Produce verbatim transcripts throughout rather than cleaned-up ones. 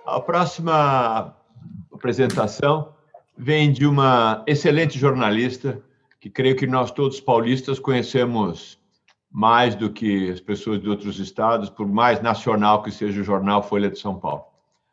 A próxima apresentação vem de uma excelente jornalista, que creio que nós todos paulistas conhecemos mais do que as pessoas de outros estados, por mais nacional que seja o jornal Folha de São Paulo.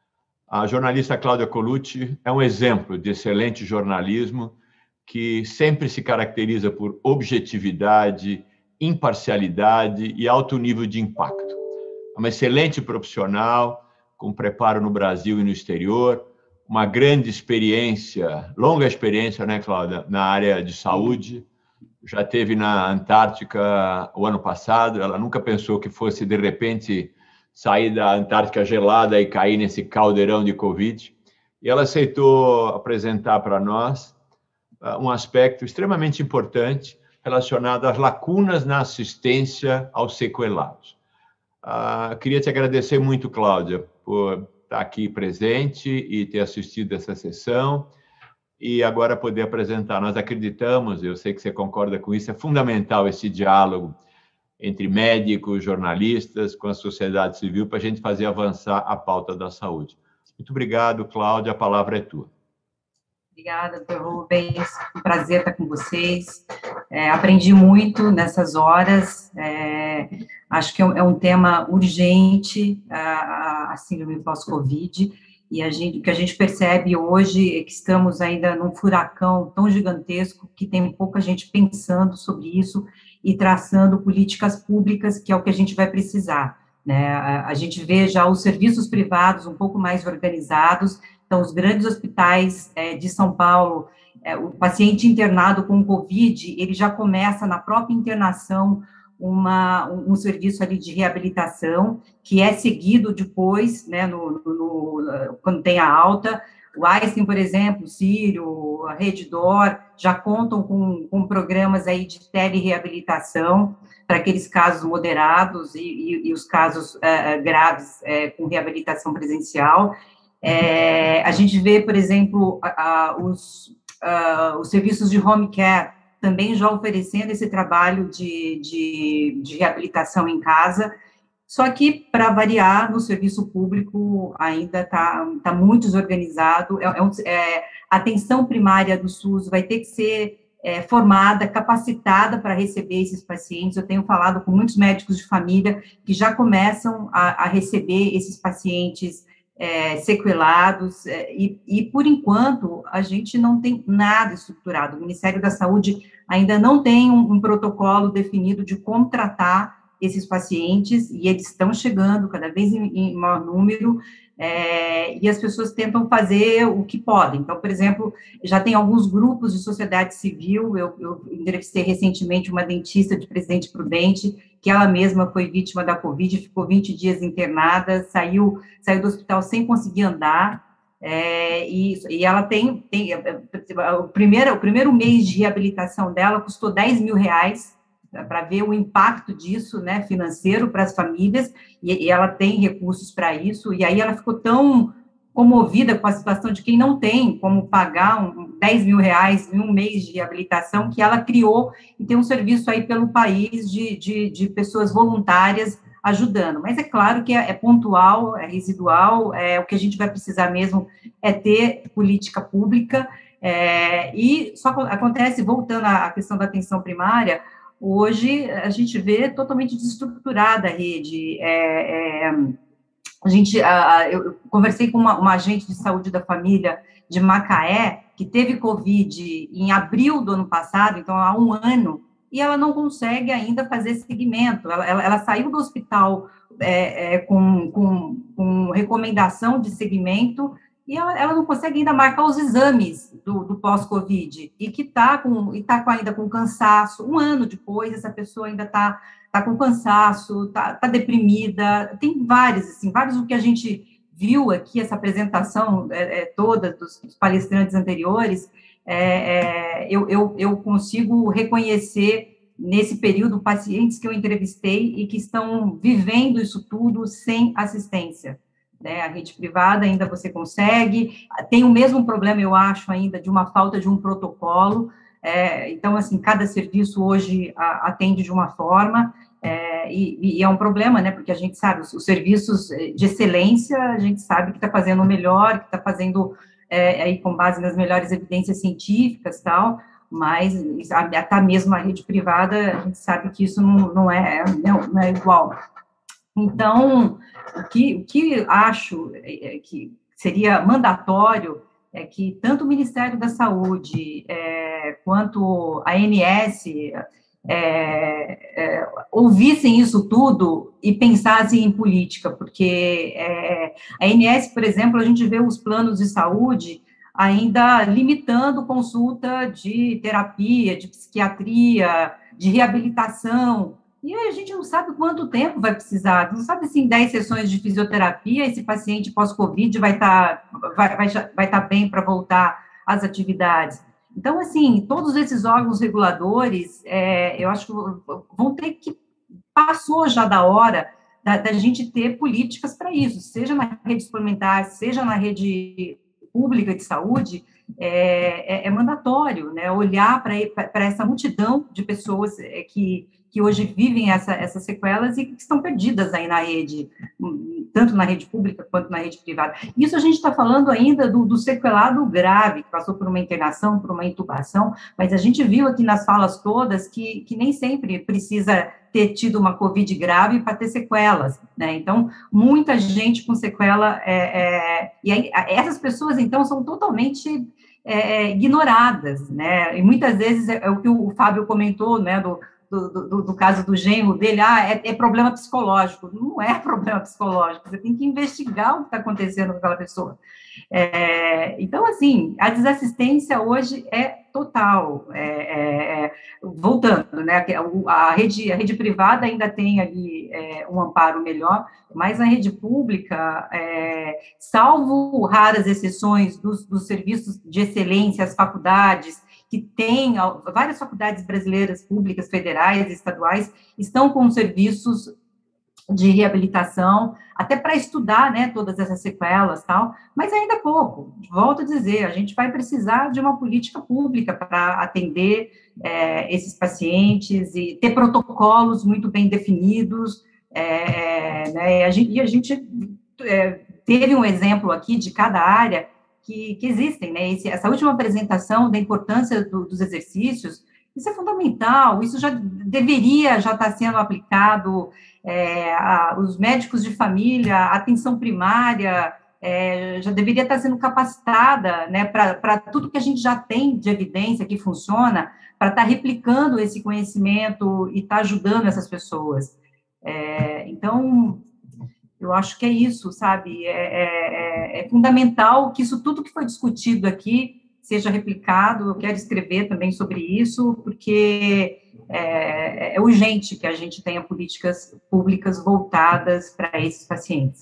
A jornalista Cláudia Colucci é um exemplo de excelente jornalismo que sempre se caracteriza por objetividade, imparcialidade e alto nível de impacto. É uma excelente profissional, com preparo no Brasil e no exterior, uma grande experiência, longa experiência, né, Cláudia, na área de saúde. Já esteve na Antártica o ano passado, ela nunca pensou que fosse, de repente, sair da Antártica gelada e cair nesse caldeirão de Covid. E ela aceitou apresentar para nós um aspecto extremamente importante relacionado às lacunas na assistência aos sequelados. Uh, queria te agradecer muito, Cláudia, por estar aqui presente e ter assistido essa sessão e agora poder apresentar. Nós acreditamos, eu sei que você concorda com isso, é fundamental esse diálogo entre médicos, jornalistas, com a sociedade civil, para a gente fazer avançar a pauta da saúde. Muito obrigado, Cláudia, a palavra é tua. Obrigada, doutor Rubens, um prazer estar com vocês. É, aprendi muito nessas horas, é, acho que é um tema urgente, a, a síndrome pós-Covid, e a gente, o que a gente percebe hoje é que estamos ainda num furacão tão gigantesco que tem pouca gente pensando sobre isso e traçando políticas públicas, que é o que a gente vai precisar, né? A, a gente vê já os serviços privados um pouco mais organizados. Então, os grandes hospitais é, de São Paulo, é, o paciente internado com Covid, ele já começa na própria internação uma, um, um serviço ali de reabilitação, que é seguido depois, né, no, no, quando tem a alta. O Einstein, por exemplo, o Sírio, a Reddor, já contam com, com programas aí de telereabilitação para aqueles casos moderados e, e, e os casos uh, graves uh, com reabilitação presencial. É, a gente vê, por exemplo, a, a, os, a, os serviços de home care também já oferecendo esse trabalho de, de, de reabilitação em casa, só que, para variar, no serviço público ainda está tá muito desorganizado. É, é, um, é, a atenção primária do SUS vai ter que ser é, formada, capacitada para receber esses pacientes. Eu tenho falado com muitos médicos de família que já começam a, a receber esses pacientes É, sequelados, é, e, e, por enquanto, a gente não tem nada estruturado. O Ministério da Saúde ainda não tem um, um protocolo definido de como tratar esses pacientes, e eles estão chegando cada vez em, em maior número, é, e as pessoas tentam fazer o que podem. Então, por exemplo, já tem alguns grupos de sociedade civil, eu, eu entrevistei recentemente uma dentista de Presidente Prudente, que ela mesma foi vítima da Covid, ficou vinte dias internada, saiu, saiu do hospital sem conseguir andar, é, e, e ela tem, tem o, primeiro, o primeiro mês de reabilitação dela custou dez mil reais, para ver o impacto disso, né, financeiro para as famílias, e, e ela tem recursos para isso, e aí ela ficou tão comovida com a situação de quem não tem como pagar um, dez mil reais em um mês de reabilitação, que ela criou, e tem um serviço aí pelo país de, de, de pessoas voluntárias ajudando, mas é claro que é, é pontual, é residual, é, o que a gente vai precisar mesmo é ter política pública, é, e só acontece, voltando à questão da atenção primária, hoje a gente vê totalmente desestruturada a rede, é, é, a gente, a, eu conversei com uma, uma agente de saúde da família de Macaé, que teve Covid em abril do ano passado, então há um ano, e ela não consegue ainda fazer seguimento, ela, ela, ela saiu do hospital é, é, com, com, com recomendação de seguimento, e ela, ela não consegue ainda marcar os exames do, do pós-Covid, e que está com, e tá com, ainda com cansaço, um ano depois, essa pessoa ainda está tá com cansaço, está tá deprimida, tem vários, assim, vários o que a gente viu aqui, essa apresentação é, é, toda dos, dos palestrantes anteriores, é, é, eu, eu, eu consigo reconhecer nesse período pacientes que eu entrevistei e que estão vivendo isso tudo sem assistência. Né, a rede privada ainda você consegue, tem o mesmo problema, eu acho, ainda, de uma falta de um protocolo, é, então, assim, cada serviço hoje a, atende de uma forma, é, e, e é um problema, né, porque a gente sabe, os, os serviços de excelência, a gente sabe que está fazendo o melhor, que está fazendo, é, aí com base nas melhores evidências científicas e tal, mas até mesmo a rede privada, a gente sabe que isso não, não, é, não, não é igual. Então, o que, o que acho é que seria mandatório é que tanto o Ministério da Saúde é, quanto a A N S é, é, ouvissem isso tudo e pensassem em política, porque é, a A N S, por exemplo, a gente vê os planos de saúde ainda limitando consulta de terapia, de psiquiatria, de reabilitação, e aí a gente não sabe quanto tempo vai precisar, não sabe se em dez sessões de fisioterapia esse paciente pós-Covid vai estar vai, vai, vai tá bem para voltar às atividades. Então, assim, todos esses órgãos reguladores, é, eu acho que vão ter que, passou já da hora da, da gente ter políticas para isso, seja na rede suplementar, seja na rede pública de saúde, é, é, é mandatório, né, olhar para essa multidão de pessoas que, que hoje vivem essa, essas sequelas e que estão perdidas aí na rede, tanto na rede pública quanto na rede privada. Isso a gente está falando ainda do, do sequelado grave, que passou por uma internação, por uma intubação, mas a gente viu aqui nas falas todas que, que nem sempre precisa ter tido uma Covid grave para ter sequelas, né? Então, muita gente com sequela, é, é, e aí, essas pessoas, então, são totalmente é, ignoradas, né? E muitas vezes é, é o que o Fábio comentou, né, do, do, do, do caso do genro dele, ah, é, é problema psicológico. Não é problema psicológico, você tem que investigar o que está acontecendo com aquela pessoa. É, então, assim, a desassistência hoje é total. É, é, voltando, né, a rede, a rede privada ainda tem ali é, um amparo melhor, mas a rede pública, é, salvo raras exceções dos, dos serviços de excelência, as faculdades, que tem, várias faculdades brasileiras, públicas, federais, estaduais, estão com serviços de reabilitação, até para estudar, né, todas essas sequelas, tal, mas ainda é pouco. Volto a dizer, a gente vai precisar de uma política pública para atender é, esses pacientes e ter protocolos muito bem definidos, é, né, e a gente, e a gente é, teve um exemplo aqui de cada área que, que existem, né, Esse, essa última apresentação da importância do, dos exercícios, isso é fundamental, isso já deveria já estar sendo aplicado, é, a, os médicos de família, a atenção primária, é, já deveria estar sendo capacitada, né, para tudo que a gente já tem de evidência que funciona, para estar replicando esse conhecimento e estar ajudando essas pessoas. É, então, eu acho que é isso, sabe, é, é, é fundamental que isso tudo que foi discutido aqui seja replicado. Eu quero escrever também sobre isso, porque é, é urgente que a gente tenha políticas públicas voltadas para esses pacientes.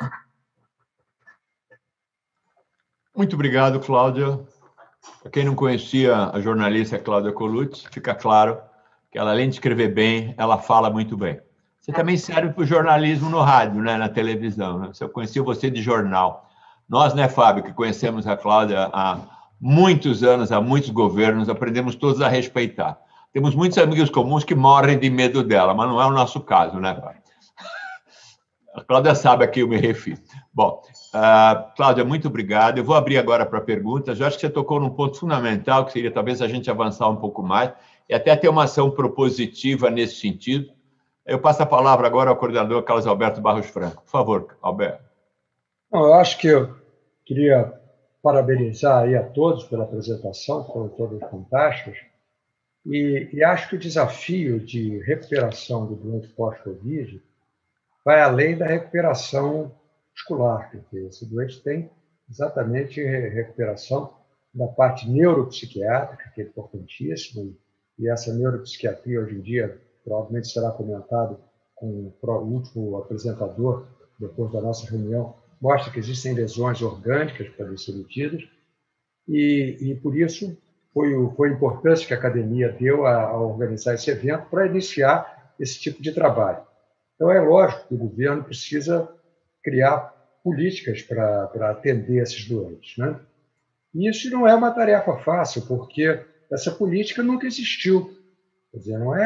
Muito obrigado, Cláudia. Para quem não conhecia a jornalista Cláudia Colucci, fica claro que ela, além de escrever bem, ela fala muito bem. Você também serve para o jornalismo no rádio, né, na televisão. Né? Eu conheci você de jornal. Nós, né, Fábio, que conhecemos a Cláudia há muitos anos, há muitos governos, aprendemos todos a respeitar. Temos muitos amigos comuns que morrem de medo dela, mas não é o nosso caso, né, Fábio? A Cláudia sabe a que eu me refiro. Bom, uh, Cláudia, muito obrigado. Eu vou abrir agora para perguntas. Eu acho que você tocou num ponto fundamental, que seria talvez a gente avançar um pouco mais, e até ter uma ação propositiva nesse sentido. Eu passo a palavra agora ao coordenador Carlos Alberto Barros Franco. Por favor, Alberto. Bom, eu acho que eu queria parabenizar aí a todos pela apresentação, foram todas fantásticas, e, e acho que o desafio de recuperação do doente pós-Covid vai além da recuperação muscular, porque esse doente tem exatamente recuperação da parte neuropsiquiátrica, que é importantíssima, e essa neuropsiquiatria hoje em dia provavelmente será comentado com o último apresentador, depois da nossa reunião, mostra que existem lesões orgânicas que podem ser obtidas, e, e por isso foi, o, foi a importância que a academia deu a, a organizar esse evento para iniciar esse tipo de trabalho. Então, é lógico que o governo precisa criar políticas para, para atender esses doentes, né? E isso não é uma tarefa fácil, porque essa política nunca existiu. Quer dizer, não é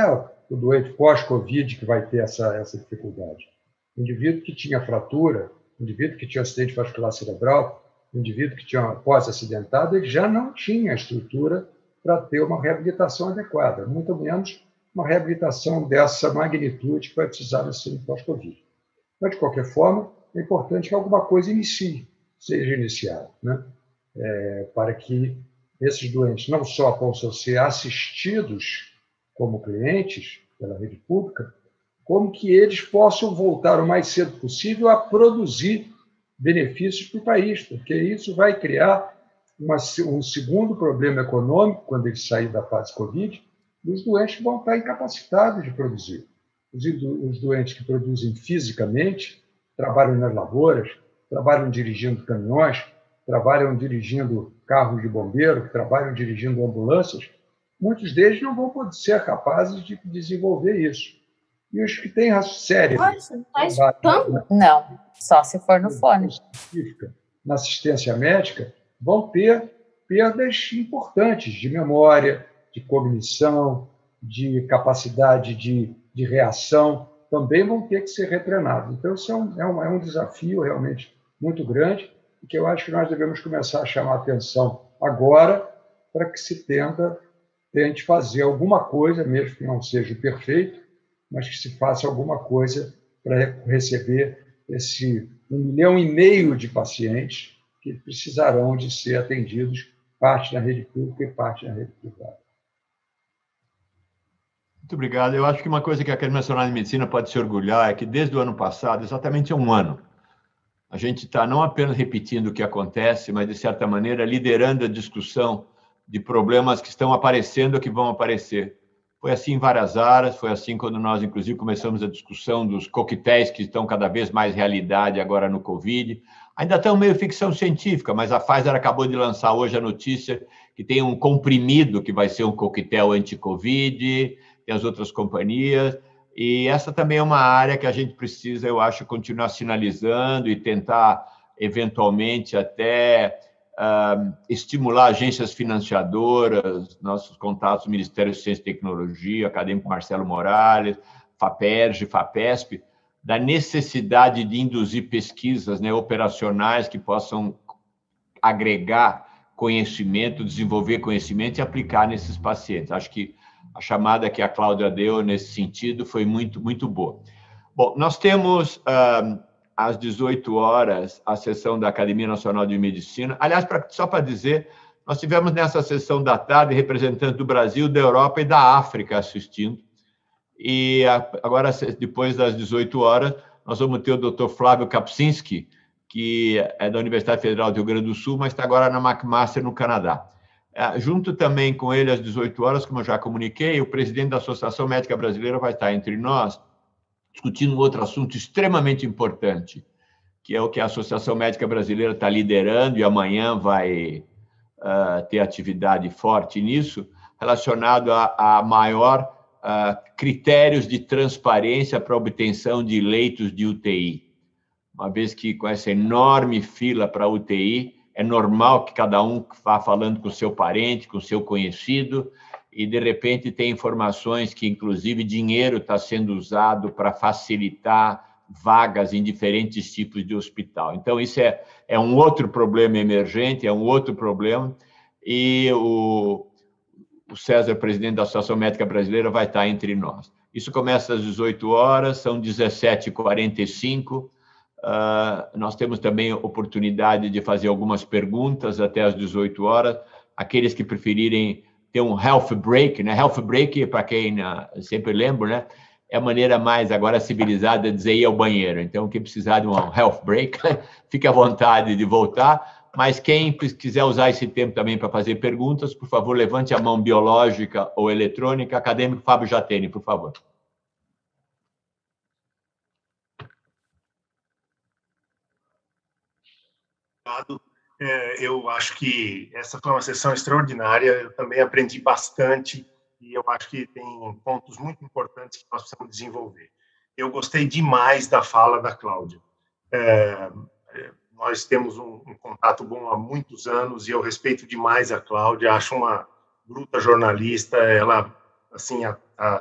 o doente pós-Covid que vai ter essa, essa dificuldade. O indivíduo que tinha fratura, o indivíduo que tinha acidente vascular cerebral, o indivíduo que tinha pós-acidentado, ele já não tinha estrutura para ter uma reabilitação adequada, muito menos uma reabilitação dessa magnitude que vai precisar ser pós-Covid. Mas, de qualquer forma, é importante que alguma coisa inicie, seja iniciada, né? É, para que esses doentes não só possam ser assistidos como clientes pela rede pública, como que eles possam voltar o mais cedo possível a produzir benefícios para o país, porque isso vai criar uma, um segundo problema econômico quando eles saírem da fase Covid, e os doentes vão estar incapacitados de produzir. Os, os doentes que produzem fisicamente, trabalham nas lavouras, trabalham dirigindo caminhões, trabalham dirigindo carros de bombeiro, trabalham dirigindo ambulâncias, muitos deles não vão poder ser capazes de desenvolver isso. E os que têm cérebro... Nossa, tá escutando? Não, só se for no fone. Na assistência médica, vão ter perdas importantes de memória, de cognição, de capacidade de, de reação, também vão ter que ser retreinados. Então, isso é um, é um, é um desafio realmente muito grande, e que eu acho que nós devemos começar a chamar a atenção agora para que se tenta, tente fazer alguma coisa, mesmo que não seja perfeito, mas que se faça alguma coisa para receber esse um milhão e meio de pacientes que precisarão de ser atendidos, parte na rede pública e parte na rede privada. Muito obrigado. Eu acho que uma coisa que a Academia Nacional de Medicina pode se orgulhar é que desde o ano passado, exatamente há um ano, a gente está não apenas repetindo o que acontece, mas, de certa maneira, liderando a discussão de problemas que estão aparecendo ou que vão aparecer. Foi assim em várias áreas, foi assim quando nós, inclusive, começamos a discussão dos coquetéis que estão cada vez mais realidade agora no Covid. Ainda estão meio ficção científica, mas a Pfizer acabou de lançar hoje a notícia que tem um comprimido que vai ser um coquetel anti-Covid, tem as outras companhias, e essa também é uma área que a gente precisa, eu acho, continuar sinalizando e tentar, eventualmente, até uh, estimular agências financiadoras, nossos contatos do Ministério de Ciência e Tecnologia, acadêmico Marcelo Morales, FAPERJ, FAPESP, da necessidade de induzir pesquisas, né, operacionais que possam agregar conhecimento, desenvolver conhecimento e aplicar nesses pacientes. Acho que a chamada que a Cláudia deu nesse sentido foi muito, muito boa. Bom, nós temos, uh, às dezoito horas, a sessão da Academia Nacional de Medicina. Aliás, pra, só para dizer, nós tivemos nessa sessão da tarde representantes do Brasil, da Europa e da África assistindo. E agora, depois das dezoito horas, nós vamos ter o doutor Flávio Kapczynski, que é da Universidade Federal do Rio Grande do Sul, mas está agora na McMaster, no Canadá. Junto também com ele, às dezoito horas, como eu já comuniquei, o presidente da Associação Médica Brasileira vai estar entre nós, discutindo um outro assunto extremamente importante, que é o que a Associação Médica Brasileira está liderando e amanhã vai uh, ter atividade forte nisso, relacionado a, a maior uh, critérios de transparência para a obtenção de leitos de U T I. Uma vez que com essa enorme fila para U T I, é normal que cada um vá falando com o seu parente, com o seu conhecido, e, de repente, tem informações que, inclusive, dinheiro está sendo usado para facilitar vagas em diferentes tipos de hospital. Então, isso é, é um outro problema emergente, é um outro problema, e o, o César, presidente da Associação Médica Brasileira, vai estar entre nós. Isso começa às dezoito horas, são dezessete e quarenta e cinco. Uh, nós temos também oportunidade de fazer algumas perguntas até às dezoito horas. Aqueles que preferirem ter um health break, né? Health break, para quem uh, sempre lembra, né? É a maneira mais agora civilizada de dizer ir ao banheiro. Então, quem precisar de um health break, fique à vontade de voltar. Mas quem quiser usar esse tempo também para fazer perguntas, por favor, levante a mão biológica ou eletrônica. Acadêmico Fábio Jatene, por favor. Eu acho que essa foi uma sessão extraordinária, eu também aprendi bastante e eu acho que tem pontos muito importantes que nós precisamos desenvolver. Eu gostei demais da fala da Cláudia. É, nós temos um, um contato bom há muitos anos e eu respeito demais a Cláudia, acho uma bruta jornalista, ela, assim, a, a,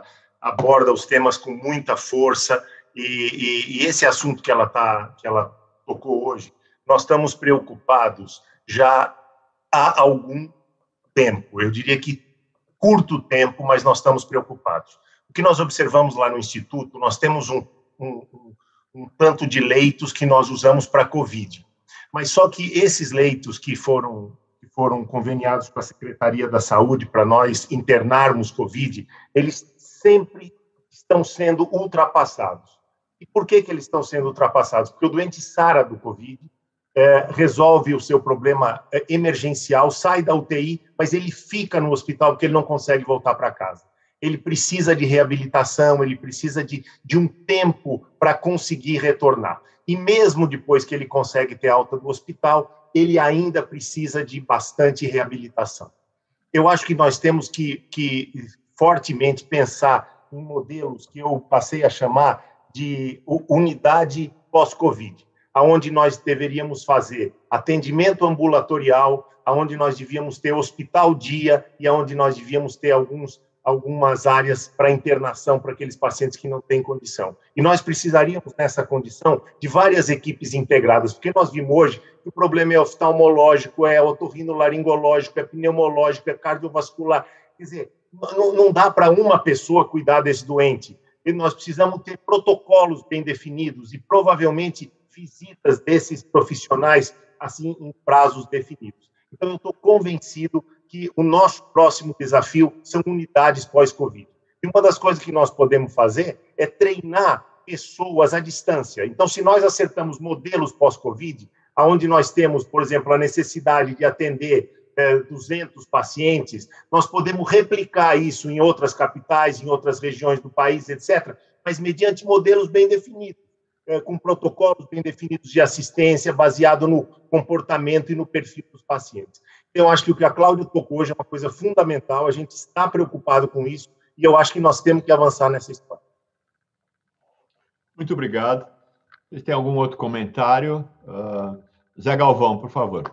aborda os temas com muita força, e, e, e esse assunto que ela, tá, que ela tocou hoje, nós estamos preocupados já há algum tempo, eu diria que curto tempo, mas nós estamos preocupados. O que nós observamos lá no Instituto, nós temos um, um, um, um tanto de leitos que nós usamos para Covid, mas só que esses leitos que foram, que foram conveniados com a Secretaria da Saúde para nós internarmos Covid, eles sempre estão sendo ultrapassados. E por que que eles estão sendo ultrapassados? Porque o doente sara do Covid, é, resolve o seu problema é, emergencial, sai da U T I, mas ele fica no hospital porque ele não consegue voltar para casa. Ele precisa de reabilitação, ele precisa de, de um tempo para conseguir retornar. E mesmo depois que ele consegue ter alta do hospital, ele ainda precisa de bastante reabilitação. Eu acho que nós temos que, que fortemente pensar em modelos que eu passei a chamar de unidade pós-Covid, aonde nós deveríamos fazer atendimento ambulatorial, aonde nós devíamos ter hospital-dia e aonde nós devíamos ter alguns, algumas áreas para internação para aqueles pacientes que não têm condição. E nós precisaríamos, nessa condição, de várias equipes integradas, porque nós vimos hoje que o problema é oftalmológico, é otorrinolaringológico, é pneumológico, é cardiovascular. Quer dizer, não, não dá para uma pessoa cuidar desse doente. E nós precisamos ter protocolos bem definidos e, provavelmente, visitas desses profissionais, assim, em prazos definidos. Então, eu estou convencido que o nosso próximo desafio são unidades pós-Covid. E uma das coisas que nós podemos fazer é treinar pessoas à distância. Então, se nós acertamos modelos pós-Covid, onde nós temos, por exemplo, a necessidade de atender é, duzentos pacientes, nós podemos replicar isso em outras capitais, em outras regiões do país, etcétera, mas mediante modelos bem definidos, é, com protocolos bem definidos de assistência, baseado no comportamento e no perfil dos pacientes. Eu acho que o que a Cláudia tocou hoje é uma coisa fundamental, a gente está preocupado com isso, e eu acho que nós temos que avançar nessa história. Muito obrigado. Vocês têm algum outro comentário? Uh, Zé Galvão, por favor.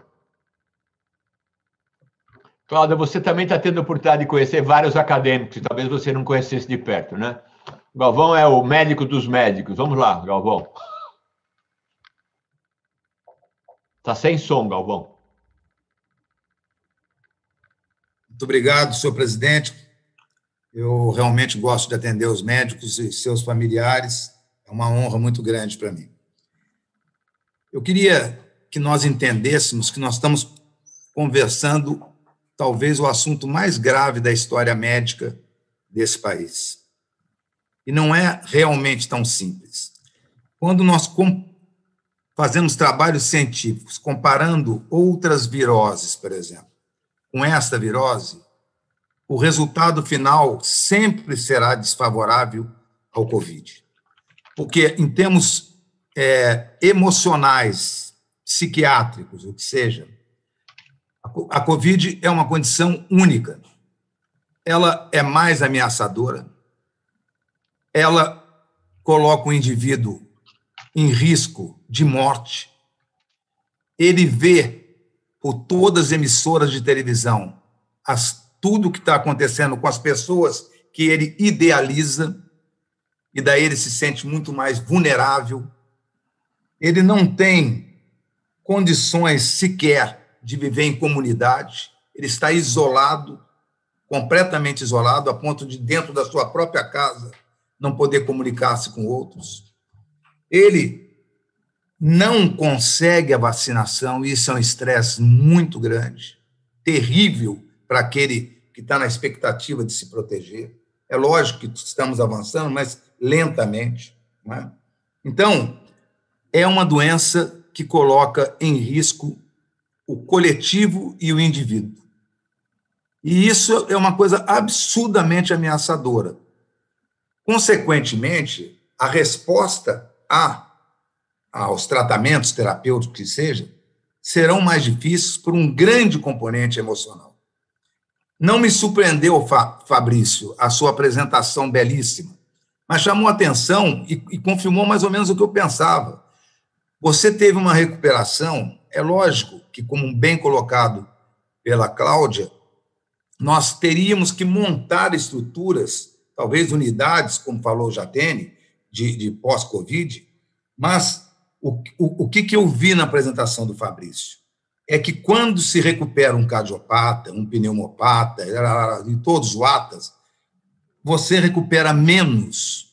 Cláudia, você também está tendo a oportunidade de conhecer vários acadêmicos, que talvez você não conhecesse de perto, né? O Galvão é o médico dos médicos. Vamos lá, Galvão. Está sem som, Galvão. Muito obrigado, senhor presidente. Eu realmente gosto de atender os médicos e seus familiares. É uma honra muito grande para mim. Eu queria que nós entendêssemos que nós estamos conversando talvez o assunto mais grave da história médica desse país. E não é realmente tão simples. Quando nós fazemos trabalhos científicos comparando outras viroses, por exemplo, com esta virose, o resultado final sempre será desfavorável ao Covid. Porque, em termos é, emocionais, psiquiátricos, o que seja, a Covid é uma condição única. Ela é mais ameaçadora, ela coloca o indivíduo em risco de morte, ele vê por todas as emissoras de televisão as, tudo o que está acontecendo com as pessoas que ele idealiza, e daí ele se sente muito mais vulnerável, ele não tem condições sequer de viver em comunidade, ele está isolado, completamente isolado, a ponto de, dentro da sua própria casa, não poder comunicar-se com outros. Ele não consegue a vacinação, e isso é um estresse muito grande, terrível para aquele que está na expectativa de se proteger. É lógico que estamos avançando, mas lentamente, não é? Então, é uma doença que coloca em risco o coletivo e o indivíduo. E isso é uma coisa absurdamente ameaçadora. Consequentemente, a resposta a, aos tratamentos terapêuticos que seja, serão mais difíceis por um grande componente emocional. Não me surpreendeu, Fabrício, a sua apresentação belíssima, mas chamou atenção e, e confirmou mais ou menos o que eu pensava. Você teve uma recuperação, é lógico que, como bem colocado pela Cláudia, nós teríamos que montar estruturas talvez unidades, como falou o Jatene, de, de pós-Covid, mas o, o, o que, que eu vi na apresentação do Fabrício é que quando se recupera um cardiopata, um pneumopata, e todos os atas, você recupera menos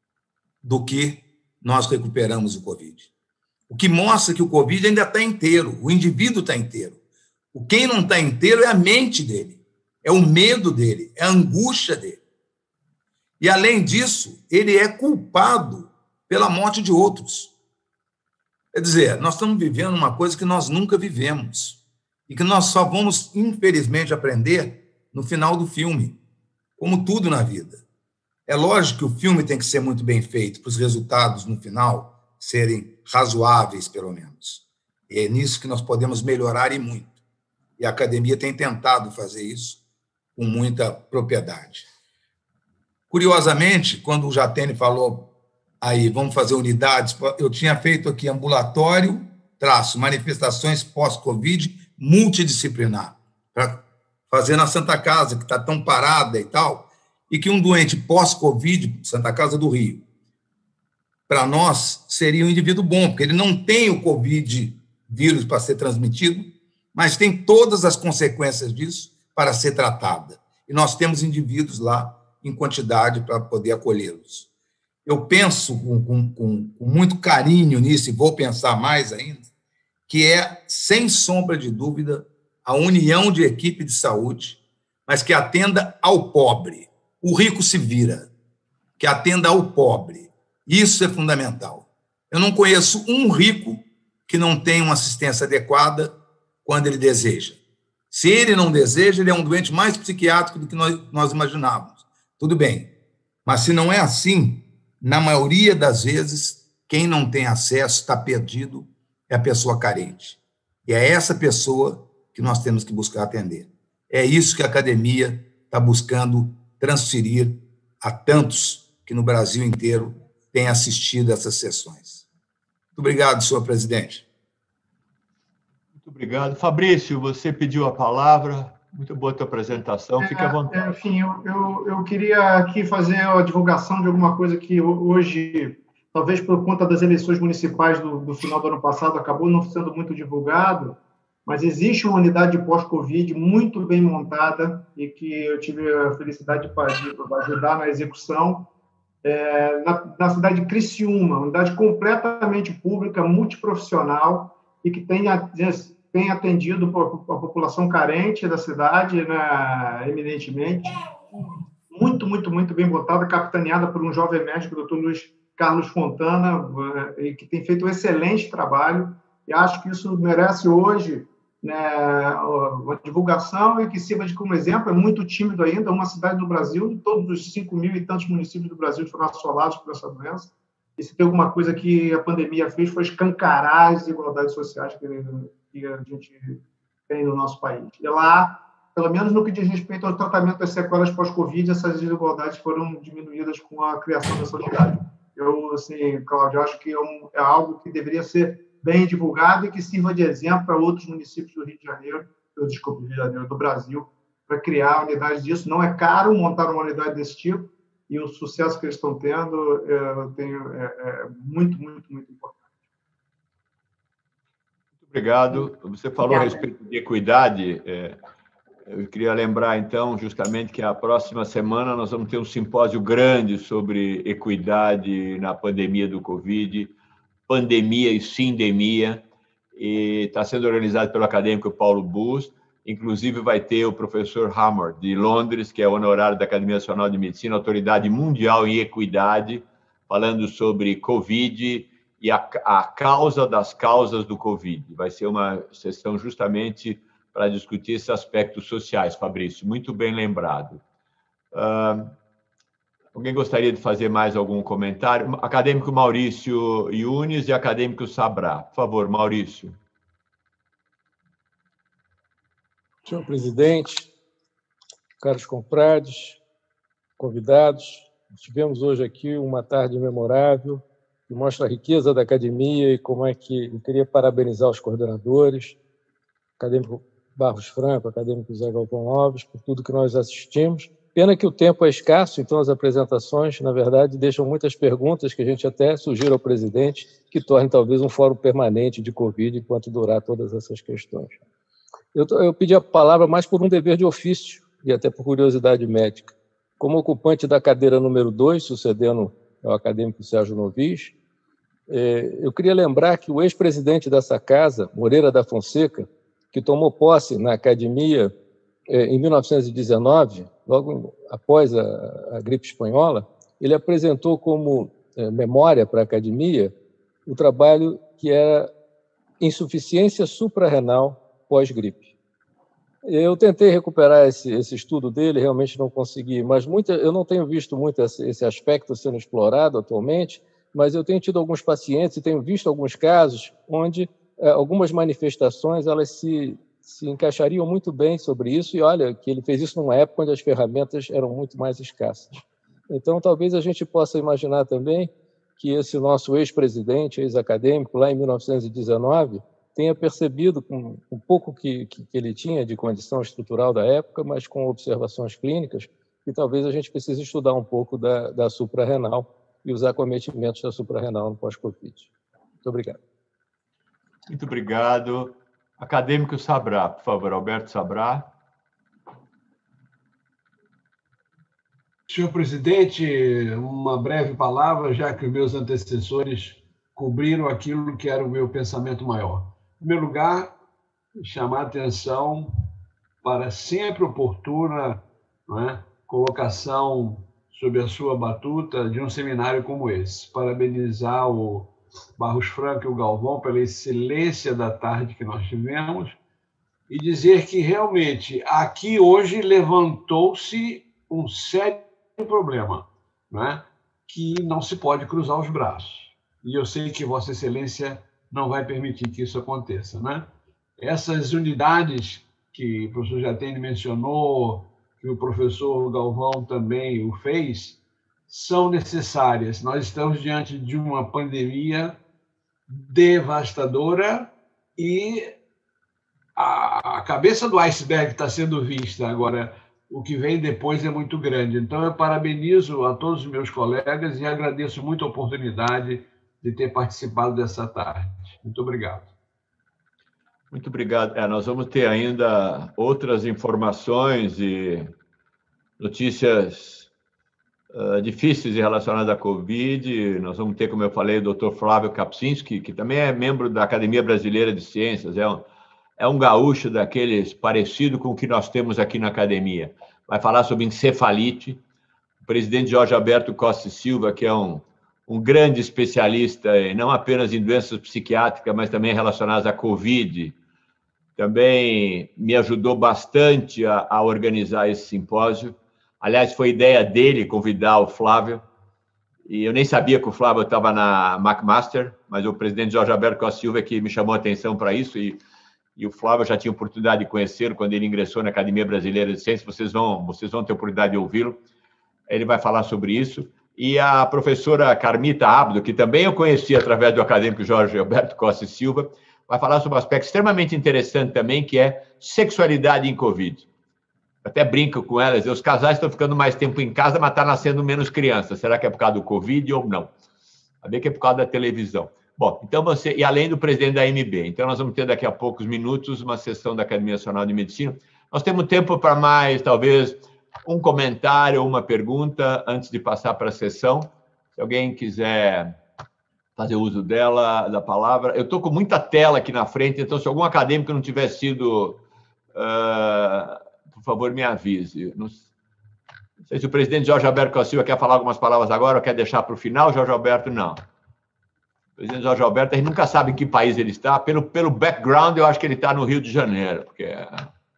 do que nós recuperamos o Covid. O que mostra que o Covid ainda está inteiro, o indivíduo está inteiro. O quem não está inteiro é a mente dele, é o medo dele, é a angústia dele. E, além disso, ele é culpado pela morte de outros. Quer dizer, nós estamos vivendo uma coisa que nós nunca vivemos e que nós só vamos, infelizmente, aprender no final do filme, como tudo na vida. É lógico que o filme tem que ser muito bem feito para os resultados, no final, serem razoáveis, pelo menos. E é nisso que nós podemos melhorar e muito. E a academia tem tentado fazer isso com muita propriedade. Curiosamente, quando o Jatene falou aí, vamos fazer unidades, eu tinha feito aqui ambulatório, traço, manifestações pós-Covid, multidisciplinar, para fazer na Santa Casa, que está tão parada e tal, e que um doente pós-Covid, Santa Casa do Rio, para nós, seria um indivíduo bom, porque ele não tem o Covid vírus para ser transmitido, mas tem todas as consequências disso para ser tratada. E nós temos indivíduos lá em quantidade para poder acolhê-los. Eu penso com, com, com, com muito carinho nisso, e vou pensar mais ainda, que é, sem sombra de dúvida, a união de equipe de saúde, mas que atenda ao pobre. O rico se vira, que atenda ao pobre. Isso é fundamental. Eu não conheço um rico que não tenha uma assistência adequada quando ele deseja. Se ele não deseja, ele é um doente mais psiquiátrico do que nós, nós imaginávamos. Tudo bem. Mas se não é assim, na maioria das vezes, quem não tem acesso está perdido, é a pessoa carente. E é essa pessoa que nós temos que buscar atender. É isso que a academia está buscando transferir a tantos que no Brasil inteiro têm assistido a essas sessões. Muito obrigado, senhor presidente. Muito obrigado. Fabrício, você pediu a palavra. Muito boa a tua apresentação. Fique à vontade. É, enfim, eu, eu, eu queria aqui fazer a divulgação de alguma coisa que hoje, talvez por conta das eleições municipais do, do final do ano passado, acabou não sendo muito divulgado, mas existe uma unidade de pós-Covid muito bem montada e que eu tive a felicidade de ajudar na execução, é, na, na cidade de Criciúma, uma unidade completamente pública, multiprofissional e que tem, tem atendido a população carente da cidade, né, eminentemente, muito, muito, muito bem montada, capitaneada por um jovem médico, o doutor Luiz Carlos Fontana, e que tem feito um excelente trabalho, e acho que isso merece hoje, né, uma divulgação e que sirva de como exemplo. É muito tímido ainda, uma cidade do Brasil, todos os cinco mil e tantos municípios do Brasil foram assolados por essa doença, e se tem alguma coisa que a pandemia fez foi escancarar as desigualdades sociais que, que a gente tem no nosso país. E lá, pelo menos no que diz respeito ao tratamento das sequelas pós-Covid, essas desigualdades foram diminuídas com a criação dessa unidade. Eu, assim, Cláudio, acho que é, um, é algo que deveria ser bem divulgado e que sirva de exemplo para outros municípios do Rio de Janeiro, eu, desculpa, Rio de Janeiro, do Brasil, para criar unidades disso. Não é caro montar uma unidade desse tipo e o sucesso que eles estão tendo eu tenho, é, é muito, muito, muito importante. Muito obrigado. Você falou Obrigada. a respeito de equidade. É, eu queria lembrar, então, justamente que a próxima semana nós vamos ter um simpósio grande sobre equidade na pandemia do Covid, pandemia e sindemia, e está sendo organizado pelo acadêmico Paulo Bus. Inclusive vai ter o professor Hammer, de Londres, que é honorário da Academia Nacional de Medicina, autoridade mundial em equidade, falando sobre Covid e a, a causa das causas do Covid. Vai ser uma sessão justamente para discutir esses aspectos sociais, Fabrício, muito bem lembrado. Uh, Alguém gostaria de fazer mais algum comentário? Acadêmico Maurício Yunes e acadêmico Sabrá. Por favor, Maurício. Senhor presidente, caros confrades, convidados, tivemos hoje aqui uma tarde memorável que mostra a riqueza da academia e como é que eu queria parabenizar os coordenadores, acadêmico Barros Franco, acadêmico Zé Galvão Alves, por tudo que nós assistimos Pena que o tempo é escasso, então as apresentações, na verdade, deixam muitas perguntas que a gente até sugere ao presidente que torne talvez um fórum permanente de Covid enquanto durar todas essas questões. Eu, eu pedi a palavra mais por um dever de ofício e até por curiosidade médica. Como ocupante da cadeira número dois, sucedendo ao acadêmico Sérgio Novis, eh, eu queria lembrar que o ex-presidente dessa casa, Moreira da Fonseca, que tomou posse na academia eh, em mil novecentos e dezenove, logo após a, a gripe espanhola, ele apresentou como eh, memória para a academia o trabalho que era insuficiência suprarrenal pós-gripe. Eu tentei recuperar esse, esse estudo dele, realmente não consegui, mas muita, eu não tenho visto muito esse, esse aspecto sendo explorado atualmente, mas eu tenho tido alguns pacientes e tenho visto alguns casos onde eh, algumas manifestações elas se, se encaixariam muito bem sobre isso, e olha, que ele fez isso numa época onde as ferramentas eram muito mais escassas. Então, talvez a gente possa imaginar também que esse nosso ex-presidente, ex-acadêmico, lá em mil novecentos e dezenove, tenha percebido, com um pouco que, que ele tinha de condição estrutural da época, mas com observações clínicas, que talvez a gente precise estudar um pouco da, da suprarrenal e os acometimentos da suprarrenal no pós-Covid. Muito obrigado. Muito obrigado. Acadêmico Sabrá, por favor, Alberto Sabrá. Senhor presidente, uma breve palavra, já que os meus antecessores cobriram aquilo que era o meu pensamento maior. Em primeiro lugar, chamar a atenção para a sempre oportuna, não é, colocação sob a sua batuta de um seminário como esse. Parabenizar o Barros Franco e o Galvão pela excelência da tarde que nós tivemos e dizer que, realmente, aqui hoje levantou-se um sério problema, não é? Que não se pode cruzar os braços. E eu sei que Vossa Excelência não vai permitir que isso aconteça, né? Essas unidades que o professor Jatene mencionou, que o professor Galvão também o fez, são necessárias. Nós estamos diante de uma pandemia devastadora e a cabeça do iceberg está sendo vista agora. O que vem depois é muito grande. Então, eu parabenizo a todos os meus colegas e agradeço muito a oportunidade de ter participado dessa tarde. Muito obrigado. Muito obrigado. É, nós vamos ter ainda outras informações e notícias uh, difíceis relacionadas à Covid. Nós vamos ter, como eu falei, o doutor Flávio Kapczynski, que também é membro da Academia Brasileira de Ciências, é um, é um gaúcho daqueles parecido com o que nós temos aqui na academia. Vai falar sobre encefalite. O presidente Jorge Alberto Costa e Silva, que é um um grande especialista, não apenas em doenças psiquiátricas, mas também relacionadas à Covid, também me ajudou bastante a, a organizar esse simpósio. Aliás, foi ideia dele convidar o Flávio, e eu nem sabia que o Flávio estava na McMaster, mas o presidente Jorge Alberto Costa Silva é que me chamou a atenção para isso, e, e o Flávio já tinha oportunidade de conhecê-lo quando ele ingressou na Academia Brasileira de Ciências, vocês vão, vocês vão ter oportunidade de ouvi-lo, ele vai falar sobre isso. E a professora Carmita Abdo, que também eu conheci através do acadêmico Jorge Alberto Costa e Silva, vai falar sobre um aspecto extremamente interessante também, que é sexualidade em Covid. Eu até brinco com elas, os casais estão ficando mais tempo em casa, mas está nascendo menos crianças. Será que é por causa do Covid ou não? Saber que é por causa da televisão. Bom, então você... E além do presidente da A M B. Então, nós vamos ter daqui a poucos minutos uma sessão da Academia Nacional de Medicina. Nós temos tempo para mais, talvez... um comentário ou uma pergunta antes de passar para a sessão. Se alguém quiser fazer uso dela, da palavra. Eu estou com muita tela aqui na frente, então se algum acadêmico não tiver sido... Uh, por favor, me avise. Não sei se o presidente Jorge Alberto Costa Silva quer falar algumas palavras agora ou quer deixar para o final. Jorge Alberto, não. O presidente Jorge Alberto, a gente nunca sabe em que país ele está. Pelo, pelo background, eu acho que ele está no Rio de Janeiro. Porque é...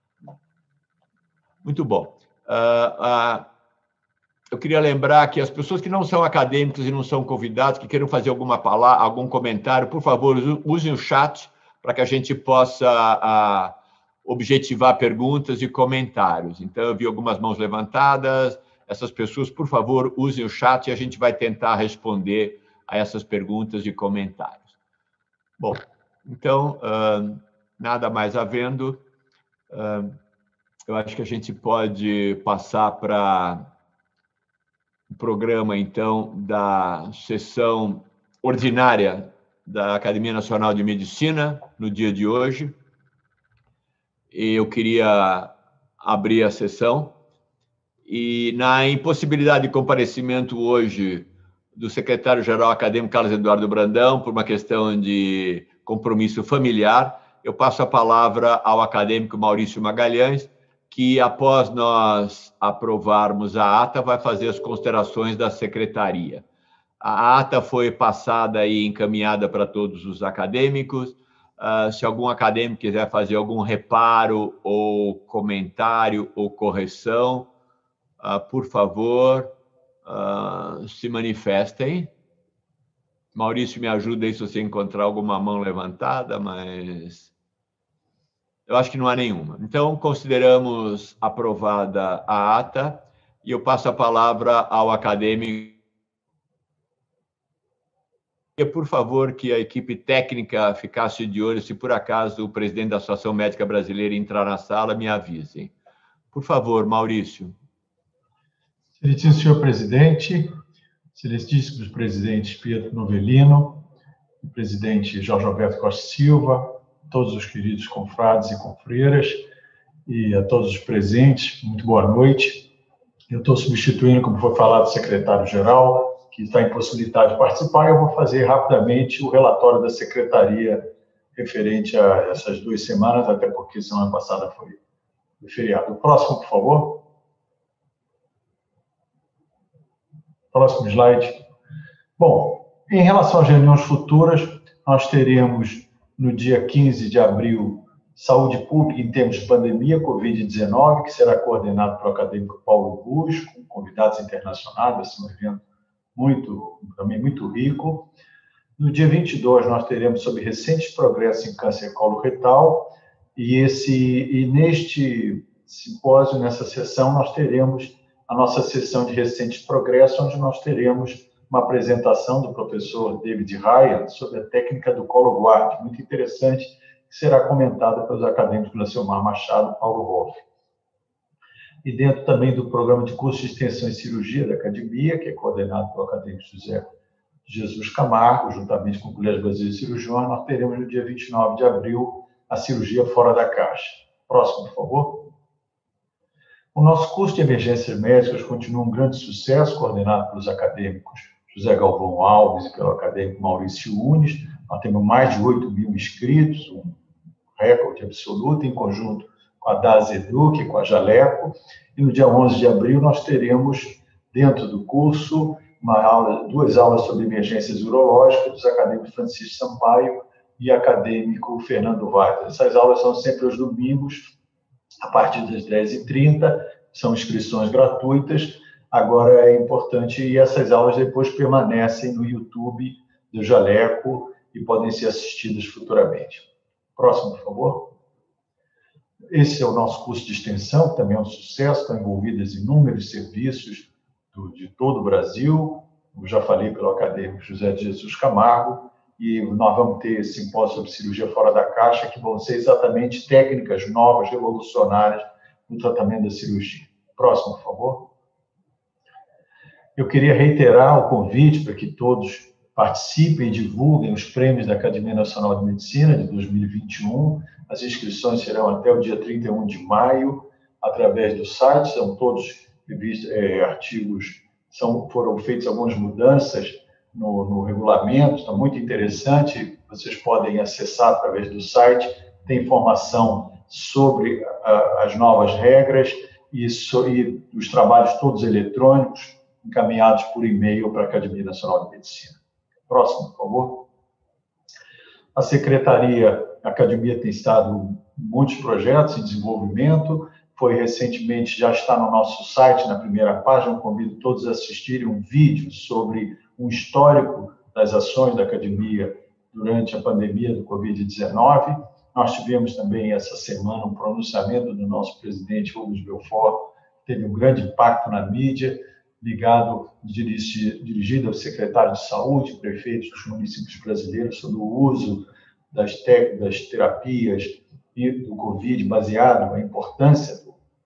Muito bom. Uh, uh, eu queria lembrar que as pessoas que não são acadêmicos e não são convidados, que queiram fazer alguma palavra, algum comentário, por favor, usem o chat para que a gente possa uh, objetivar perguntas e comentários. Então, eu vi algumas mãos levantadas. Essas pessoas, por favor, usem o chat e a gente vai tentar responder a essas perguntas e comentários. Bom, então, uh, nada mais havendo... Uh, eu acho que a gente pode passar para o programa, então, da sessão ordinária da Academia Nacional de Medicina, no dia de hoje. E eu queria abrir a sessão. E, na impossibilidade de comparecimento hoje do secretário-geral acadêmico Carlos Eduardo Brandão, por uma questão de compromisso familiar, eu passo a palavra ao acadêmico Maurício Magalhães, que, após nós aprovarmos a ata, vai fazer as considerações da secretaria. A ata foi passada e encaminhada para todos os acadêmicos. Uh, se algum acadêmico quiser fazer algum reparo ou comentário ou correção, uh, por favor, uh, se manifestem. Maurício, me ajuda aí se você encontrar alguma mão levantada, mas eu acho que não há nenhuma. Então, consideramos aprovada a ata e eu passo a palavra ao acadêmico. Por favor, que a equipe técnica ficasse de olho, se por acaso o presidente da Associação Médica Brasileira entrar na sala, me avisem. Por favor, Maurício. Excelentíssimo senhor presidente, excelentíssimos presidentes Pietro Novellino, o presidente Jorge Alberto Costa Silva, todos os queridos confrades e confreiras e a todos os presentes, muito boa noite. Eu estou substituindo, como foi falado, o secretário-geral, que está impossibilitado de participar, e eu vou fazer rapidamente o relatório da secretaria referente a essas duas semanas, até porque semana passada foi feriado. O próximo, por favor. Próximo slide. Bom, em relação às reuniões futuras, nós teremos no dia quinze de abril Saúde Pública em termos de pandemia, covid dezenove, que será coordenado pelo acadêmico Paulo Busch, com convidados internacionais, vai ser um evento muito, também muito rico. No dia vinte e dois, nós teremos sobre recentes progressos em câncer coloretal, e, esse, e neste simpósio, nessa sessão, nós teremos a nossa sessão de recentes progressos, onde nós teremos uma apresentação do professor David Ryan sobre a técnica do cologuard, muito interessante, que será comentada pelos acadêmicos Lacilmar Machado e Paulo Hoff. E dentro também do programa de curso de extensão em cirurgia da academia, que é coordenado pelo acadêmico José Jesus Camargo, juntamente com o Colégio Brasileiro de Cirurgiões, nós teremos no dia vinte e nove de abril a cirurgia fora da caixa. Próximo, por favor. O nosso curso de emergências médicas continua um grande sucesso, coordenado pelos acadêmicos José Galvão Alves e pelo acadêmico Maurício Unes. Nós temos mais de oito mil inscritos, um recorde absoluto, em conjunto com a D A S Educ, com a Jaleco. E no dia onze de abril nós teremos, dentro do curso, uma aula, duas aulas sobre emergências urológicas dos acadêmicos Francisco Sampaio e acadêmico Fernando Vargas. Essas aulas são sempre aos domingos, a partir das dez e trinta, são inscrições gratuitas. Agora é importante, e essas aulas depois permanecem no YouTube do Jaleco e podem ser assistidas futuramente. Próximo, por favor. Esse é o nosso curso de extensão, que também é um sucesso, estão envolvidos inúmeros serviços do, de todo o Brasil. Eu já falei pelo acadêmico José de Jesus Camargo, e nós vamos ter simpósio sobre cirurgia fora da caixa, que vão ser exatamente técnicas novas, revolucionárias no tratamento da cirurgia. Próximo, por favor. Eu queria reiterar o convite para que todos participem e divulguem os prêmios da Academia Nacional de Medicina de dois mil e vinte e um. As inscrições serão até o dia trinta e um de maio, através do site. São todos é, artigos, são, foram feitas algumas mudanças no, no regulamento, está muito interessante. Vocês podem acessar através do site, tem informação sobre a, as novas regras e, so, e os trabalhos todos eletrônicos, encaminhados por e-mail para a Academia Nacional de Medicina. Próximo, por favor. A Secretaria, a Academia tem estado em muitos projetos em desenvolvimento, foi recentemente, já está no nosso site, na primeira página, eu convido todos a assistirem um vídeo sobre um histórico das ações da Academia durante a pandemia do covid dezenove. Nós tivemos também, essa semana, um pronunciamento do nosso presidente, Rubens Belfort, que teve um grande impacto na mídia, ligado, dirigi, dirigido ao secretário de Saúde, prefeitos dos municípios brasileiros, sobre o uso das, te, das terapias e do Covid, baseado na importância do,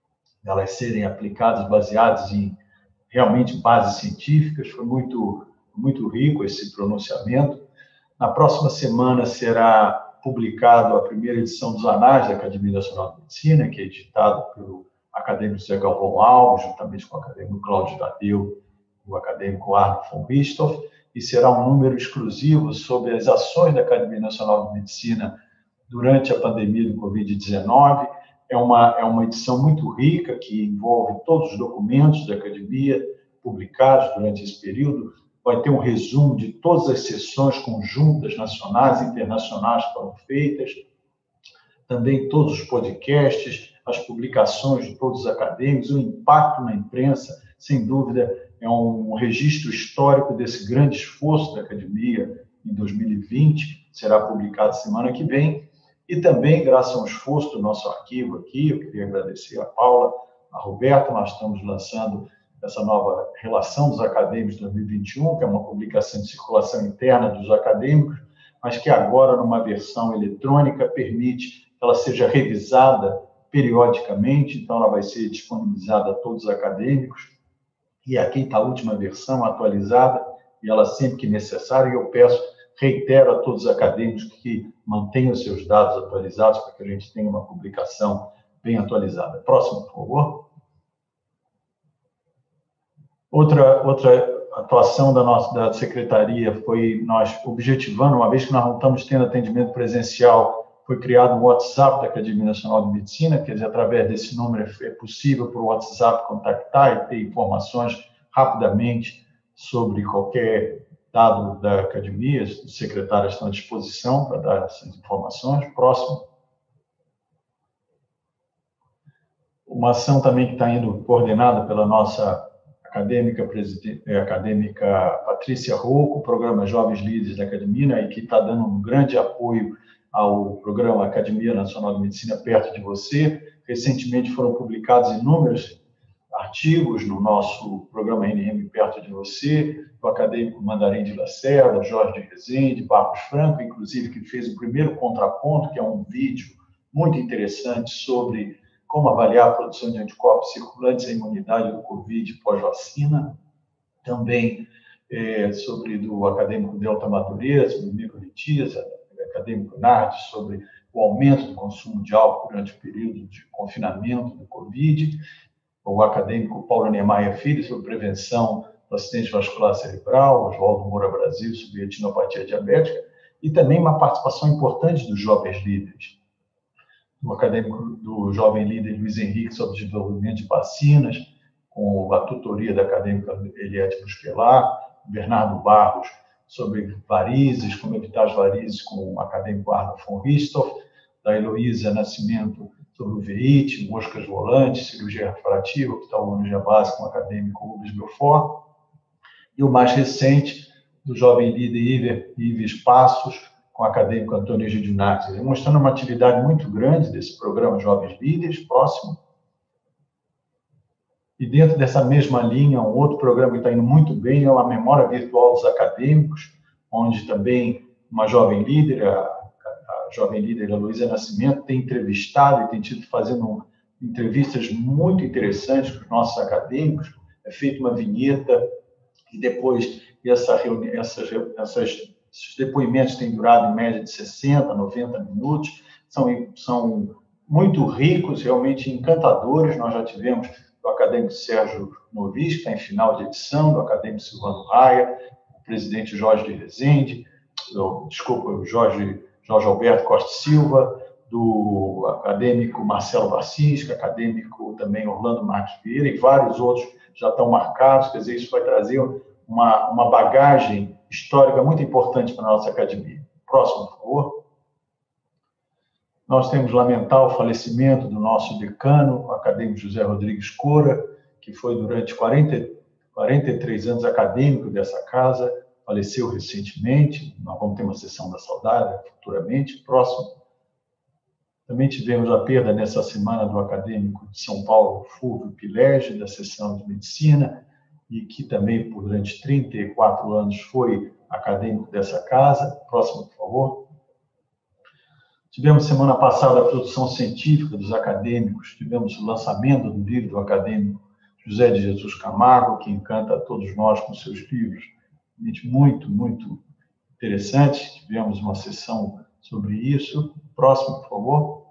elas serem aplicadas, baseadas em realmente bases científicas. Foi muito, muito rico esse pronunciamento. Na próxima semana será publicado a primeira edição dos Anais da Academia Nacional de Medicina, que é editado pelo acadêmico José Galvão Alves, juntamente com o acadêmico Cláudio Tadeu, o acadêmico Arno von Richthof, e será um número exclusivo sobre as ações da Academia Nacional de Medicina durante a pandemia do covid dezenove. É uma, é uma edição muito rica, que envolve todos os documentos da Academia publicados durante esse período. Vai ter um resumo de todas as sessões conjuntas, nacionais e internacionais que foram feitas, também todos os podcasts, as publicações de todos os acadêmicos, o impacto na imprensa, sem dúvida, é um registro histórico desse grande esforço da Academia em dois mil e vinte, será publicado semana que vem, e também, graças a um esforço do nosso arquivo aqui, eu queria agradecer a Paula, a Roberta, nós estamos lançando essa nova Relação dos Acadêmicos de dois mil e vinte e um, que é uma publicação de circulação interna dos acadêmicos, mas que agora, numa versão eletrônica, permite que ela seja revisada periodicamente, então ela vai ser disponibilizada a todos os acadêmicos, e aqui está a última versão atualizada, e ela sempre que necessário, e eu peço, reitero a todos os acadêmicos que mantenham os seus dados atualizados, para que a gente tenha uma publicação bem atualizada. Próximo, por favor. Outra, outra atuação da nossa da secretaria foi nós objetivando, uma vez que nós não estamos tendo atendimento presencial, foi criado um WhatsApp da Academia Nacional de Medicina, quer dizer, através desse número é possível por WhatsApp contactar e ter informações rapidamente sobre qualquer dado da Academia. Os secretários estão à disposição para dar essas informações. Próximo. Uma ação também que está indo coordenada pela nossa acadêmica, acadêmica Patrícia Rocco, o programa Jovens Líderes da Academia, e que está dando um grande apoio ao programa Academia Nacional de Medicina perto de você. Recentemente foram publicados inúmeros artigos no nosso programa N M perto de você, o acadêmico Mandarim de Lacerda, Jorge de Rezende, Barros Franco, inclusive, que fez o primeiro contraponto, que é um vídeo muito interessante sobre como avaliar a produção de anticorpos circulantes e a imunidade do Covid pós-vacina. Também é, sobre do acadêmico Delta Madureira, do Nico Litias, acadêmico Nardi, sobre o aumento do consumo de álcool durante o período de confinamento do Covid, o acadêmico Paulo Niemeyer Filho, sobre prevenção do acidente vascular cerebral, Oswaldo Moura Brasil, sobre retinopatia diabética, e também uma participação importante dos jovens líderes, do acadêmico do jovem líder Luiz Henrique, sobre desenvolvimento de vacinas, com a tutoria da acadêmica Eliette Busquelar, Bernardo Barros, sobre varizes, como evitar as varizes, com o acadêmico Arno von Richthof, da Heloísa Nascimento, sobre o V I T, moscas volantes, cirurgia refrativa, oftalmologia básica, com o acadêmico Rubens Belfort, e o mais recente, do jovem líder Iver, Ives Passos, com o acadêmico Antônio Gidinazzi, mostrando uma atividade muito grande desse programa Jovens Líderes. Próximo. E dentro dessa mesma linha, um outro programa que está indo muito bem é a Memória Virtual dos Acadêmicos, onde também uma jovem líder, a, a jovem líder Heloísa Nascimento, tem entrevistado e tem tido fazendo entrevistas muito interessantes com os nossos acadêmicos. É feita uma vinheta e depois essa reuni- essas, essas, esses depoimentos têm durado em média de sessenta, noventa minutos, são, são muito ricos, realmente encantadores. Nós já tivemos do acadêmico Sérgio Novis, que está em final de edição, do acadêmico Silvano Raia, o presidente Jorge de Rezende, do, desculpa, o Jorge, Jorge Alberto Costa Silva, do acadêmico Marcelo Bassis, acadêmico também Orlando Marques Vieira, e vários outros já estão marcados. Quer dizer, isso vai trazer uma, uma bagagem histórica muito importante para a nossa academia. Próximo, por favor. Nós temos lamentar o falecimento do nosso decano, o acadêmico José Rodrigues Cora, que foi durante quarenta, quarenta e três anos acadêmico dessa casa, faleceu recentemente. Nós vamos ter uma sessão da saudade futuramente. Próximo. Também tivemos a perda nessa semana do acadêmico de São Paulo, Fulvio Pilege, da seção de medicina, e que também, por durante trinta e quatro anos, foi acadêmico dessa casa. Próximo, por favor. Tivemos semana passada a produção científica dos acadêmicos, tivemos o lançamento do livro do acadêmico José de Jesus Camargo, que encanta a todos nós com seus livros. Muito, muito interessante. Tivemos uma sessão sobre isso. Próximo, por favor.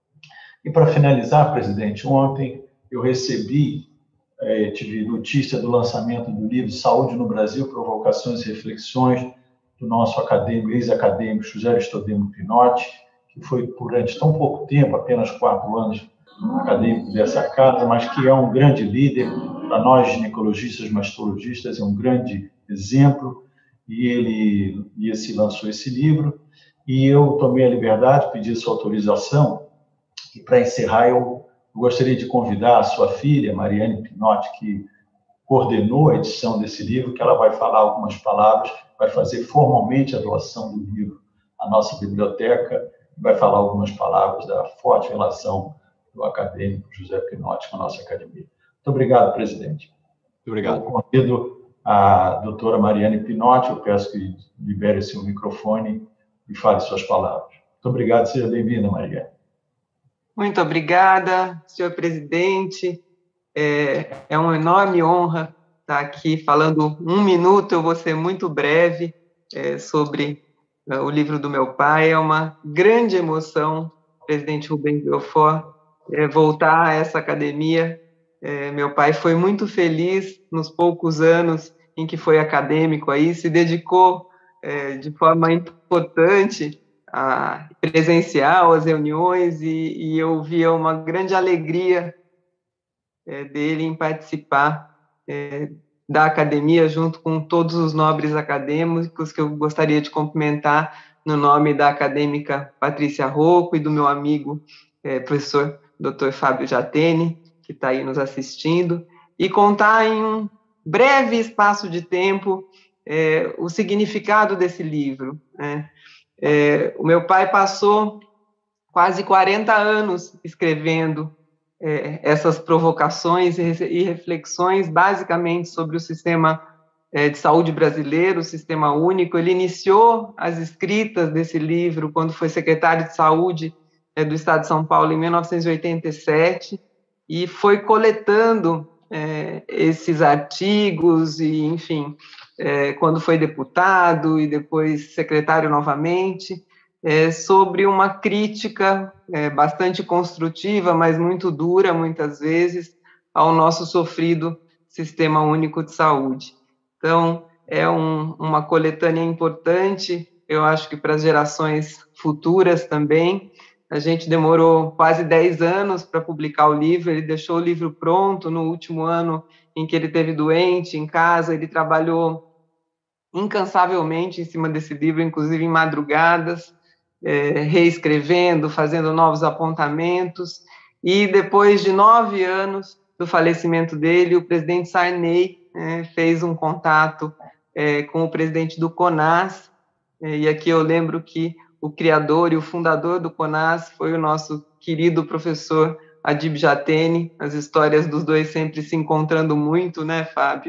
E para finalizar, presidente, ontem eu recebi, eh, tive notícia do lançamento do livro Saúde no Brasil, Provocações e Reflexões, do nosso acadêmico, ex-acadêmico José Aristodemo Pinotti, que foi durante tão pouco tempo, apenas quatro anos, acadêmico dessa casa, mas que é um grande líder para nós ginecologistas, mastologistas, é um grande exemplo, e ele e esse lançou esse livro, e eu tomei a liberdade, pedi sua autorização, e para encerrar eu gostaria de convidar a sua filha, Mariane Pinotti, que coordenou a edição desse livro, que ela vai falar algumas palavras, vai fazer formalmente a doação do livro à nossa biblioteca, vai falar algumas palavras da forte relação do acadêmico José Pinotti com a nossa academia. Muito obrigado, presidente. Muito obrigado. Eu convido a doutora Mariane Pinotti, eu peço que libere seu microfone e fale suas palavras. Muito obrigado, seja bem-vinda, Mariane. Muito obrigada, senhor presidente. É, é uma enorme honra estar aqui falando um minuto, eu vou ser muito breve, é, sobre é, o livro do meu pai. É uma grande emoção, presidente Rubens Belfort, é, voltar a essa academia. É, meu pai foi muito feliz nos poucos anos em que foi acadêmico aí, se dedicou é, de forma importante a presencial às reuniões, e, e eu via uma grande alegria é, dele em participar é, da academia junto com todos os nobres acadêmicos que eu gostaria de cumprimentar no nome da acadêmica Patrícia Rocco e do meu amigo é, professor doutor Fábio Jatene, que está aí nos assistindo, e contar em um breve espaço de tempo é, o significado desse livro, né? É, o meu pai passou quase quarenta anos escrevendo é, essas provocações e reflexões, basicamente sobre o sistema é, de saúde brasileiro, o sistema único. Ele iniciou as escritas desse livro quando foi secretário de saúde é, do Estado de São Paulo em mil novecentos e oitenta e sete, e foi coletando é, esses artigos, e, enfim, é, quando foi deputado e depois secretário novamente, é, sobre uma crítica é, bastante construtiva, mas muito dura, muitas vezes, ao nosso sofrido Sistema Único de Saúde. Então, é um, uma coletânea importante, eu acho que para as gerações futuras também. A gente demorou quase dez anos para publicar o livro, ele deixou o livro pronto no último ano em que ele esteve doente, em casa. Ele trabalhou incansavelmente em cima desse livro, inclusive em madrugadas, é, reescrevendo, fazendo novos apontamentos, e depois de nove anos do falecimento dele, o presidente Sarney é, fez um contato é, com o presidente do CONAS, é, e aqui eu lembro que o criador e o fundador do CONAS foi o nosso querido professor Adib Jatene, as histórias dos dois sempre se encontrando muito, né, Fábio?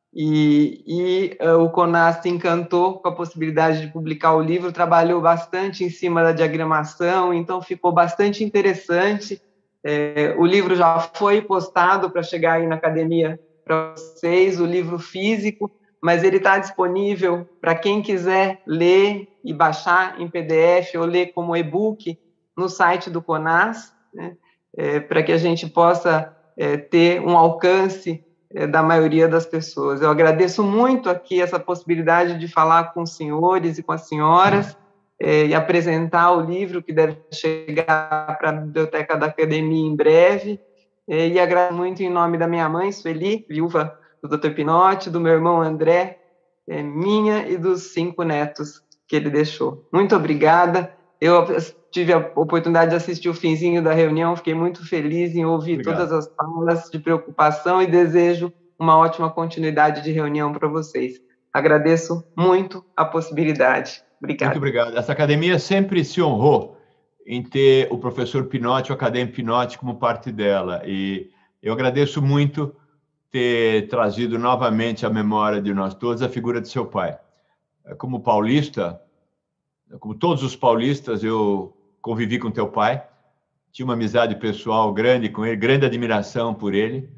E, e uh, o CONAS se encantou com a possibilidade de publicar o livro, trabalhou bastante em cima da diagramação, então ficou bastante interessante. É, o livro já foi postado para chegar aí na academia para vocês, o livro físico, mas ele está disponível para quem quiser ler e baixar em P D F ou ler como e-book no site do CONAS, né, é, para que a gente possa é, ter um alcance é, da maioria das pessoas. Eu agradeço muito aqui essa possibilidade de falar com os senhores e com as senhoras é, e apresentar o livro, que deve chegar para a Biblioteca da Academia em breve, é, e agradeço muito em nome da minha mãe, Sueli, viúva do doutor Pinotti, do meu irmão André, é, minha e dos cinco netos que ele deixou. Muito obrigada. Eu tive a oportunidade de assistir o finzinho da reunião, fiquei muito feliz em ouvir Obrigado. Todas as falas de preocupação, e desejo uma ótima continuidade de reunião para vocês. Agradeço muito a possibilidade. Obrigado. Muito obrigado. Essa academia sempre se honrou em ter o professor Pinotti, o acadêmico Pinotti, como parte dela, e eu agradeço muito ter trazido novamente à memória de nós todos a figura de seu pai. Como paulista, como todos os paulistas, eu convivi com teu pai, tinha uma amizade pessoal grande com ele, grande admiração por ele,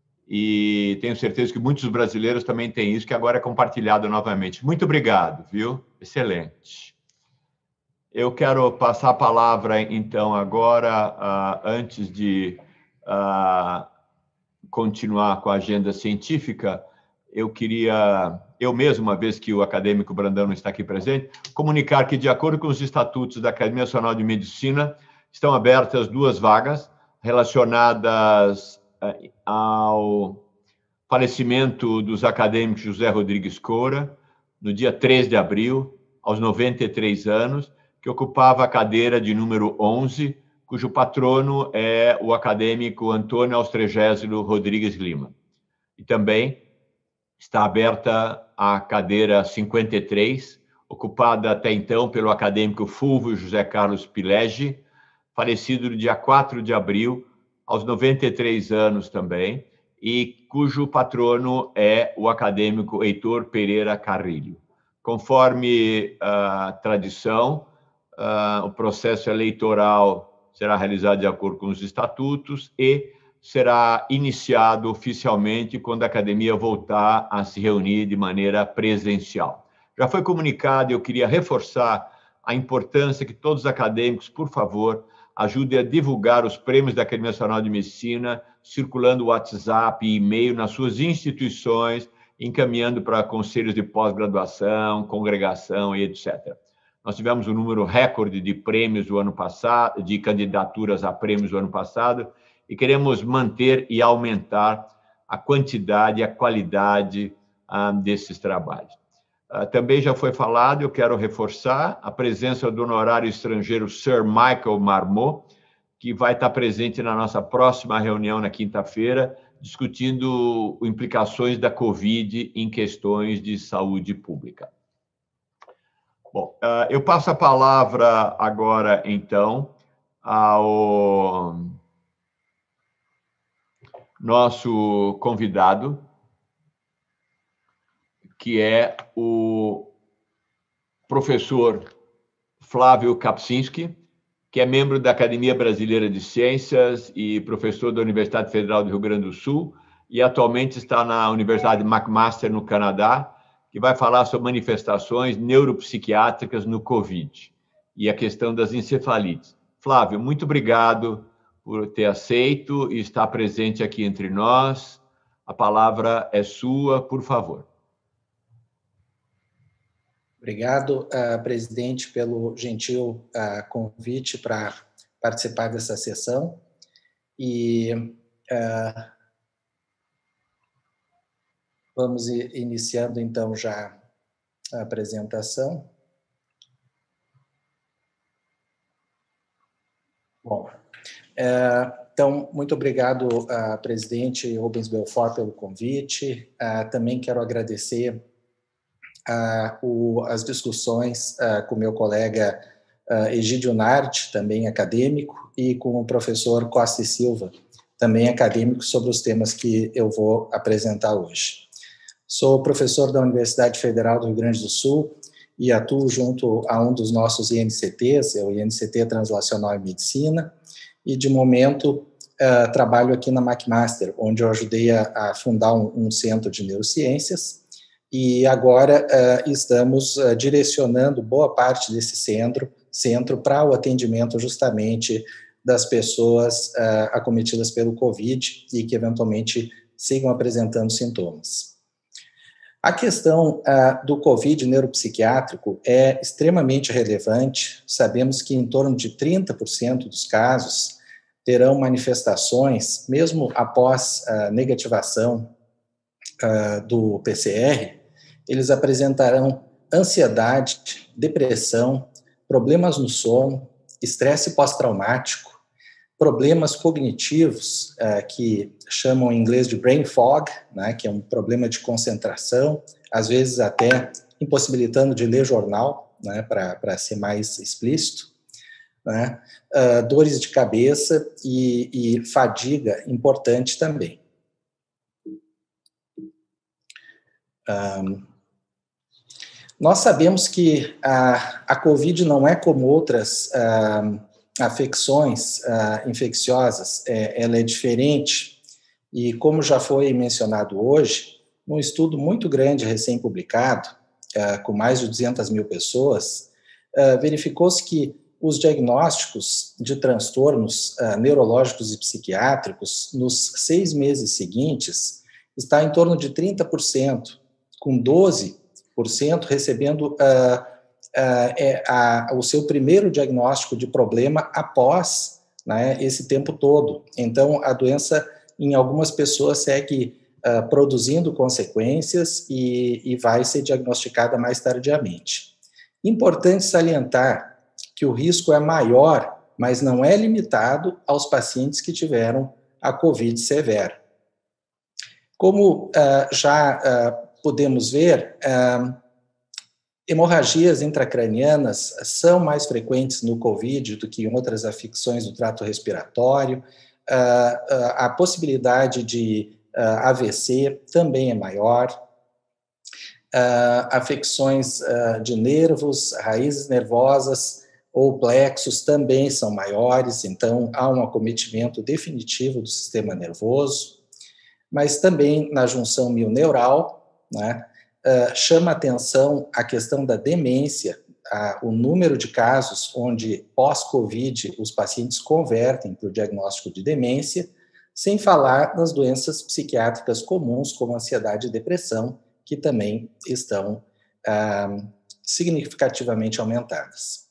e tenho certeza que muitos brasileiros também têm isso, que agora é compartilhado novamente. Muito obrigado, viu? Excelente. Eu quero passar a palavra, então, agora, uh, antes de uh, continuar com a agenda científica, eu queria, eu mesmo, uma vez que o acadêmico Brandão não está aqui presente, comunicar que, de acordo com os estatutos da Academia Nacional de Medicina, estão abertas duas vagas relacionadas ao falecimento dos acadêmicos José Rodrigues Coura, no dia três de abril, aos noventa e três anos, que ocupava a cadeira de número onze, cujo patrono é o acadêmico Antônio Austrégésilo Rodrigues Lima. E também está aberta a cadeira cinquenta e três, ocupada até então pelo acadêmico Fulvio José Carlos Pilege, falecido no dia quatro de abril, aos noventa e três anos também, e cujo patrono é o acadêmico Heitor Pereira Carrilho. Conforme a tradição, uh, o processo eleitoral será realizado de acordo com os estatutos e será iniciado oficialmente quando a academia voltar a se reunir de maneira presencial. Já foi comunicado, eu queria reforçar a importância que todos os acadêmicos, por favor, ajudem a divulgar os prêmios da Academia Nacional de Medicina, circulando WhatsApp e e-mail nas suas instituições, encaminhando para conselhos de pós-graduação, congregação e etcétera. Nós tivemos um número recorde de prêmios do ano passado, de candidaturas a prêmios do ano passado, e queremos manter e aumentar a quantidade e a qualidade ah, desses trabalhos. Ah, também já foi falado, eu quero reforçar a presença do honorário estrangeiro Sir Michael Marmot, que vai estar presente na nossa próxima reunião na quinta-feira, discutindo implicações da Covid em questões de saúde pública. Bom, ah, eu passo a palavra agora, então, ao nosso convidado, que é o professor Flávio Kapczynski, que é membro da Academia Brasileira de Ciências e professor da Universidade Federal do Rio Grande do Sul, e atualmente está na Universidade McMaster, no Canadá, que vai falar sobre manifestações neuropsiquiátricas no Covid e a questão das encefalites. Flávio, muito obrigado por ter aceito e estar presente aqui entre nós. A palavra é sua, por favor. Obrigado, uh, presidente, pelo gentil uh, convite para participar dessa sessão. E uh, vamos iniciando, então, já a apresentação. Bom, uh, então, muito obrigado, uh, presidente Rubens Belfort, pelo convite. Uh, também quero agradecer Uh, o, as discussões uh, com meu colega uh, Egídio Nardi, também acadêmico, e com o professor Costa e Silva, também acadêmico, sobre os temas que eu vou apresentar hoje. Sou professor da Universidade Federal do Rio Grande do Sul e atuo junto a um dos nossos I N C Ts, é o I N C T Translacional em Medicina, e de momento uh, trabalho aqui na McMaster, onde eu ajudei a, a fundar um, um centro de neurociências. E agora uh, estamos uh, direcionando boa parte desse centro, centro para o atendimento justamente das pessoas uh, acometidas pelo Covid e que eventualmente sigam apresentando sintomas. A questão uh, do Covid neuropsiquiátrico é extremamente relevante. Sabemos que em torno de trinta por cento dos casos terão manifestações, mesmo após a negativação uh, do P C R, eles apresentarão ansiedade, depressão, problemas no sono, estresse pós-traumático, problemas cognitivos, uh, que chamam em inglês de brain fog, né, que é um problema de concentração, às vezes até impossibilitando de ler jornal, né, para ser mais explícito, né, uh, dores de cabeça e, e fadiga importante também. Um, Nós sabemos que a, a Covid não é como outras uh, afecções uh, infecciosas, é, ela é diferente, e como já foi mencionado hoje, num estudo muito grande, recém-publicado, uh, com mais de duzentas mil pessoas, uh, verificou-se que os diagnósticos de transtornos uh, neurológicos e psiquiátricos nos seis meses seguintes está em torno de trinta por cento, com doze por cento recebendo uh, uh, é, a, o seu primeiro diagnóstico de problema após, né, esse tempo todo. Então, a doença, em algumas pessoas, segue uh, produzindo consequências e, e vai ser diagnosticada mais tardiamente. Importante salientar que o risco é maior, mas não é limitado aos pacientes que tiveram a COVID severa. Como uh, já uh, podemos ver, uh, hemorragias intracranianas são mais frequentes no COVID do que em outras afecções do trato respiratório. Uh, uh, a possibilidade de uh, A V C também é maior. Uh, afecções uh, de nervos, raízes nervosas ou plexos também são maiores, então há um acometimento definitivo do sistema nervoso, mas também na junção mioneural, né, uh, chama atenção a questão da demência, uh, o número de casos onde pós-Covid os pacientes convertem para o diagnóstico de demência, sem falar nas doenças psiquiátricas comuns, como ansiedade e depressão, que também estão uh, significativamente aumentadas.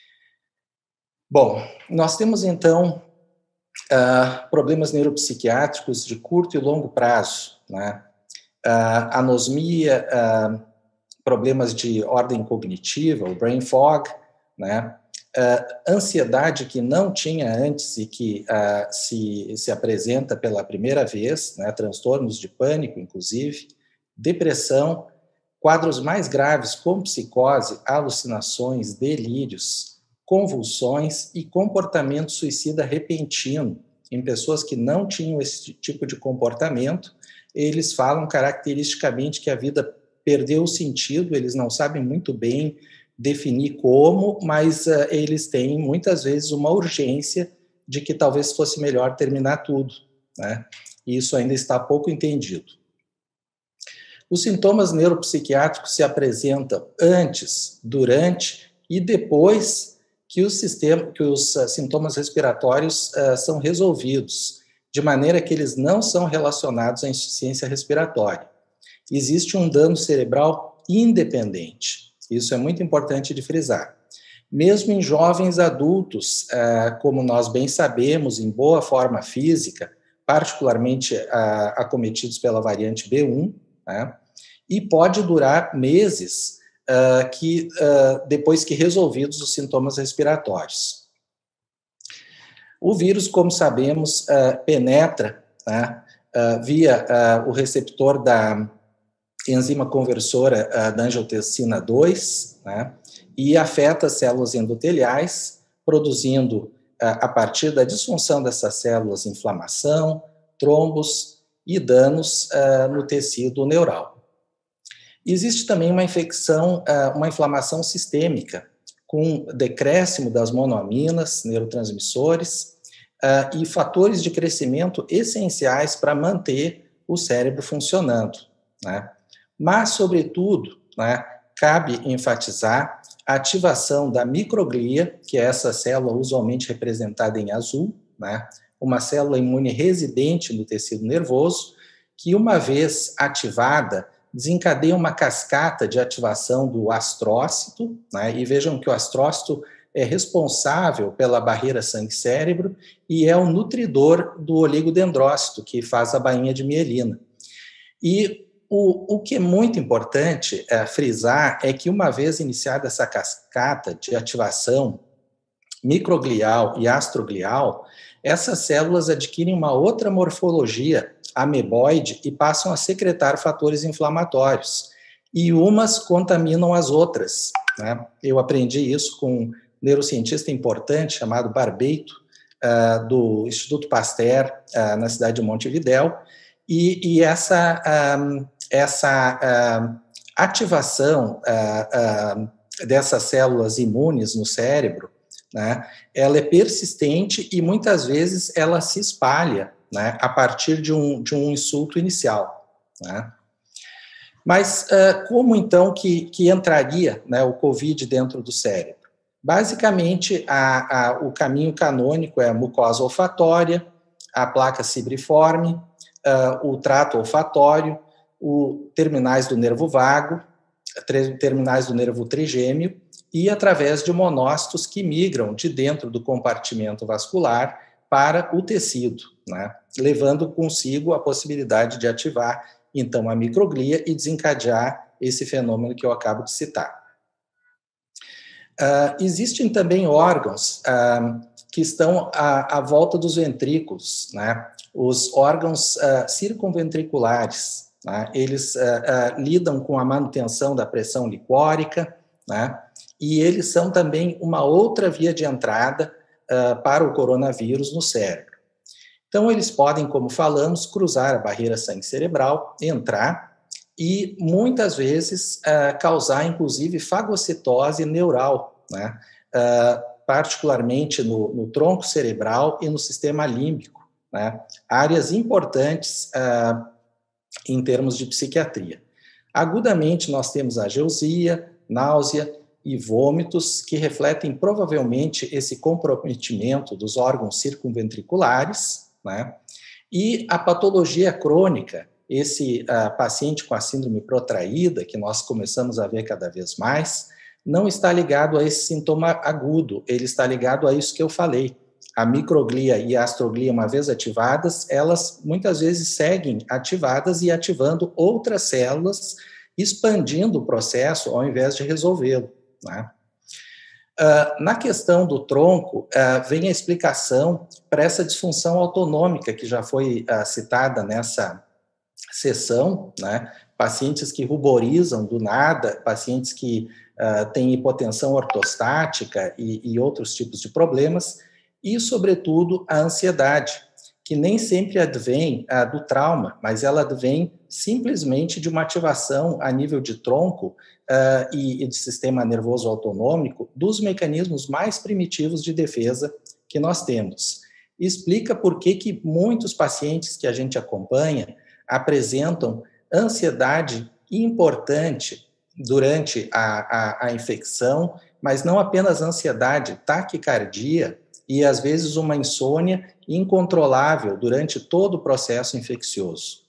Bom, nós temos então uh, problemas neuropsiquiátricos de curto e longo prazo, né? Uh, anosmia, uh, problemas de ordem cognitiva, o brain fog, né? Uh, ansiedade que não tinha antes e que uh, se, se apresenta pela primeira vez, né? Transtornos de pânico, inclusive, depressão, quadros mais graves como psicose, alucinações, delírios, convulsões e comportamento suicida repentino. Em pessoas que não tinham esse tipo de comportamento, eles falam caracteristicamente que a vida perdeu o sentido, eles não sabem muito bem definir como, mas uh, eles têm muitas vezes uma urgência de que talvez fosse melhor terminar tudo, né? E isso ainda está pouco entendido. Os sintomas neuropsiquiátricos se apresentam antes, durante e depois que os, sistema, que os uh, sintomas respiratórios uh, são resolvidos, de maneira que eles não são relacionados à insuficiência respiratória. Existe um dano cerebral independente. Isso é muito importante de frisar. Mesmo em jovens adultos, uh, como nós bem sabemos, em boa forma física, particularmente uh, acometidos pela variante B um, né, e pode durar meses uh, que, uh, depois que resolvidos os sintomas respiratórios. O vírus, como sabemos, uh, penetra, né, uh, via uh, o receptor da enzima conversora uh, da angiotensina dois, né, e afeta as células endoteliais, produzindo, uh, a partir da disfunção dessas células, inflamação, trombos e danos uh, no tecido neural. Existe também uma infecção, uh, uma inflamação sistêmica, com decréscimo das monoaminas, neurotransmissores, uh, e fatores de crescimento essenciais para manter o cérebro funcionando, né? Mas, sobretudo, né, cabe enfatizar a ativação da microglia, que é essa célula usualmente representada em azul, né, uma célula imune residente no tecido nervoso, que, uma vez ativada, desencadeia uma cascata de ativação do astrócito, né, e vejam que o astrócito é responsável pela barreira sangue-cérebro e é o nutridor do oligodendrócito, que faz a bainha de mielina. E o, o que é muito importante é, frisar é que, uma vez iniciada essa cascata de ativação microglial e astroglial, essas células adquirem uma outra morfologia ameboide e passam a secretar fatores inflamatórios. E umas contaminam as outras, né? Eu aprendi isso com um neurocientista importante chamado Barbeito, uh, do Instituto Pasteur, uh, na cidade de Montevidéu, e, e essa, um, essa uh, ativação uh, uh, dessas células imunes no cérebro né, ela é persistente e muitas vezes ela se espalha, né, a partir de um, de um insulto inicial, né. Mas uh, como então que, que entraria, né, o COVID dentro do cérebro? Basicamente, a, a, o caminho canônico é a mucosa olfatória, a placa cibriforme, uh, o trato olfatório, os terminais do nervo vago, terminais do nervo trigêmeo, e através de monócitos que migram de dentro do compartimento vascular para o tecido, né, levando consigo a possibilidade de ativar, então, a microglia e desencadear esse fenômeno que eu acabo de citar. Uh, existem também órgãos uh, que estão à, à volta dos ventrículos, né, os órgãos uh, circunventriculares, né, eles uh, uh, lidam com a manutenção da pressão licórica, né, e eles são também uma outra via de entrada uh, para o coronavírus no cérebro. Então, eles podem, como falamos, cruzar a barreira sangue cerebral, entrar e, muitas vezes, uh, causar, inclusive, fagocitose neural, né, uh, particularmente no, no tronco cerebral e no sistema límbico, né, áreas importantes uh, em termos de psiquiatria. Agudamente, nós temos ageusia, náusea e vômitos, que refletem provavelmente esse comprometimento dos órgãos circunventriculares, né? E a patologia crônica, esse uh, paciente com a síndrome protraída, que nós começamos a ver cada vez mais, não está ligado a esse sintoma agudo, ele está ligado a isso que eu falei. A microglia e a astroglia, uma vez ativadas, elas muitas vezes seguem ativadas e ativando outras células, expandindo o processo ao invés de resolvê-lo, né? Uh, na questão do tronco, uh, vem a explicação para essa disfunção autonômica que já foi uh, citada nessa sessão, né? Pacientes que ruborizam do nada, pacientes que uh, têm hipotensão ortostática e, e outros tipos de problemas, e, sobretudo, a ansiedade, que nem sempre advém uh, do trauma, mas ela advém simplesmente de uma ativação a nível de tronco Uh, e, e de sistema nervoso autonômico dos mecanismos mais primitivos de defesa que nós temos. Explica por que que muitos pacientes que a gente acompanha apresentam ansiedade importante durante a, a, a infecção, mas não apenas ansiedade, taquicardia e, às vezes, uma insônia incontrolável durante todo o processo infeccioso.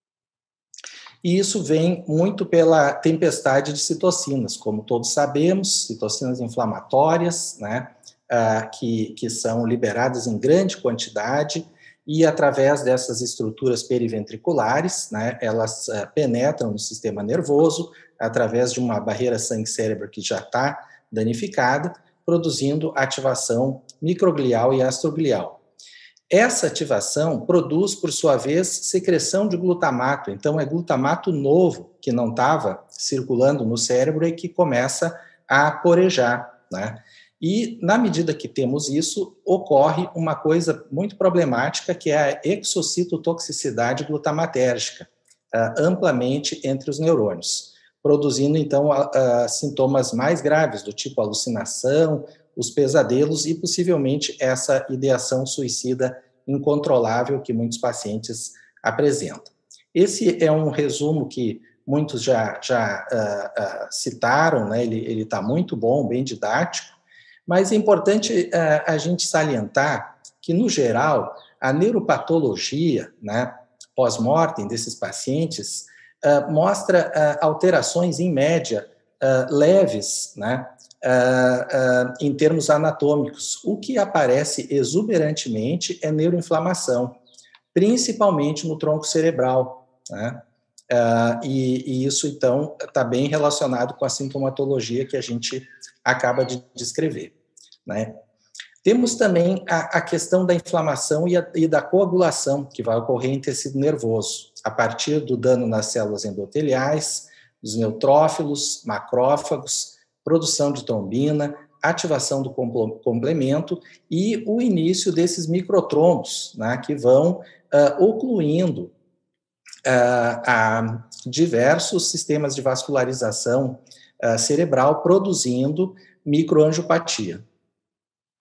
E isso vem muito pela tempestade de citocinas, como todos sabemos, citocinas inflamatórias, né, uh, que, que são liberadas em grande quantidade e, através dessas estruturas periventriculares, né, elas uh, penetram no sistema nervoso, através de uma barreira sangue-cérebro que já está danificada, produzindo ativação microglial e astroglial. Essa ativação produz, por sua vez, secreção de glutamato. Então, é glutamato novo que não estava circulando no cérebro e que começa a porejar, né? E, na medida que temos isso, ocorre uma coisa muito problemática, que é a exocitotoxicidade glutamatérgica, uh, amplamente entre os neurônios, produzindo, então, uh, uh, sintomas mais graves, do tipo alucinação, os pesadelos e, possivelmente, essa ideação suicida incontrolável que muitos pacientes apresentam. Esse é um resumo que muitos já, já uh, uh, citaram, né? Ele está muito bom, bem didático, mas é importante uh, a gente salientar que, no geral, a neuropatologia, né, pós-mortem desses pacientes uh, mostra uh, alterações, em média, uh, leves, né, Uh, uh, em termos anatômicos. O que aparece exuberantemente é neuroinflamação, principalmente no tronco cerebral, né? Uh, e, e isso, então, está bem relacionado com a sintomatologia que a gente acaba de descrever, né? Temos também a, a questão da inflamação e, a, e da coagulação, que vai ocorrer em tecido nervoso, a partir do dano nas células endoteliais, dos neutrófilos, macrófagos, produção de trombina, ativação do complemento e o início desses microtrombos, né, que vão uh, ocluindo uh, a diversos sistemas de vascularização uh, cerebral, produzindo microangiopatia.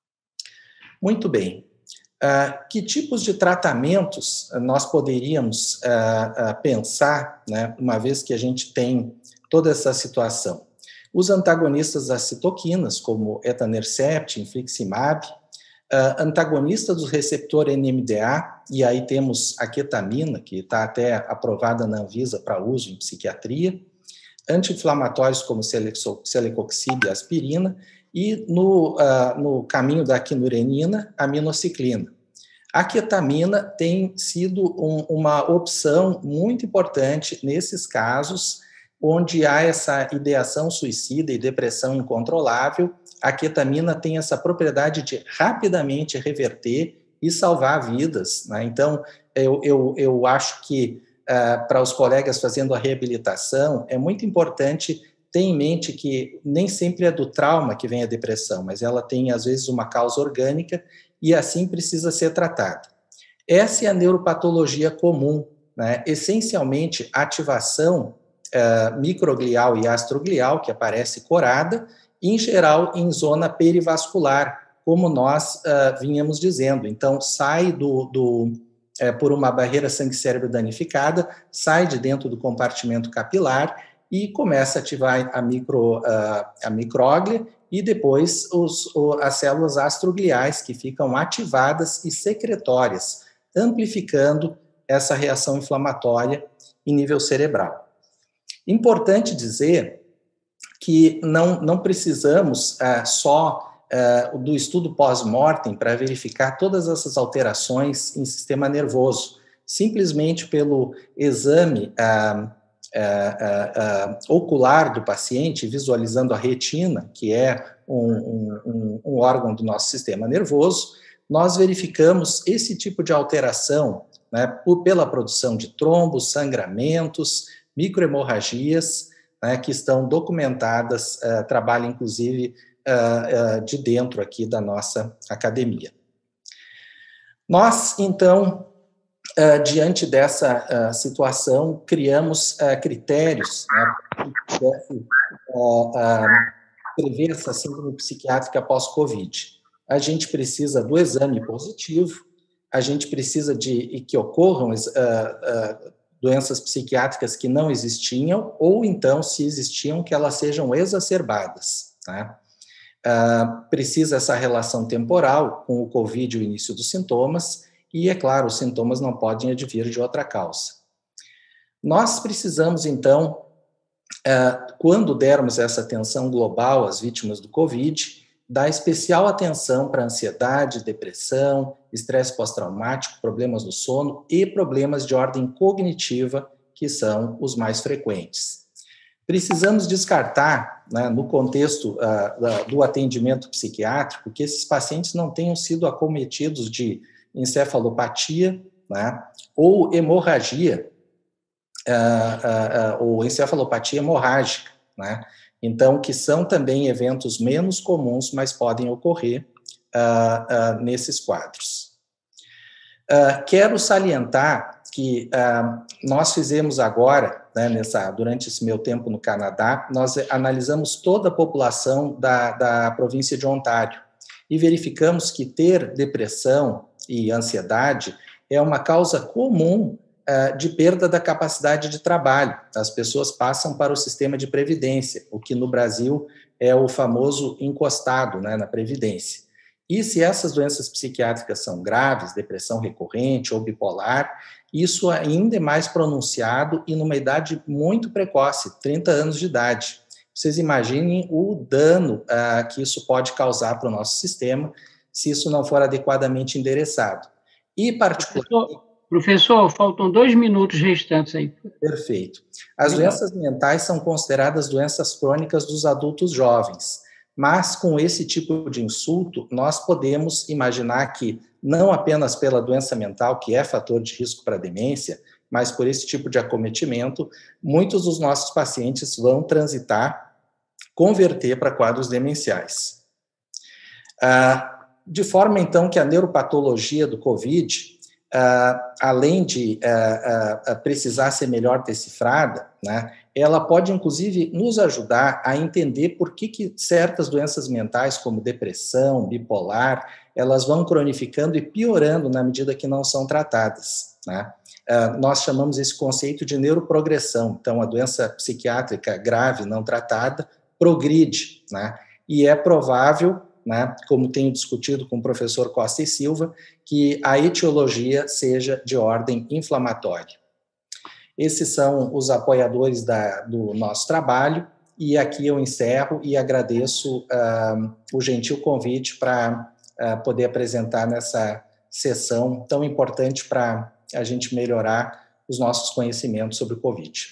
Muito bem. Uh, que tipos de tratamentos nós poderíamos uh, uh, pensar, né, uma vez que a gente tem toda essa situação? Os antagonistas das citoquinas, como etanercept, infliximab, uh, antagonistas do receptor N M D A, e aí temos a ketamina, que está até aprovada na Anvisa para uso em psiquiatria, anti-inflamatórios como celecoxib e aspirina, e no, uh, no caminho da quinurenina, a aminociclina. A ketamina tem sido um, uma opção muito importante nesses casos onde há essa ideação suicida e depressão incontrolável. A ketamina tem essa propriedade de rapidamente reverter e salvar vidas, né? Então, eu, eu, eu acho que uh, para os colegas fazendo a reabilitação, é muito importante ter em mente que nem sempre é do trauma que vem a depressão, mas ela tem, às vezes, uma causa orgânica e, assim, precisa ser tratada. Essa é a neuropatologia comum, né? Essencialmente, ativação uh, microglial e astroglial, que aparece corada, em geral, em zona perivascular, como nós uh, vínhamos dizendo. Então, sai do, do, uh, por uma barreira sangue-cérebro danificada, sai de dentro do compartimento capilar e começa a ativar a, micro, uh, a micróglia e depois os, o, as células astrogliais, que ficam ativadas e secretórias, amplificando essa reação inflamatória em nível cerebral. Importante dizer que não, não precisamos uh, só uh, do estudo pós-mortem para verificar todas essas alterações em sistema nervoso. Simplesmente pelo exame uh, uh, uh, uh, ocular do paciente, visualizando a retina, que é um, um, um órgão do nosso sistema nervoso, nós verificamos esse tipo de alteração, né, por, pela produção de trombos, sangramentos, microhemorragias, né, que estão documentadas, uh, trabalho inclusive uh, uh, de dentro aqui da nossa academia. Nós, então, uh, diante dessa uh, situação, criamos uh, critérios, né, que pudessem uh, uh, prever essa síndrome psiquiátrica pós-Covid. A gente precisa do exame positivo, a gente precisa de que ocorram uh, uh, doenças psiquiátricas que não existiam, ou então, se existiam, que elas sejam exacerbadas, né? Uh, precisa essa relação temporal com o Covid e o início dos sintomas, e, é claro, os sintomas não podem advir de outra causa. Nós precisamos, então, uh, quando dermos essa atenção global às vítimas do Covid, dar especial atenção para ansiedade, depressão, estresse pós-traumático, problemas do sono e problemas de ordem cognitiva, que são os mais frequentes. Precisamos descartar, né, no contexto uh, do atendimento psiquiátrico, que esses pacientes não tenham sido acometidos de encefalopatia, né, ou hemorragia, uh, uh, uh, ou encefalopatia hemorrágica, né? Então, que são também eventos menos comuns, mas podem ocorrer uh, uh, nesses quadros. Uh, quero salientar que uh, nós fizemos agora, né, nessa, durante esse meu tempo no Canadá, nós analisamos toda a população da, da província de Ontário e verificamos que ter depressão e ansiedade é uma causa comum de perda da capacidade de trabalho. As pessoas passam para o sistema de previdência, o que no Brasil é o famoso encostado, né, na previdência. E se essas doenças psiquiátricas são graves, depressão recorrente ou bipolar, isso ainda é mais pronunciado e numa idade muito precoce, trinta anos de idade. Vocês imaginem o dano uh, que isso pode causar para o nosso sistema se isso não for adequadamente endereçado. E particularmente... Professor, faltam dois minutos restantes aí. Perfeito. As doenças mentais são consideradas doenças crônicas dos adultos jovens, mas com esse tipo de insulto, nós podemos imaginar que, não apenas pela doença mental, que é fator de risco para a demência, mas por esse tipo de acometimento, muitos dos nossos pacientes vão transitar, converter para quadros demenciais. Ah, de forma, então, que a neuropatologia do Covid... Uh, além de uh, uh, precisar ser melhor decifrada, né, ela pode, inclusive, nos ajudar a entender por que, que certas doenças mentais, como depressão, bipolar, elas vão cronificando e piorando na medida que não são tratadas, né? Uh, nós chamamos esse conceito de neuroprogressão. Então, a doença psiquiátrica grave não tratada progride, né? E é provável, né, como tenho discutido com o professor Costa e Silva, que a etiologia seja de ordem inflamatória. Esses são os apoiadores da, do nosso trabalho, e aqui eu encerro e agradeço uh, o gentil convite para uh, poder apresentar nessa sessão tão importante para a gente melhorar os nossos conhecimentos sobre o Covid.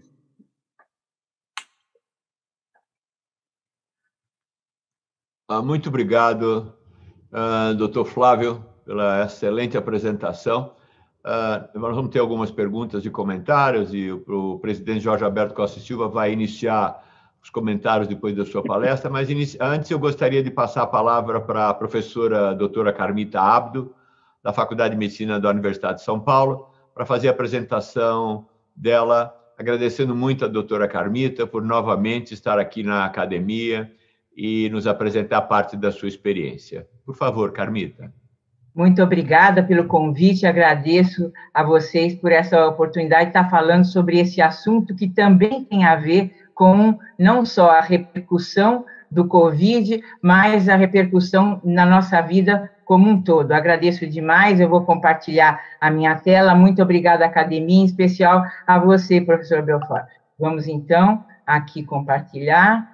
Muito obrigado, uh, doutor Flávio, pela excelente apresentação. Uh, nós vamos ter algumas perguntas e comentários, e o, o presidente Jorge Alberto Costa e Silva vai iniciar os comentários depois da sua palestra, mas inici... antes eu gostaria de passar a palavra para a professora doutora Carmita Abdo, da Faculdade de Medicina da Universidade de São Paulo, para fazer a apresentação dela, agradecendo muito a doutora Carmita por novamente estar aqui na academia e nos apresentar parte da sua experiência. Por favor, Carmita. Muito obrigada pelo convite, agradeço a vocês por essa oportunidade de estar falando sobre esse assunto que também tem a ver com não só a repercussão do Covid, mas a repercussão na nossa vida como um todo. Agradeço demais, eu vou compartilhar a minha tela. Muito obrigada, academia, em especial a você, professor Belfort. Vamos, então, aqui compartilhar.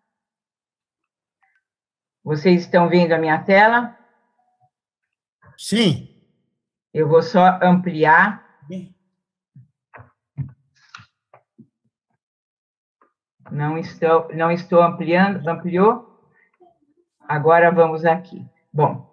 Vocês estão vendo a minha tela? Sim. Eu vou só ampliar. Não estou, não estou ampliando, ampliou? Agora vamos aqui. Bom,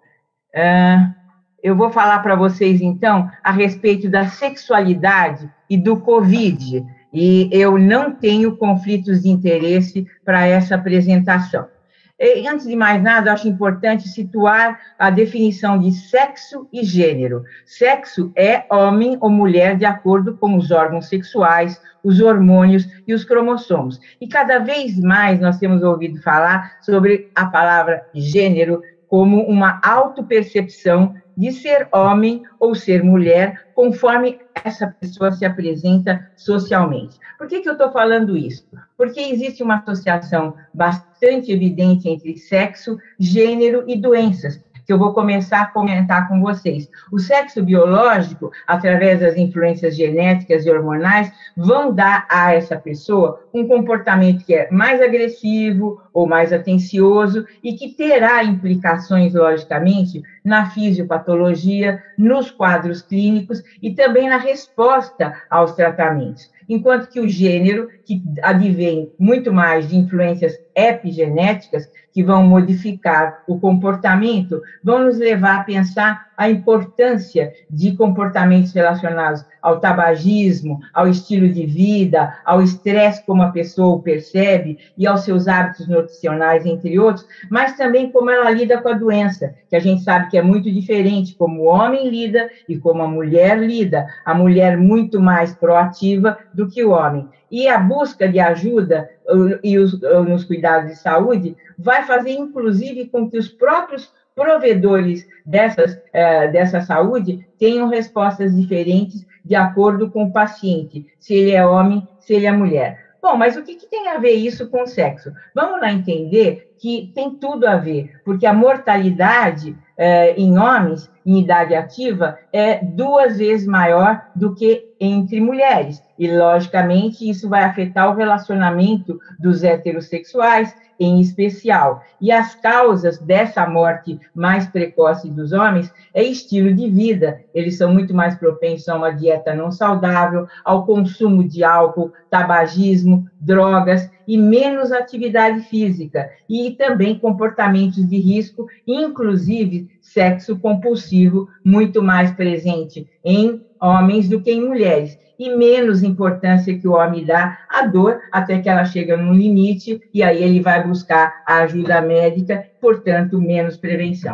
uh, eu vou falar para vocês, então, a respeito da sexualidade e do Covid, e eu não tenho conflitos de interesse para essa apresentação. E, antes de mais nada, acho importante situar a definição de sexo e gênero. Sexo é homem ou mulher de acordo com os órgãos sexuais, os hormônios e os cromossomos. E cada vez mais nós temos ouvido falar sobre a palavra gênero como uma autopercepção de ser homem ou ser mulher, conforme essa pessoa se apresenta socialmente. Por que que eu estou falando isso? Porque existe uma associação bastante evidente entre sexo, gênero e doenças, que eu vou começar a comentar com vocês. O sexo biológico, através das influências genéticas e hormonais, vão dar a essa pessoa um comportamento que é mais agressivo ou mais atencioso e que terá implicações, logicamente, na fisiopatologia, nos quadros clínicos e também na resposta aos tratamentos. Enquanto que o gênero, que advém muito mais de influências epigenéticas, que vão modificar o comportamento, vão nos levar a pensar a importância de comportamentos relacionados ao tabagismo, ao estilo de vida, ao estresse como a pessoa o percebe e aos seus hábitos nutricionais, entre outros, mas também como ela lida com a doença, que a gente sabe que é muito diferente como o homem lida e como a mulher lida. A mulher muito mais proativa do que o homem. E a busca de ajuda e os, nos cuidados de saúde vai fazer, inclusive, com que os próprios provedores dessas, eh, dessa saúde tenham respostas diferentes de acordo com o paciente, se ele é homem, se ele é mulher. Bom, mas o que, que tem a ver isso com o sexo? Vamos lá entender que tem tudo a ver, porque a mortalidade eh, em homens, em idade ativa, é duas vezes maior do que entre mulheres. E, logicamente, isso vai afetar o relacionamento dos heterossexuais, em especial. E as causas dessa morte mais precoce dos homens é estilo de vida. Eles são muito mais propensos a uma dieta não saudável, ao consumo de álcool, tabagismo, drogas e menos atividade física. E também comportamentos de risco, inclusive sexo compulsivo, muito mais presente em homens do que em mulheres. E menos importância que o homem dá à dor, até que ela chega num limite, e aí ele vai buscar a ajuda médica, portanto, menos prevenção.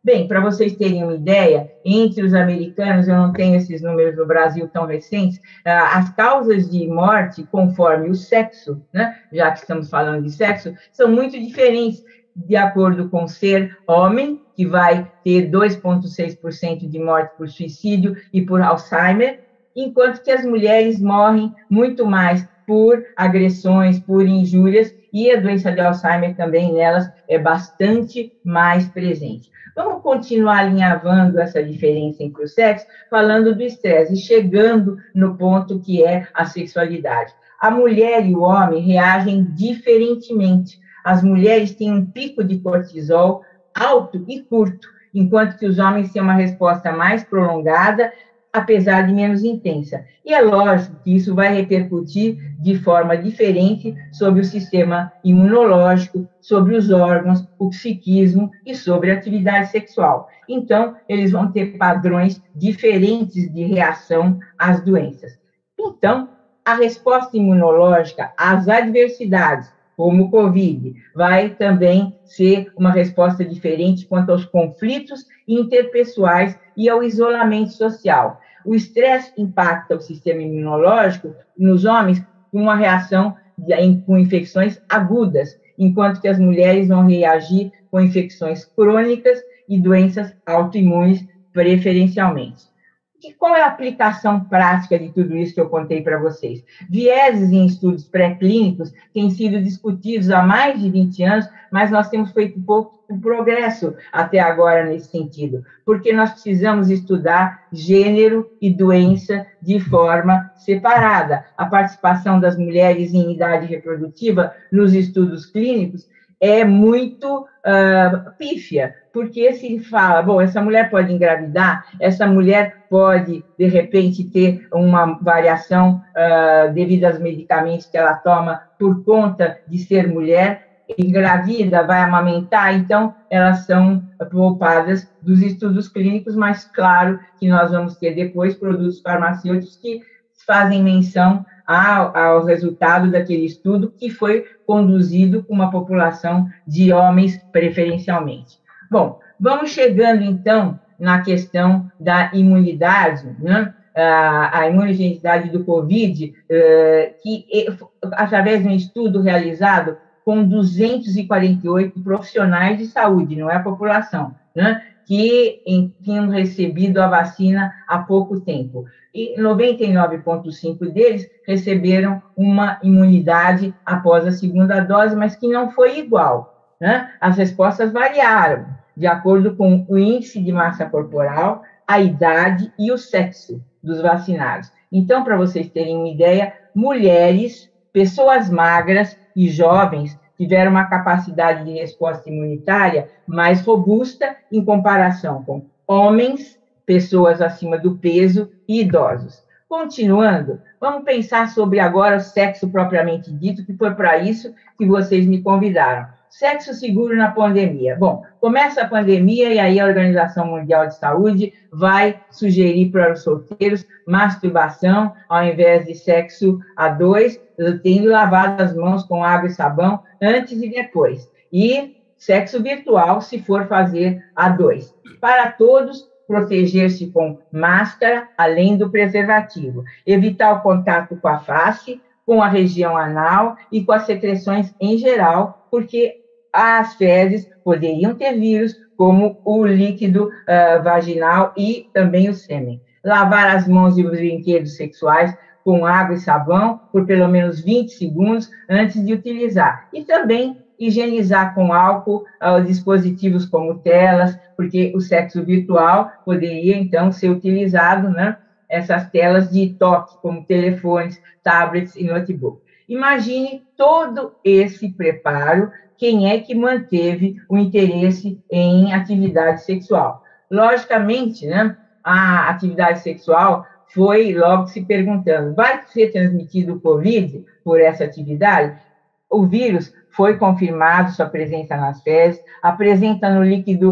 Bem, para vocês terem uma ideia, entre os americanos, eu não tenho esses números no Brasil tão recentes, as causas de morte, conforme o sexo, né, já que estamos falando de sexo, são muito diferentes, de acordo com ser homem, que vai ter dois vírgula seis por cento de morte por suicídio e por Alzheimer, enquanto que as mulheres morrem muito mais por agressões, por injúrias, e a doença de Alzheimer também nelas é bastante mais presente. Vamos continuar alinhavando essa diferença entre os sexos, falando do estresse, e chegando no ponto que é a sexualidade. A mulher e o homem reagem diferentemente. As mulheres têm um pico de cortisol alto e curto, enquanto que os homens têm uma resposta mais prolongada, apesar de menos intensa. E é lógico que isso vai repercutir de forma diferente sobre o sistema imunológico, sobre os órgãos, o psiquismo e sobre a atividade sexual. Então, eles vão ter padrões diferentes de reação às doenças. Então, a resposta imunológica às adversidades, como o Covid, vai também ser uma resposta diferente quanto aos conflitos interpessoais e ao isolamento social. O estresse impacta o sistema imunológico nos homens com uma reação com infecções agudas, enquanto que as mulheres vão reagir com infecções crônicas e doenças autoimunes preferencialmente. E qual é a aplicação prática de tudo isso que eu contei para vocês? Vieses em estudos pré-clínicos têm sido discutidos há mais de vinte anos, mas nós temos feito pouco progresso até agora nesse sentido, porque nós precisamos estudar gênero e doença de forma separada. A participação das mulheres em idade reprodutiva nos estudos clínicos é muito uh, pífia, porque se fala, bom, essa mulher pode engravidar, essa mulher pode, de repente, ter uma variação uh, devido aos medicamentos que ela toma por conta de ser mulher, engravida, vai amamentar, então elas são poupadas dos estudos clínicos, mas claro que nós vamos ter depois produtos farmacêuticos que fazem menção ao, ao resultado daquele estudo que foi conduzido com uma população de homens preferencialmente. Bom, vamos chegando então na questão da imunidade, né? a, a imunogenicidade do Covid, uh, que através de um estudo realizado com duzentos e quarenta e oito profissionais de saúde, não é a população, né? que em, tinham recebido a vacina há pouco tempo. E noventa e nove vírgula cinco por cento deles receberam uma imunidade após a segunda dose, mas que não foi igual, né? As respostas variaram, de acordo com o índice de massa corporal, a idade e o sexo dos vacinados. Então, para vocês terem uma ideia, mulheres, pessoas magras e jovens tiveram uma capacidade de resposta imunitária mais robusta em comparação com homens, pessoas acima do peso e idosos. Continuando, vamos pensar sobre agora o sexo propriamente dito, que foi para isso que vocês me convidaram. Sexo seguro na pandemia. Bom, começa a pandemia e aí a Organização Mundial de Saúde vai sugerir para os solteiros masturbação ao invés de sexo a dois, tendo lavado as mãos com água e sabão antes e depois. E sexo virtual, se for fazer a dois. Para todos, proteger-se com máscara, além do preservativo. Evitar o contato com a face, com a região anal e com as secreções em geral, porque as fezes poderiam ter vírus, como o líquido uh, vaginal e também o sêmen. Lavar as mãos e os brinquedos sexuais com água e sabão por pelo menos vinte segundos antes de utilizar. E também higienizar com álcool uh, dispositivos como telas, porque o sexo virtual poderia, então, ser utilizado, né, essas telas de toque, como telefones, tablets e notebook. Imagine todo esse preparo, quem é que manteve o interesse em atividade sexual. Logicamente, né, a atividade sexual foi logo se perguntando, vai ser transmitido o Covid por essa atividade? O vírus foi confirmado sua presença nas fezes, a presença no líquido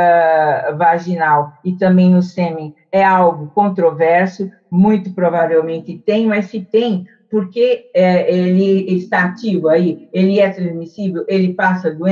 uh, vaginal e também no sêmen é algo controverso, muito provavelmente tem, mas se tem, porque é, ele está ativo aí, ele é transmissível, ele passa doença,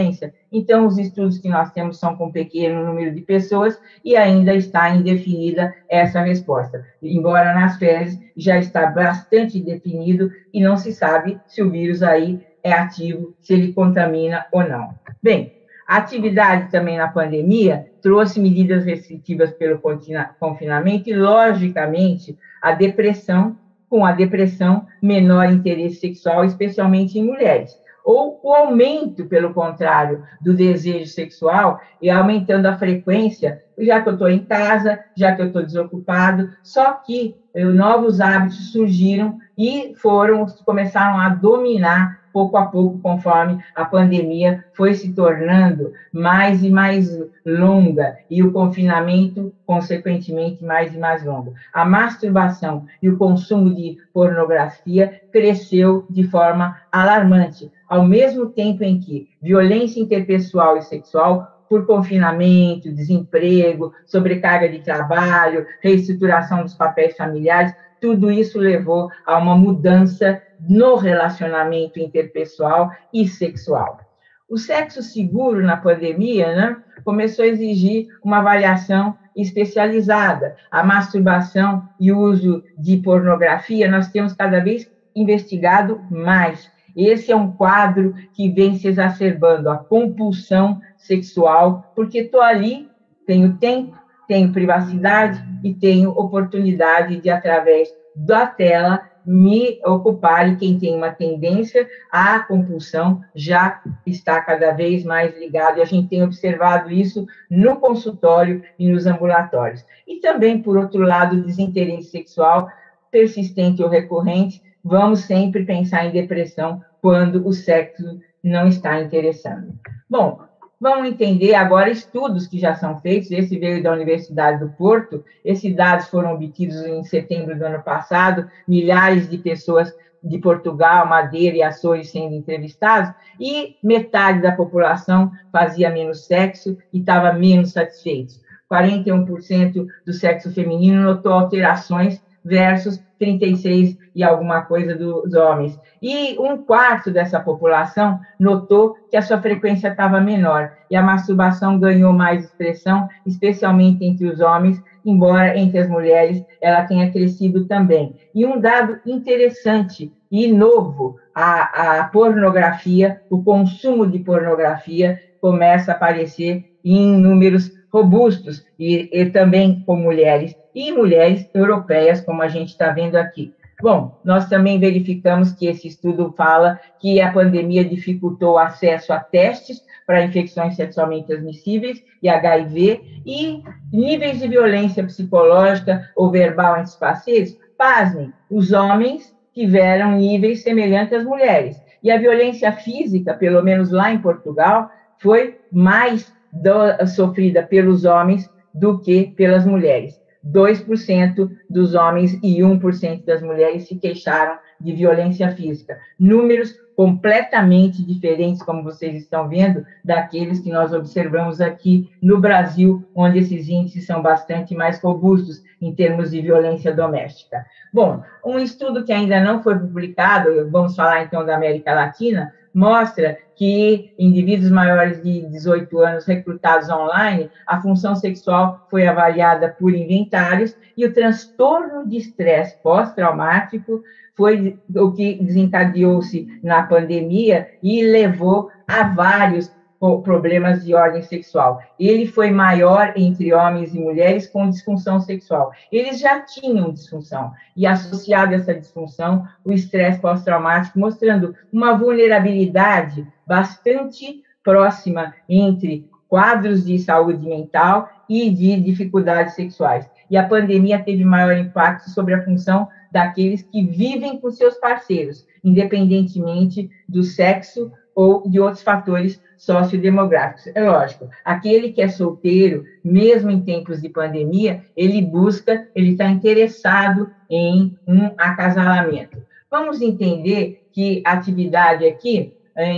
Então, os estudos que nós temos são com um pequeno número de pessoas e ainda está indefinida essa resposta, embora nas fezes já está bastante definido e não se sabe se o vírus aí é ativo, se ele contamina ou não. Bem, a atividade também na pandemia trouxe medidas restritivas pelo confinamento e, logicamente, a depressão, com a depressão, menor interesse sexual, especialmente em mulheres. Ou o aumento, pelo contrário, do desejo sexual e aumentando a frequência, já que eu estou em casa, já que eu estou desocupado, só que novos hábitos surgiram e foram, começaram a dominar pouco a pouco, conforme a pandemia foi se tornando mais e mais longa e o confinamento, consequentemente, mais e mais longo. A masturbação e o consumo de pornografia cresceu de forma alarmante, ao mesmo tempo em que violência interpessoal e sexual, por confinamento, desemprego, sobrecarga de trabalho, reestruturação dos papéis familiares, tudo isso levou a uma mudança no relacionamento interpessoal e sexual. O sexo seguro na pandemia, né, começou a exigir uma avaliação especializada. A masturbação e o uso de pornografia, nós temos cada vez investigado mais. Esse é um quadro que vem se exacerbando, a compulsão sexual, porque estou ali, tenho tempo, tenho privacidade e tenho oportunidade de, através da tela, me ocupar, e quem tem uma tendência à compulsão já está cada vez mais ligado, e a gente tem observado isso no consultório e nos ambulatórios. E também, por outro lado, o desinteresse sexual persistente ou recorrente, vamos sempre pensar em depressão quando o sexo não está interessando. Bom, vamos entender agora estudos que já são feitos. Esse veio da Universidade do Porto, esses dados foram obtidos em setembro do ano passado, milhares de pessoas de Portugal, Madeira e Açores sendo entrevistados, e metade da população fazia menos sexo e estava menos satisfeito. quarenta e um por cento do sexo feminino notou alterações versus trinta e seis por cento e alguma coisa dos homens. E um quarto dessa população notou que a sua frequência estava menor, e a masturbação ganhou mais expressão, especialmente entre os homens, embora entre as mulheres ela tenha crescido também. E um dado interessante e novo, a, a pornografia, o consumo de pornografia começa a aparecer em números robustos, e, e também com mulheres, e mulheres europeias, como a gente está vendo aqui. Bom, nós também verificamos que esse estudo fala que a pandemia dificultou o acesso a testes para infecções sexualmente transmissíveis e H I V, e níveis de violência psicológica ou verbal entre os parceiros. Pasmem, os homens tiveram níveis semelhantes às mulheres, e a violência física, pelo menos lá em Portugal, foi mais do, sofrida pelos homens do que pelas mulheres. dois por cento dos homens e um por cento das mulheres se queixaram de violência física. Números completamente diferentes, como vocês estão vendo, daqueles que nós observamos aqui no Brasil, onde esses índices são bastante mais robustos em termos de violência doméstica. Bom, um estudo que ainda não foi publicado, vamos falar então da América Latina, mostra que indivíduos maiores de dezoito anos recrutados online, a função sexual foi avaliada por inventários e o transtorno de estresse pós-traumático foi o que desencadeou-se na pandemia e levou a vários problemas de ordem sexual. Ele foi maior entre homens e mulheres com disfunção sexual. Eles já tinham disfunção, e associado a essa disfunção, o estresse pós-traumático, mostrando uma vulnerabilidade bastante próxima entre quadros de saúde mental e de dificuldades sexuais. E a pandemia teve maior impacto sobre a função daqueles que vivem com seus parceiros, independentemente do sexo ou de outros fatores sociodemográficos. É lógico, aquele que é solteiro, mesmo em tempos de pandemia, ele busca, ele está interessado em um acasalamento. Vamos entender que a atividade aqui,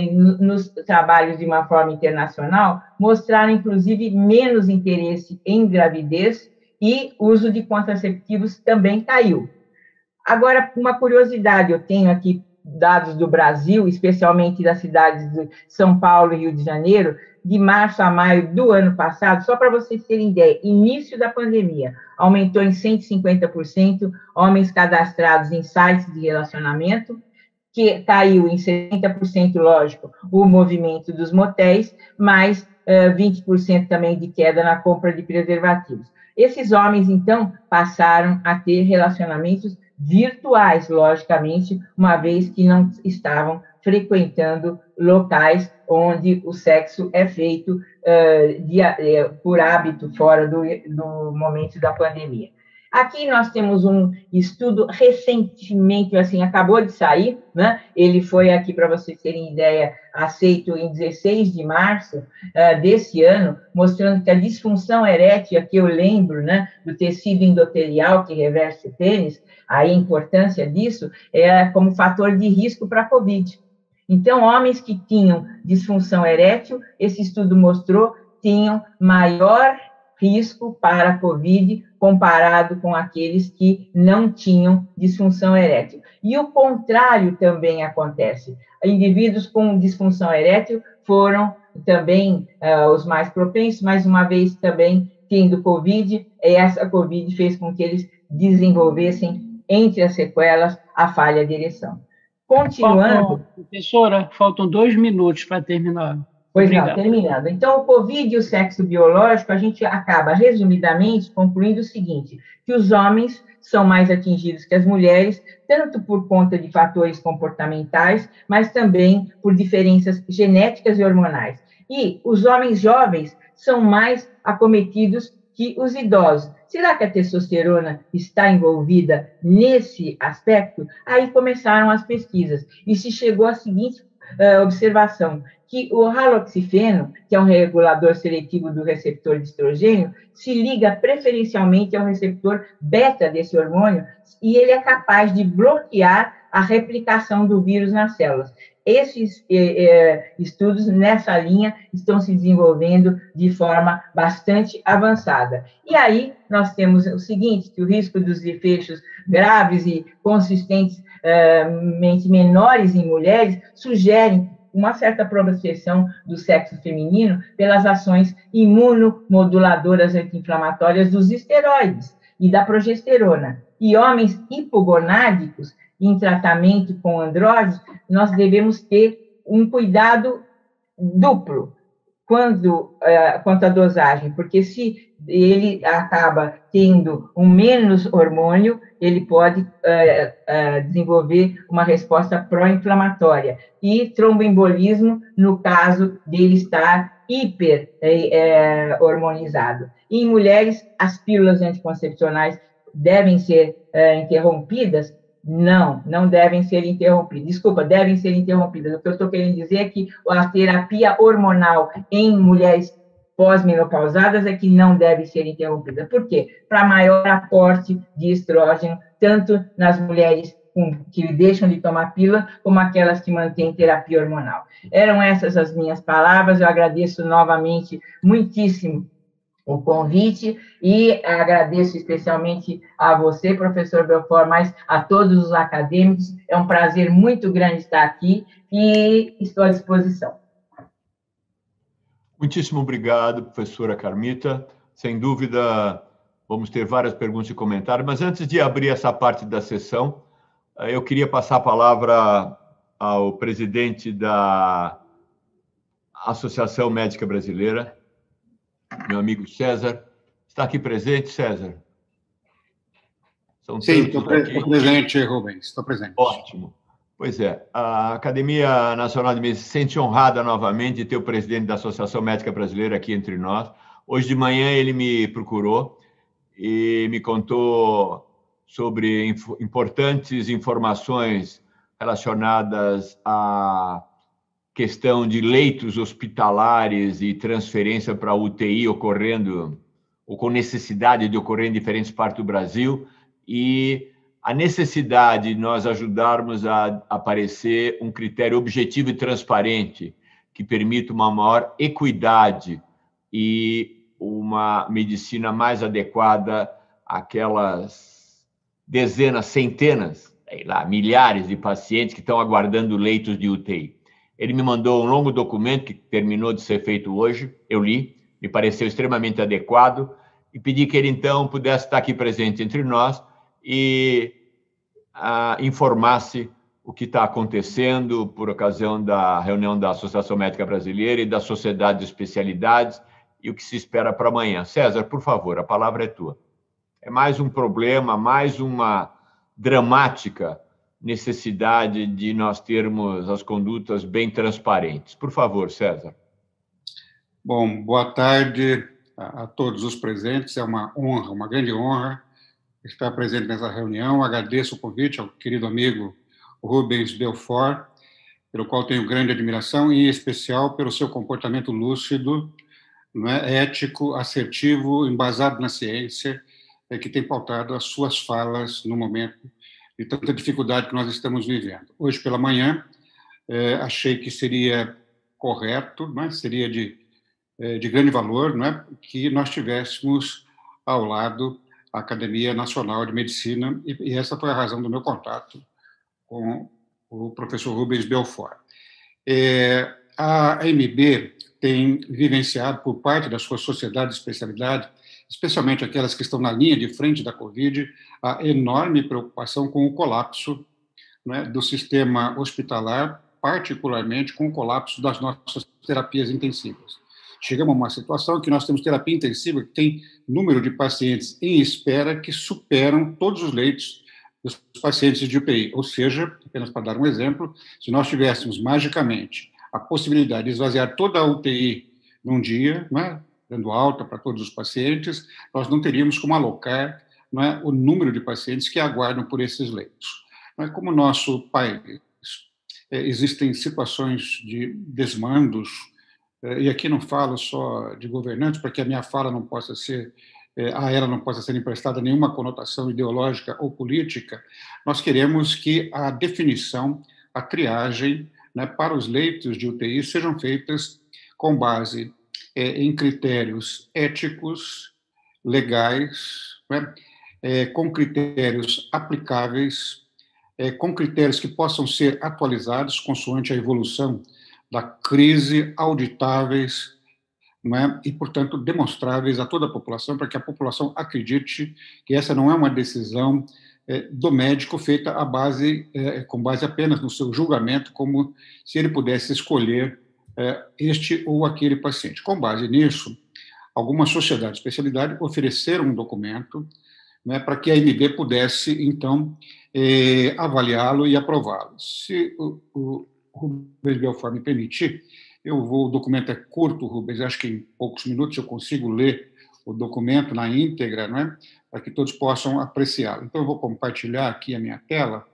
nos trabalhos de uma forma internacional, mostraram, inclusive, menos interesse em gravidez e uso de contraceptivos também caiu. Agora, uma curiosidade eu tenho aqui dados do Brasil, especialmente das cidades de São Paulo e Rio de Janeiro, de março a maio do ano passado, só para vocês terem ideia, início da pandemia, aumentou em cento e cinquenta por cento homens cadastrados em sites de relacionamento, que caiu em setenta por cento, lógico, o movimento dos motéis, mais uh, vinte por cento também de queda na compra de preservativos. Esses homens, então, passaram a ter relacionamentos virtuais, logicamente, uma vez que não estavam frequentando locais onde o sexo é feito uh, de, uh, por hábito, fora do, do momento da pandemia. Aqui nós temos um estudo recentemente, assim, acabou de sair, né? Ele foi aqui, para vocês terem ideia, aceito em dezesseis de março uh, desse ano, mostrando que a disfunção erétil, aqui eu lembro, né, do tecido endotelial que reveste o pênis, a importância disso é como fator de risco para a COVID. Então, homens que tinham disfunção erétil, esse estudo mostrou, tinham maior risco para a COVID comparado com aqueles que não tinham disfunção erétil. E o contrário também acontece. Indivíduos com disfunção erétil foram também uh, os mais propensos, mais uma vez também tendo COVID, e essa COVID fez com que eles desenvolvessem, entre as sequelas, a falha de ereção. Continuando... Faltam, professora, faltam dois minutos para terminar. Pois Obrigado. não, terminando. Então, o COVID e o sexo biológico, a gente acaba, resumidamente, concluindo o seguinte, que os homens são mais atingidos que as mulheres, tanto por conta de fatores comportamentais, mas também por diferenças genéticas e hormonais. E os homens jovens são mais acometidos que os idosos. Será que a testosterona está envolvida nesse aspecto? Aí começaram as pesquisas, e se chegou à seguinte uh, observação, que o haloxifeno, que é um regulador seletivo do receptor de estrogênio, se liga preferencialmente ao receptor beta desse hormônio, e ele é capaz de bloquear a replicação do vírus nas células. Esses eh, eh, estudos nessa linha estão se desenvolvendo de forma bastante avançada. E aí nós temos o seguinte, que o risco dos desfechos graves e consistentes eh, menores em mulheres sugerem uma certa proteção do sexo feminino pelas ações imunomoduladoras anti-inflamatórias dos esteroides e da progesterona. E homens hipogonádicos, em tratamento com andrógenos, nós devemos ter um cuidado duplo quando, uh, quanto à dosagem, porque se ele acaba tendo um menos hormônio, ele pode uh, uh, desenvolver uma resposta pró-inflamatória e tromboembolismo no caso dele estar hiper eh, hormonizado. Em mulheres, as pílulas anticoncepcionais devem ser uh, interrompidas? Não, não devem ser interrompidas. Desculpa, devem ser interrompidas. O que eu estou querendo dizer é que a terapia hormonal em mulheres pós-menopausadas é que não deve ser interrompida. Por quê? Para maior aporte de estrógeno, tanto nas mulheres que deixam de tomar pílula, como aquelas que mantêm terapia hormonal. Eram essas as minhas palavras, eu agradeço novamente muitíssimo o convite e agradeço especialmente a você, professor Belfort, mas a todos os acadêmicos. É um prazer muito grande estar aqui e estou à disposição. Muitíssimo obrigado, professora Carmita. Sem dúvida, vamos ter várias perguntas e comentários, mas antes de abrir essa parte da sessão, eu queria passar a palavra ao presidente da Associação Médica Brasileira, meu amigo César. Está aqui presente, César? São Sim, estou pre presente, Rubens, estou presente. Ótimo. Pois é, a Academia Nacional de Medicina se sente honrada novamente de ter o presidente da Associação Médica Brasileira aqui entre nós. Hoje de manhã ele me procurou e me contou sobre inf importantes informações relacionadas à questão de leitos hospitalares e transferência para U T I ocorrendo, ou com necessidade de ocorrer em diferentes partes do Brasil, e a necessidade de nós ajudarmos a aparecer um critério objetivo e transparente que permita uma maior equidade e uma medicina mais adequada àquelas dezenas, centenas, sei lá, milhares de pacientes que estão aguardando leitos de U T I. Ele me mandou um longo documento que terminou de ser feito hoje, eu li, me pareceu extremamente adequado, e pedi que ele, então, pudesse estar aqui presente entre nós e ah, informasse o que está acontecendo por ocasião da reunião da Associação Médica Brasileira e da Sociedade de Especialidades e o que se espera para amanhã. César, por favor, a palavra é tua. É mais um problema, mais uma dramática necessidade de nós termos as condutas bem transparentes. Por favor, César. Bom, boa tarde a, a todos os presentes. É uma honra, uma grande honra estar presente nessa reunião. Agradeço o convite ao querido amigo Rubens Belfort, pelo qual tenho grande admiração, e em especial pelo seu comportamento lúcido, não é, ético, assertivo, embasado na ciência, é, que tem pautado as suas falas no momento de tanta dificuldade que nós estamos vivendo. Hoje pela manhã, é, achei que seria correto, não é, seria de, é, de grande valor, não é, que nós tivéssemos ao lado a Academia Nacional de Medicina, e, e essa foi a razão do meu contato com o professor Rubens Belfort. É, a M B tem vivenciado, por parte da sua sociedade de especialidade, especialmente aquelas que estão na linha de frente da Covid, a enorme preocupação com o colapso, né, do sistema hospitalar, particularmente com o colapso das nossas terapias intensivas. Chegamos a uma situação que nós temos terapia intensiva que tem número de pacientes em espera que superam todos os leitos dos pacientes de U T I. Ou seja, apenas para dar um exemplo, se nós tivéssemos magicamente a possibilidade de esvaziar toda a U T I num dia, né, dando alta para todos os pacientes, nós não teríamos como alocar, né, o número de pacientes que aguardam por esses leitos. Mas como no nosso país é, existem situações de desmandos, é, e aqui não falo só de governantes, para que a minha fala não possa ser, é, a ela não possa ser emprestada nenhuma conotação ideológica ou política, nós queremos que a definição, a triagem, né, para os leitos de U T I sejam feitas com base é, em critérios éticos, legais, né, é, com critérios aplicáveis, é, com critérios que possam ser atualizados consoante a evolução da crise, auditáveis, né, e, portanto, demonstráveis a toda a população, para que a população acredite que essa não é uma decisão é, do médico feita à base, é, com base apenas no seu julgamento, como se ele pudesse escolher é, este ou aquele paciente. Com base nisso, algumas sociedades de especialidade ofereceram um documento, né, para que a M B pudesse, então, é, avaliá-lo e aprová-lo. Se o, o Rubens Belfort me permitir, eu vou, o documento é curto, Rubens, acho que em poucos minutos eu consigo ler o documento na íntegra, não é? Para que todos possam apreciá-lo. Então, eu vou compartilhar aqui a minha tela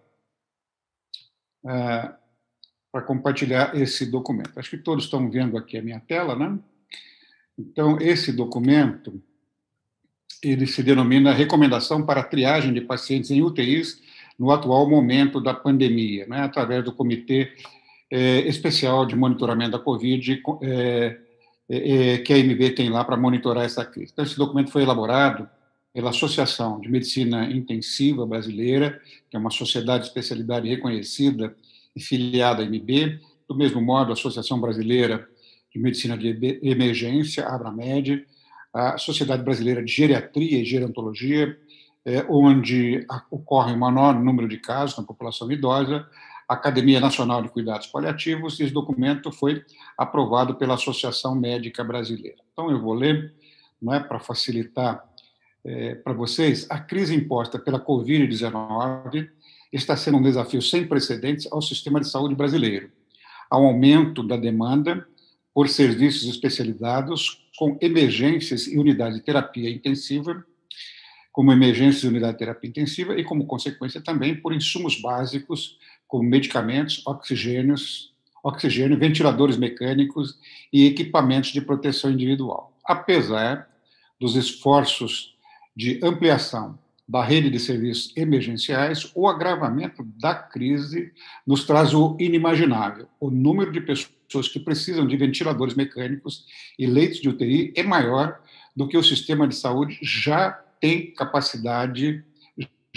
uh, para compartilhar esse documento. Acho que todos estão vendo aqui a minha tela, né? Então, esse documento, ele se denomina Recomendação para a Triagem de Pacientes em U T Is no atual momento da pandemia, né? Através do Comitê é, Especial de Monitoramento da Covid, é, é, que a M B tem lá para monitorar essa crise. Então, esse documento foi elaborado pela Associação de Medicina Intensiva Brasileira, que é uma sociedade de especialidade reconhecida e filiada à M B, do mesmo modo, a Associação Brasileira de Medicina de Emergência, a Abramed, a Sociedade Brasileira de Geriatria e Gerontologia, é, onde ocorre o maior número de casos na população idosa, a Academia Nacional de Cuidados Paliativos, e esse documento foi aprovado pela Associação Médica Brasileira. Então, eu vou ler, não é, para facilitar é, para vocês. A crise imposta pela covid dezenove está sendo um desafio sem precedentes ao sistema de saúde brasileiro, ao aumento da demanda por serviços especializados com emergências e unidades de terapia intensiva, como emergências e unidade de terapia intensiva, e como consequência também por insumos básicos, como medicamentos, oxigênios, oxigênio, ventiladores mecânicos e equipamentos de proteção individual. Apesar dos esforços de ampliação da rede de serviços emergenciais, o agravamento da crise nos traz o inimaginável. O número de pessoas que precisam de ventiladores mecânicos e leitos de U T I é maior do que o sistema de saúde já tem capacidade,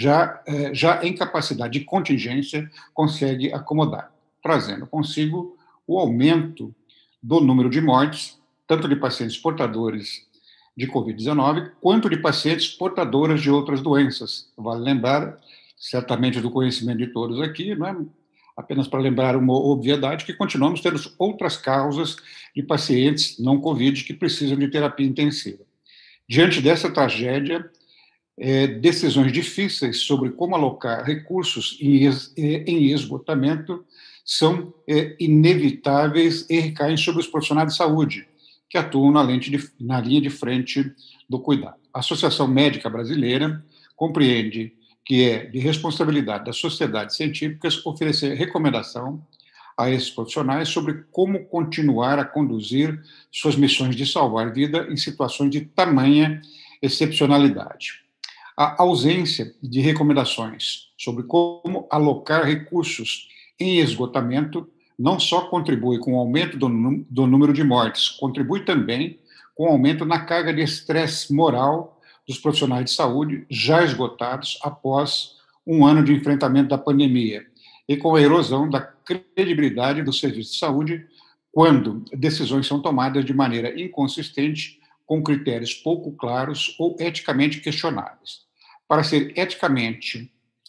já, já em capacidade de contingência, consegue acomodar, trazendo consigo o aumento do número de mortes, tanto de pacientes portadores de covid dezenove, quanto de pacientes portadoras de outras doenças. Vale lembrar, certamente do conhecimento de todos aqui, não é? Apenas para lembrar uma obviedade, que continuamos tendo outras causas de pacientes não Covid que precisam de terapia intensiva. Diante dessa tragédia, é, decisões difíceis sobre como alocar recursos em, es, em esgotamento são é, inevitáveis e recaem sobre os profissionais de saúde, que atuam na, lente de, na linha de frente do cuidado. A Associação Médica Brasileira compreende que é de responsabilidade das sociedades científicas oferecer recomendação a esses profissionais sobre como continuar a conduzir suas missões de salvar vida em situações de tamanha excepcionalidade. A ausência de recomendações sobre como alocar recursos em esgotamento não só contribui com o aumento do, do número de mortes, contribui também com o aumento na carga de estresse moral dos profissionais de saúde já esgotados após um ano de enfrentamento da pandemia e com a erosão da credibilidade do serviço de saúde quando decisões são tomadas de maneira inconsistente, com critérios pouco claros ou eticamente questionáveis. Para ser eticamente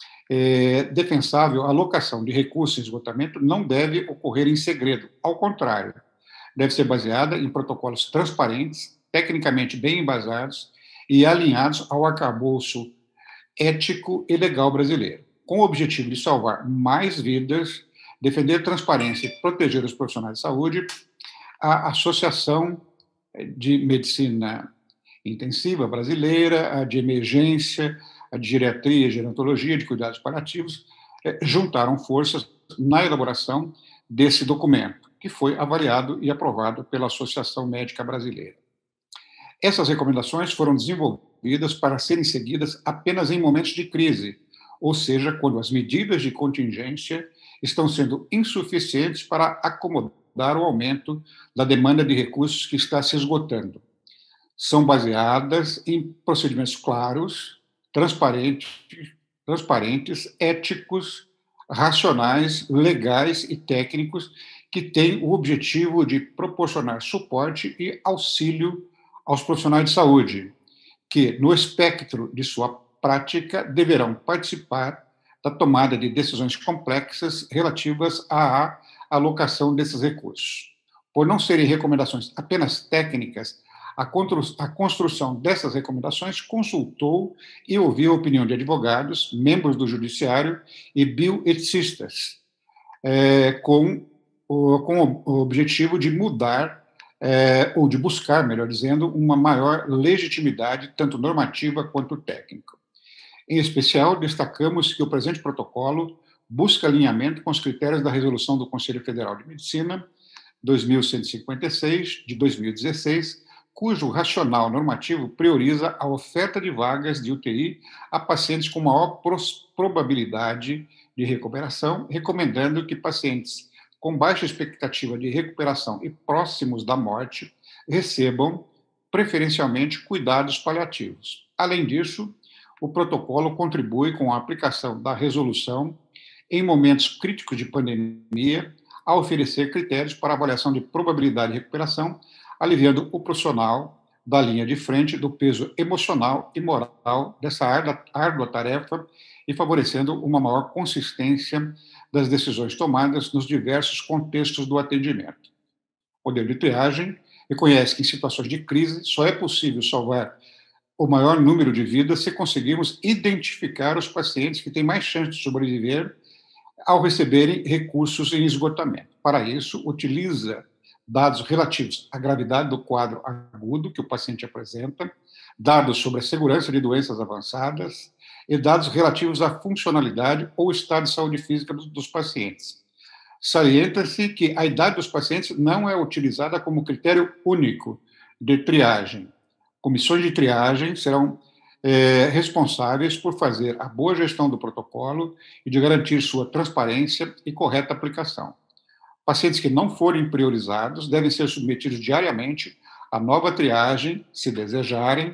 é, defensável, a alocação de recursos em esgotamento não deve ocorrer em segredo, ao contrário, deve ser baseada em protocolos transparentes, tecnicamente bem embasados e alinhados ao arcabouço ético e legal brasileiro, com o objetivo de salvar mais vidas, defender transparência e proteger os profissionais de saúde. A Associação de Medicina Intensiva Brasileira, a de Emergência, a de Geriatria e Gerontologia, de Cuidados Paliativos, juntaram forças na elaboração desse documento, que foi avaliado e aprovado pela Associação Médica Brasileira. Essas recomendações foram desenvolvidas para serem seguidas apenas em momentos de crise, ou seja, quando as medidas de contingência estão sendo insuficientes para acomodar o aumento da demanda de recursos que está se esgotando. São baseadas em procedimentos claros, transparentes, transparentes, éticos, racionais, legais e técnicos, que têm o objetivo de proporcionar suporte e auxílio aos profissionais de saúde, que, no espectro de sua prática, deverão participar da tomada de decisões complexas relativas à alocação desses recursos. Por não serem recomendações apenas técnicas, a construção dessas recomendações consultou e ouviu a opinião de advogados, membros do judiciário e bioeticistas, é, com, com o objetivo de mudar É, ou de buscar, melhor dizendo, uma maior legitimidade, tanto normativa quanto técnica. Em especial, destacamos que o presente protocolo busca alinhamento com os critérios da Resolução do Conselho Federal de Medicina dois mil cento e cinquenta e seis, de dois mil e dezesseis, cujo racional normativo prioriza a oferta de vagas de U T I a pacientes com maior probabilidade de recuperação, recomendando que pacientes com baixa expectativa de recuperação e próximos da morte, recebam, preferencialmente, cuidados paliativos. Além disso, o protocolo contribui com a aplicação da resolução em momentos críticos de pandemia, a oferecer critérios para avaliação de probabilidade de recuperação, aliviando o profissional da linha de frente do peso emocional e moral dessa árdua tarefa e favorecendo uma maior consistência das decisões tomadas nos diversos contextos do atendimento. O modelo de triagem reconhece que, em situações de crise, só é possível salvar o maior número de vidas se conseguirmos identificar os pacientes que têm mais chance de sobreviver ao receberem recursos em esgotamento. Para isso, utiliza dados relativos à gravidade do quadro agudo que o paciente apresenta, dados sobre a segurança de doenças avançadas e dados relativos à funcionalidade ou estado de saúde física dos, dos pacientes. Salienta-se que a idade dos pacientes não é utilizada como critério único de triagem. Comissões de triagem serão é, responsáveis por fazer a boa gestão do protocolo e de garantir sua transparência e correta aplicação. Pacientes que não forem priorizados devem ser submetidos diariamente à nova triagem, se desejarem,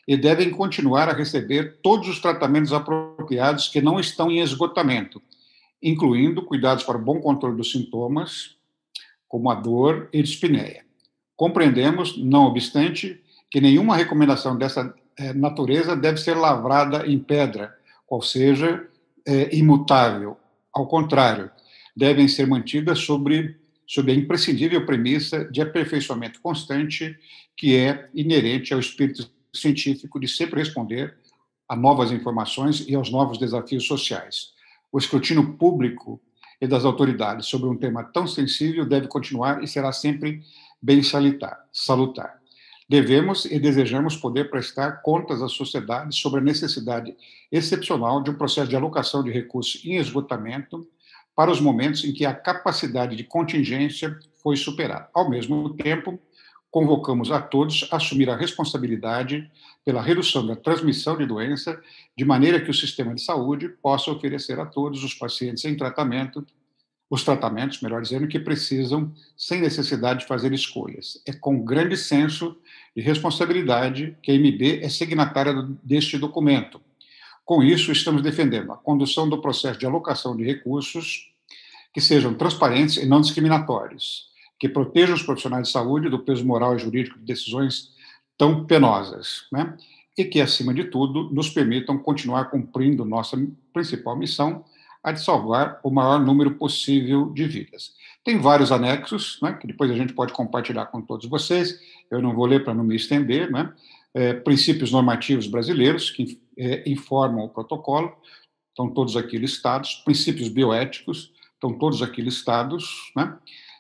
e devem continuar a receber todos os tratamentos apropriados que não estão em esgotamento, incluindo cuidados para o bom controle dos sintomas, como a dor e dispneia. Compreendemos, não obstante, que nenhuma recomendação dessa eh, natureza deve ser lavrada em pedra, qual seja eh, imutável. Ao contrário, devem ser mantidas sobre, sobre a imprescindível premissa de aperfeiçoamento constante que é inerente ao espírito científico de sempre responder a novas informações e aos novos desafios sociais. O escrutínio público e das autoridades sobre um tema tão sensível deve continuar e será sempre bem salutar. salutar. Devemos e desejamos poder prestar contas à sociedade sobre a necessidade excepcional de um processo de alocação de recursos em esgotamento para os momentos em que a capacidade de contingência foi superada. Ao mesmo tempo, convocamos a todos a assumir a responsabilidade pela redução da transmissão de doença, de maneira que o sistema de saúde possa oferecer a todos os pacientes em tratamento, os tratamentos, melhor dizendo, que precisam, sem necessidade de fazer escolhas. É com grande senso de responsabilidade que a M B é signatária deste documento. Com isso, estamos defendendo a condução do processo de alocação de recursos que sejam transparentes e não discriminatórios, que protejam os profissionais de saúde do peso moral e jurídico de decisões tão penosas, né? E que, acima de tudo, nos permitam continuar cumprindo nossa principal missão, a de salvar o maior número possível de vidas. Tem vários anexos, né, que depois a gente pode compartilhar com todos vocês, eu não vou ler para não me estender, né? É, princípios normativos brasileiros que é, informam o protocolo, estão todos aqui listados, princípios bioéticos, estão todos aqui listados, né?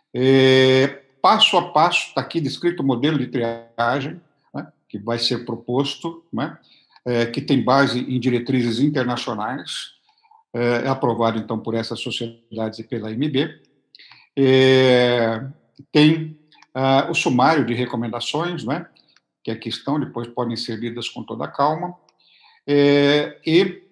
É, passo a passo, está aqui descrito o modelo de triagem, né, que vai ser proposto, né, é, que tem base em diretrizes internacionais, é, é aprovado, então, por essas sociedades e pela M B. É, tem ah, o sumário de recomendações, né, que aqui estão, depois podem ser lidas com toda a calma, é, e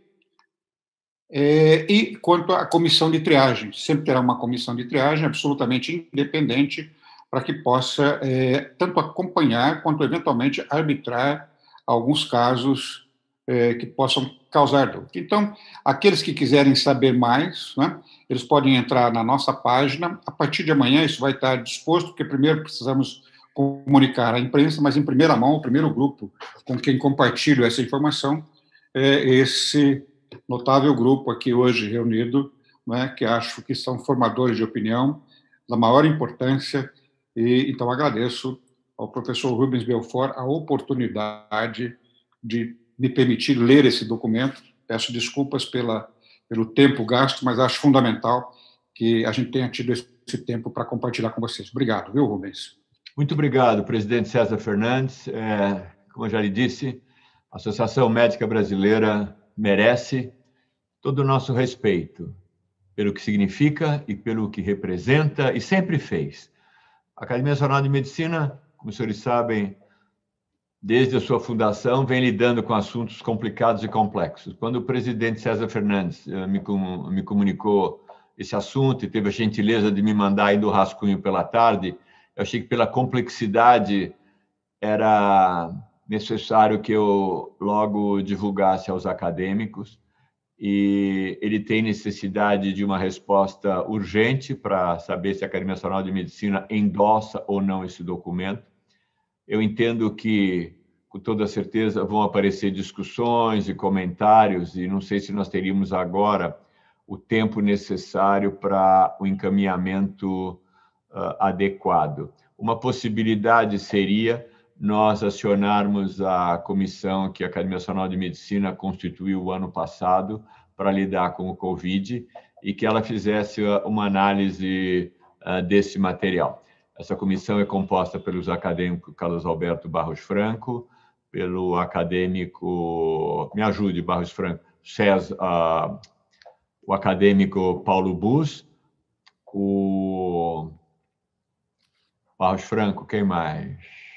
É, e quanto à comissão de triagem, sempre terá uma comissão de triagem absolutamente independente para que possa é, tanto acompanhar quanto, eventualmente, arbitrar alguns casos é, que possam causar dúvida. Então, aqueles que quiserem saber mais, né, eles podem entrar na nossa página. A partir de amanhã isso vai estar disposto, porque primeiro precisamos comunicar à imprensa, mas em primeira mão, o primeiro grupo com quem compartilho essa informação é esse notável grupo aqui hoje reunido, né, que acho que são formadores de opinião da maior importância, e então agradeço ao professor Rubens Belfort a oportunidade de me permitir ler esse documento. Peço desculpas pela, pelo tempo gasto, mas acho fundamental que a gente tenha tido esse tempo para compartilhar com vocês. Obrigado, viu, Rubens? Muito obrigado, presidente César Fernandes. É, como eu já lhe disse, a Associação Médica Brasileira merece todo o nosso respeito pelo que significa e pelo que representa e sempre fez. A Academia Nacional de Medicina, como os senhores sabem, desde a sua fundação, vem lidando com assuntos complicados e complexos. Quando o presidente César Fernandes me, me comunicou esse assunto e teve a gentileza de me mandar ainda o rascunho pela tarde, eu achei que pela complexidade era necessário que eu logo divulgasse aos acadêmicos, e ele tem necessidade de uma resposta urgente para saber se a Academia Nacional de Medicina endossa ou não esse documento. Eu entendo que, com toda certeza, vão aparecer discussões e comentários, e não sei se nós teríamos agora o tempo necessário para o encaminhamento uh, adequado. Uma possibilidade seria nós acionarmos a comissão que a Academia Nacional de Medicina constituiu o ano passado para lidar com o Covid e que ela fizesse uma análise uh, desse material. Essa comissão é composta pelos acadêmicos Carlos Alberto Barros Franco, pelo acadêmico, me ajude, Barros Franco, César, uh, o acadêmico Paulo Bus, o Barros Franco, quem mais?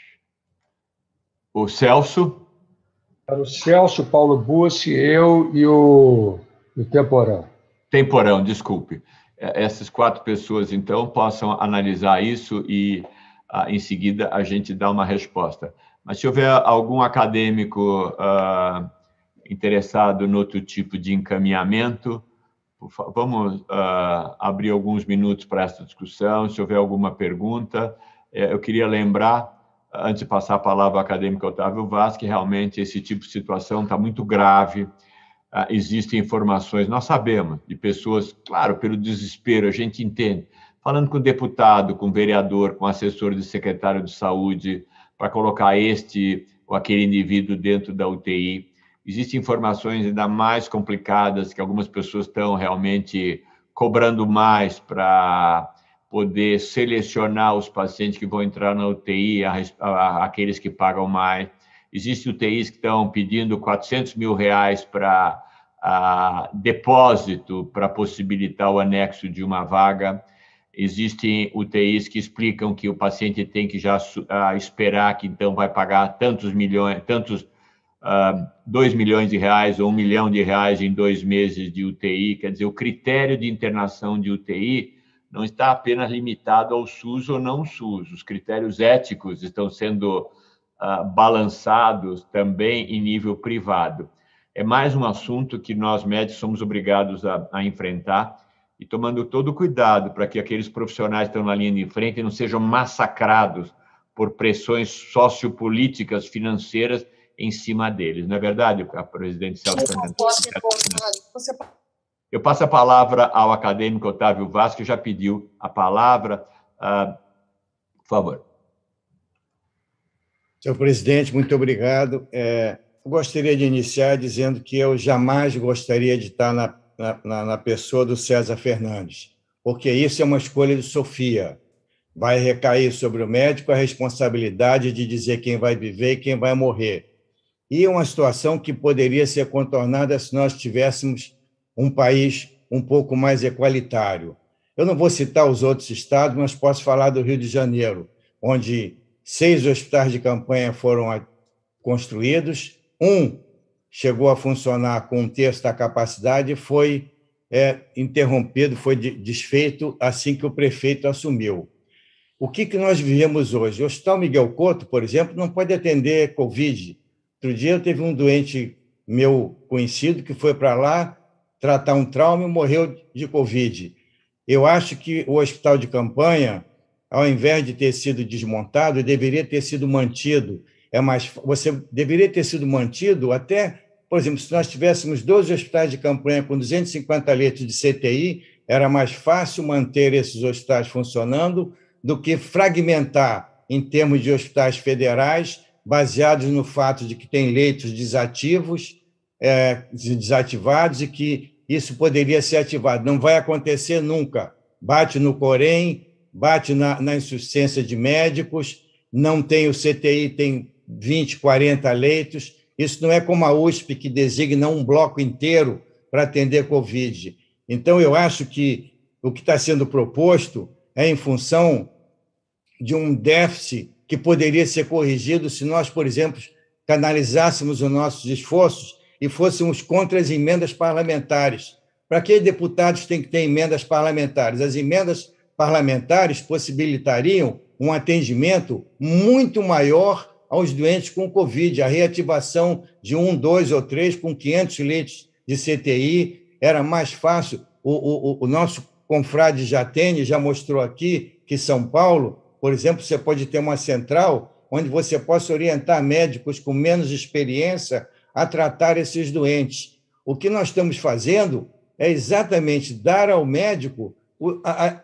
O Celso. Era o Celso, Paulo Bussi, eu e o, o Temporão. Temporão, desculpe. Essas quatro pessoas, então, possam analisar isso e, em seguida, a gente dá uma resposta. mas se houver algum acadêmico uh, interessado no outro tipo de encaminhamento, vamos uh, abrir alguns minutos para essa discussão. Se houver alguma pergunta, eu queria lembrar, antes de passar a palavra ao acadêmico Otávio Vaz, que realmente esse tipo de situação está muito grave. Uh, existem informações, nós sabemos, de pessoas, claro, pelo desespero, a gente entende, falando com deputado, com vereador, com assessor de secretário de saúde, para colocar este ou aquele indivíduo dentro da U T I. Existem informações ainda mais complicadas, que algumas pessoas estão realmente cobrando mais para poder selecionar os pacientes que vão entrar na U T I, a, a, aqueles que pagam mais. Existem U T Is que estão pedindo quatrocentos mil reais para depósito para possibilitar o anexo de uma vaga. Existem U T Is que explicam que o paciente tem que já uh, esperar que então vai pagar tantos milhões, tantos uh, dois milhões de reais ou um milhão de reais em dois meses de U T I. Quer dizer, o critério de internação de U T I não está apenas limitado ao SUS ou não SUS. Os critérios éticos estão sendo uh, balançados também em nível privado. É mais um assunto que nós médicos somos obrigados a, a enfrentar, e tomando todo o cuidado para que aqueles profissionais que estão na linha de frente não sejam massacrados por pressões sociopolíticas, financeiras em cima deles. Não é verdade, a presidente Celso Fernandes? Eu passo a palavra ao acadêmico Otávio Vaz, que já pediu a palavra. Uh, por favor. Senhor presidente, muito obrigado. É, eu gostaria de iniciar dizendo que eu jamais gostaria de estar na Na, na pessoa do César Fernandes, porque isso é uma escolha de Sofia. Vai recair sobre o médico a responsabilidade de dizer quem vai viver e quem vai morrer. E é uma situação que poderia ser contornada se nós tivéssemos um país um pouco mais equalitário. Eu não vou citar os outros estados, mas posso falar do Rio de Janeiro, onde seis hospitais de campanha foram construídos, um chegou a funcionar com um terço da capacidade e foi é, interrompido, foi desfeito assim que o prefeito assumiu. O que, que nós vivemos hoje? O Hospital Miguel Couto, por exemplo, não pode atender Covid. Outro dia eu teve um doente meu conhecido que foi para lá tratar um trauma e morreu de Covid. Eu acho que o hospital de campanha, ao invés de ter sido desmontado, deveria ter sido mantido. É mais, você deveria ter sido mantido até, por exemplo, se nós tivéssemos doze hospitais de campanha com duzentos e cinquenta leitos de C T I, era mais fácil manter esses hospitais funcionando do que fragmentar em termos de hospitais federais, baseados no fato de que tem leitos desativos, é, desativados, e que isso poderia ser ativado. Não vai acontecer nunca. Bate no Corém, bate na, na insuficiência de médicos, não tem o C T I, tem vinte, quarenta leitos. Isso não é como a U S P, que designa um bloco inteiro para atender Covid. Então, eu acho que o que está sendo proposto é em função de um déficit que poderia ser corrigido se nós, por exemplo, canalizássemos os nossos esforços e fôssemos contra as emendas parlamentares. Para que deputados têm que ter emendas parlamentares? As emendas parlamentares possibilitariam um atendimento muito maior aos doentes com Covid, a reativação de um, dois ou três com quinhentos leitos de C T I era mais fácil. O, o, o nosso confrade Jatene já mostrou aqui que São Paulo, por exemplo, você pode ter uma central onde você possa orientar médicos com menos experiência a tratar esses doentes. O que nós estamos fazendo é exatamente dar ao médico a, a,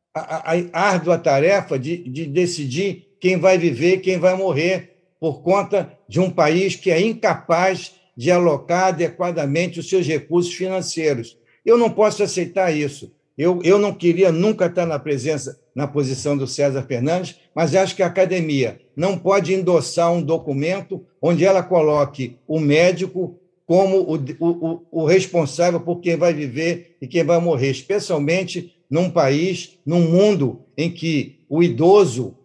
a, a árdua tarefa de, de decidir quem vai viver e quem vai morrer, por conta de um país que é incapaz de alocar adequadamente os seus recursos financeiros. Eu não posso aceitar isso. Eu, eu não queria nunca estar na presença, na posição do César Fernandes, mas acho que a academia não pode endossar um documento onde ela coloque o médico como o, o, o responsável por quem vai viver e quem vai morrer, especialmente num país, num mundo em que o idoso,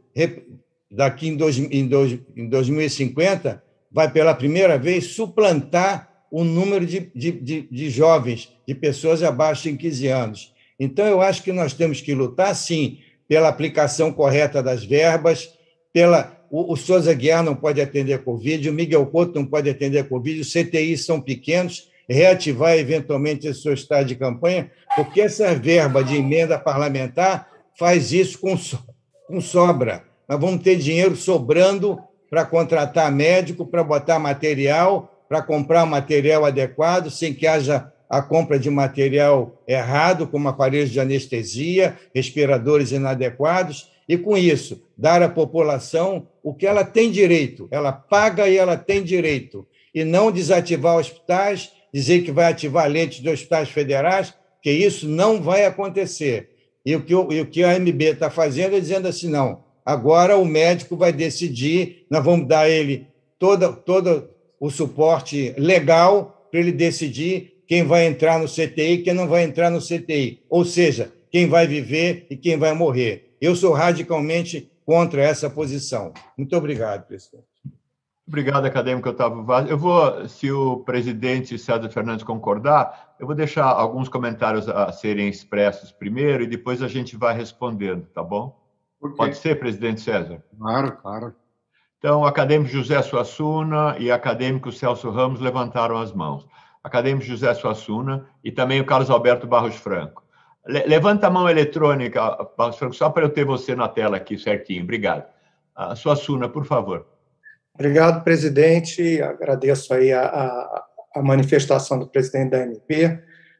daqui em, dois, em, dois, em dois mil e cinquenta, vai pela primeira vez suplantar o número de, de, de, de jovens, de pessoas abaixo de quinze anos. Então, eu acho que nós temos que lutar, sim, pela aplicação correta das verbas, pela o, o Souza Guiar não pode atender a Covid, o Miguel Couto não pode atender a Covid, os C T Is são pequenos, reativar eventualmente esse seu estado de campanha, porque essa verba de emenda parlamentar faz isso com, so, com sobra. Nós vamos ter dinheiro sobrando para contratar médico, para botar material, para comprar material adequado, sem que haja a compra de material errado, como aparelhos de anestesia, respiradores inadequados, e, com isso, dar à população o que ela tem direito. Ela paga e ela tem direito. E não desativar hospitais, dizer que vai ativar lentes de hospitais federais, porque isso não vai acontecer. E o que, e o que a A M B está fazendo é dizendo assim, não, agora o médico vai decidir, nós vamos dar a ele todo, todo o suporte legal para ele decidir quem vai entrar no C T I e quem não vai entrar no C T I, ou seja, quem vai viver e quem vai morrer. Eu sou radicalmente contra essa posição. Muito obrigado, presidente. Obrigado, acadêmico Otávio Vaz. Eu vou, se o presidente César Fernandes concordar, eu vou deixar alguns comentários a serem expressos primeiro e depois a gente vai respondendo, tá bom? Pode ser, presidente César? Claro, claro. Então, o acadêmico José Suassuna e o acadêmico Celso Ramos levantaram as mãos. Acadêmico José Suassuna e também o Carlos Alberto Barros Franco. Le levanta a mão eletrônica, Barros Franco, só para eu ter você na tela aqui certinho. Obrigado. Uh, Suassuna, por favor. Obrigado, presidente. Agradeço aí a, a, a manifestação do presidente da A M P.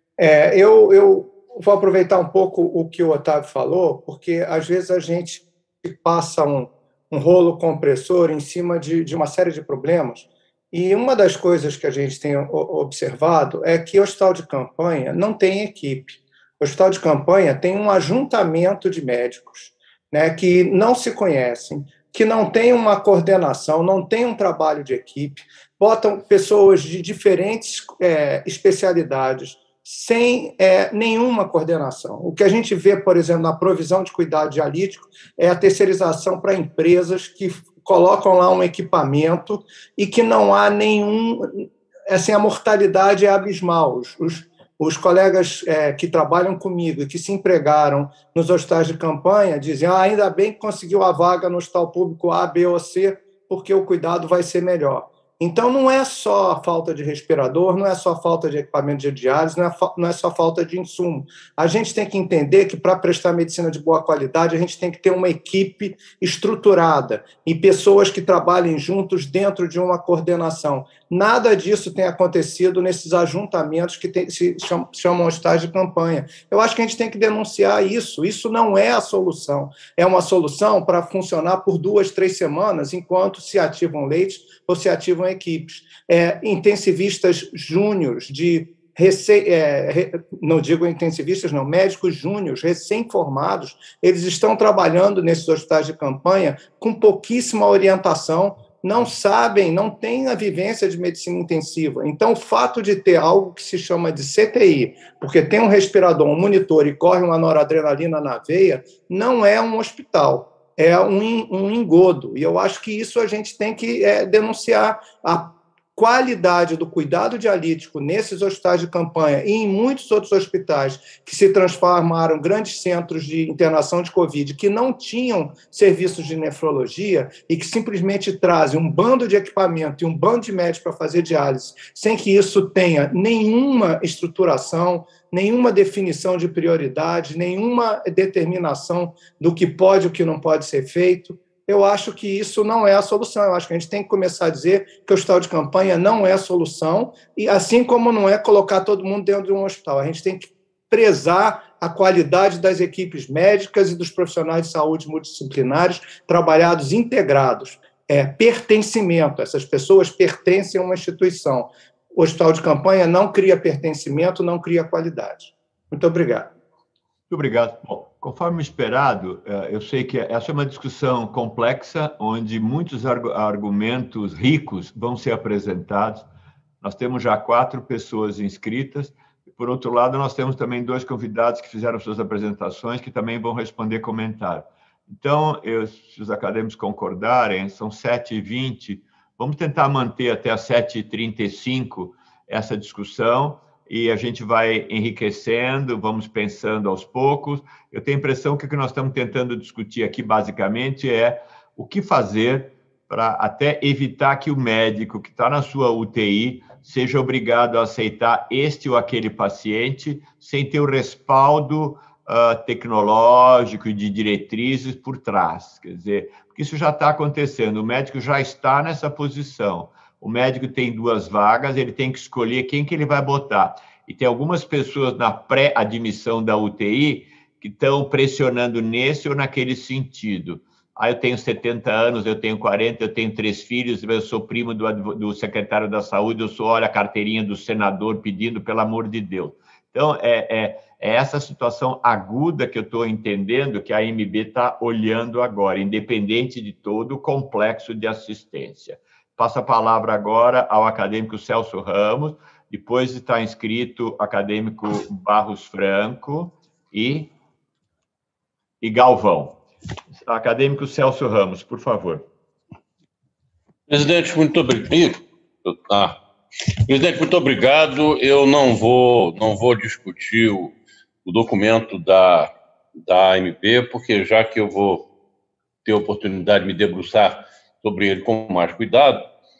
É, eu, eu vou aproveitar um pouco o que o Otávio falou, porque às vezes a gente passa um, um rolo compressor em cima de, de uma série de problemas. E uma das coisas que a gente tem observado é que o hospital de campanha não tem equipe. O hospital de campanha tem um ajuntamento de médicos, né, que não se conhecem, que não tem uma coordenação, não tem um trabalho de equipe, botam pessoas de diferentes é, especialidades sem é, nenhuma coordenação. O que a gente vê, por exemplo, na provisão de cuidado dialítico é a terceirização para empresas que colocam lá um equipamento e que não há nenhum... Assim, a mortalidade é abismal. Os, os, os colegas é, que trabalham comigo e que se empregaram nos hospitais de campanha dizem ah, ainda bem que conseguiu a vaga no hospital público A, B ou C, porque o cuidado vai ser melhor. Então, não é só a falta de respirador, não é só a falta de equipamento de diálise, não é, não é só a falta de insumo. A gente tem que entender que, para prestar medicina de boa qualidade, a gente tem que ter uma equipe estruturada e pessoas que trabalhem juntos dentro de uma coordenação. Nada disso tem acontecido nesses ajuntamentos que tem, se chamam, chamam hospitais de campanha. Eu acho que a gente tem que denunciar isso. Isso não é a solução. É uma solução para funcionar por duas, três semanas, enquanto se ativam leitos ou se ativam equipes. É, intensivistas júniores, de recém, é, não digo intensivistas, não, médicos júniores, recém-formados, eles estão trabalhando nesses hospitais de campanha com pouquíssima orientação, não sabem, não têm a vivência de medicina intensiva. Então, o fato de ter algo que se chama de C T I, porque tem um respirador, um monitor e corre uma noradrenalina na veia, não é um hospital, é um, um engodo. E eu acho que isso a gente tem que é, denunciar. A qualidade do cuidado dialítico nesses hospitais de campanha e em muitos outros hospitais que se transformaram em grandes centros de internação de Covid, que não tinham serviços de nefrologia e que simplesmente trazem um bando de equipamento e um bando de médicos para fazer diálise, sem que isso tenha nenhuma estruturação, nenhuma definição de prioridade, nenhuma determinação do que pode e o que não pode ser feito. Eu acho que isso não é a solução. Eu acho que a gente tem que começar a dizer que o hospital de campanha não é a solução, e assim como não é colocar todo mundo dentro de um hospital. A gente tem que prezar a qualidade das equipes médicas e dos profissionais de saúde multidisciplinares trabalhados integrados. É pertencimento. Essas pessoas pertencem a uma instituição. O hospital de campanha não cria pertencimento, não cria qualidade. Muito obrigado. Muito obrigado. Bom, conforme esperado, eu sei que essa é uma discussão complexa, onde muitos argumentos ricos vão ser apresentados. Nós temos já quatro pessoas inscritas. Por outro lado, nós temos também dois convidados que fizeram suas apresentações, que também vão responder comentário. Então, eu, se os acadêmicos concordarem, são sete e vinte, vamos tentar manter até às sete e trinta e cinco essa discussão, e a gente vai enriquecendo, vamos pensando aos poucos. Eu tenho a impressão que o que nós estamos tentando discutir aqui, basicamente, é o que fazer para até evitar que o médico que está na sua U T I seja obrigado a aceitar este ou aquele paciente sem ter o respaldo uh, tecnológico e de diretrizes por trás. Quer dizer, porque isso já está acontecendo, o médico já está nessa posição. O médico tem duas vagas, ele tem que escolher quem que ele vai botar. E tem algumas pessoas na pré-admissão da U T I que estão pressionando nesse ou naquele sentido. Ah, eu tenho setenta anos, eu tenho quarenta, eu tenho três filhos, eu sou primo do, do secretário da saúde, eu sou, olha, a carteirinha do senador pedindo, pelo amor de Deus. Então, é, é, é essa situação aguda que eu estou entendendo que a A M B está olhando agora, independente de todo o complexo de assistência. Passo a palavra agora ao acadêmico Celso Ramos, depois está inscrito acadêmico Barros Franco e, e Galvão. Acadêmico Celso Ramos, por favor. Presidente, muito obrigado. Ah, presidente, muito obrigado. Eu não vou, não vou discutir o, o documento da, da A M B, porque já que eu vou ter a oportunidade de me debruçar sobre ele com mais cuidado,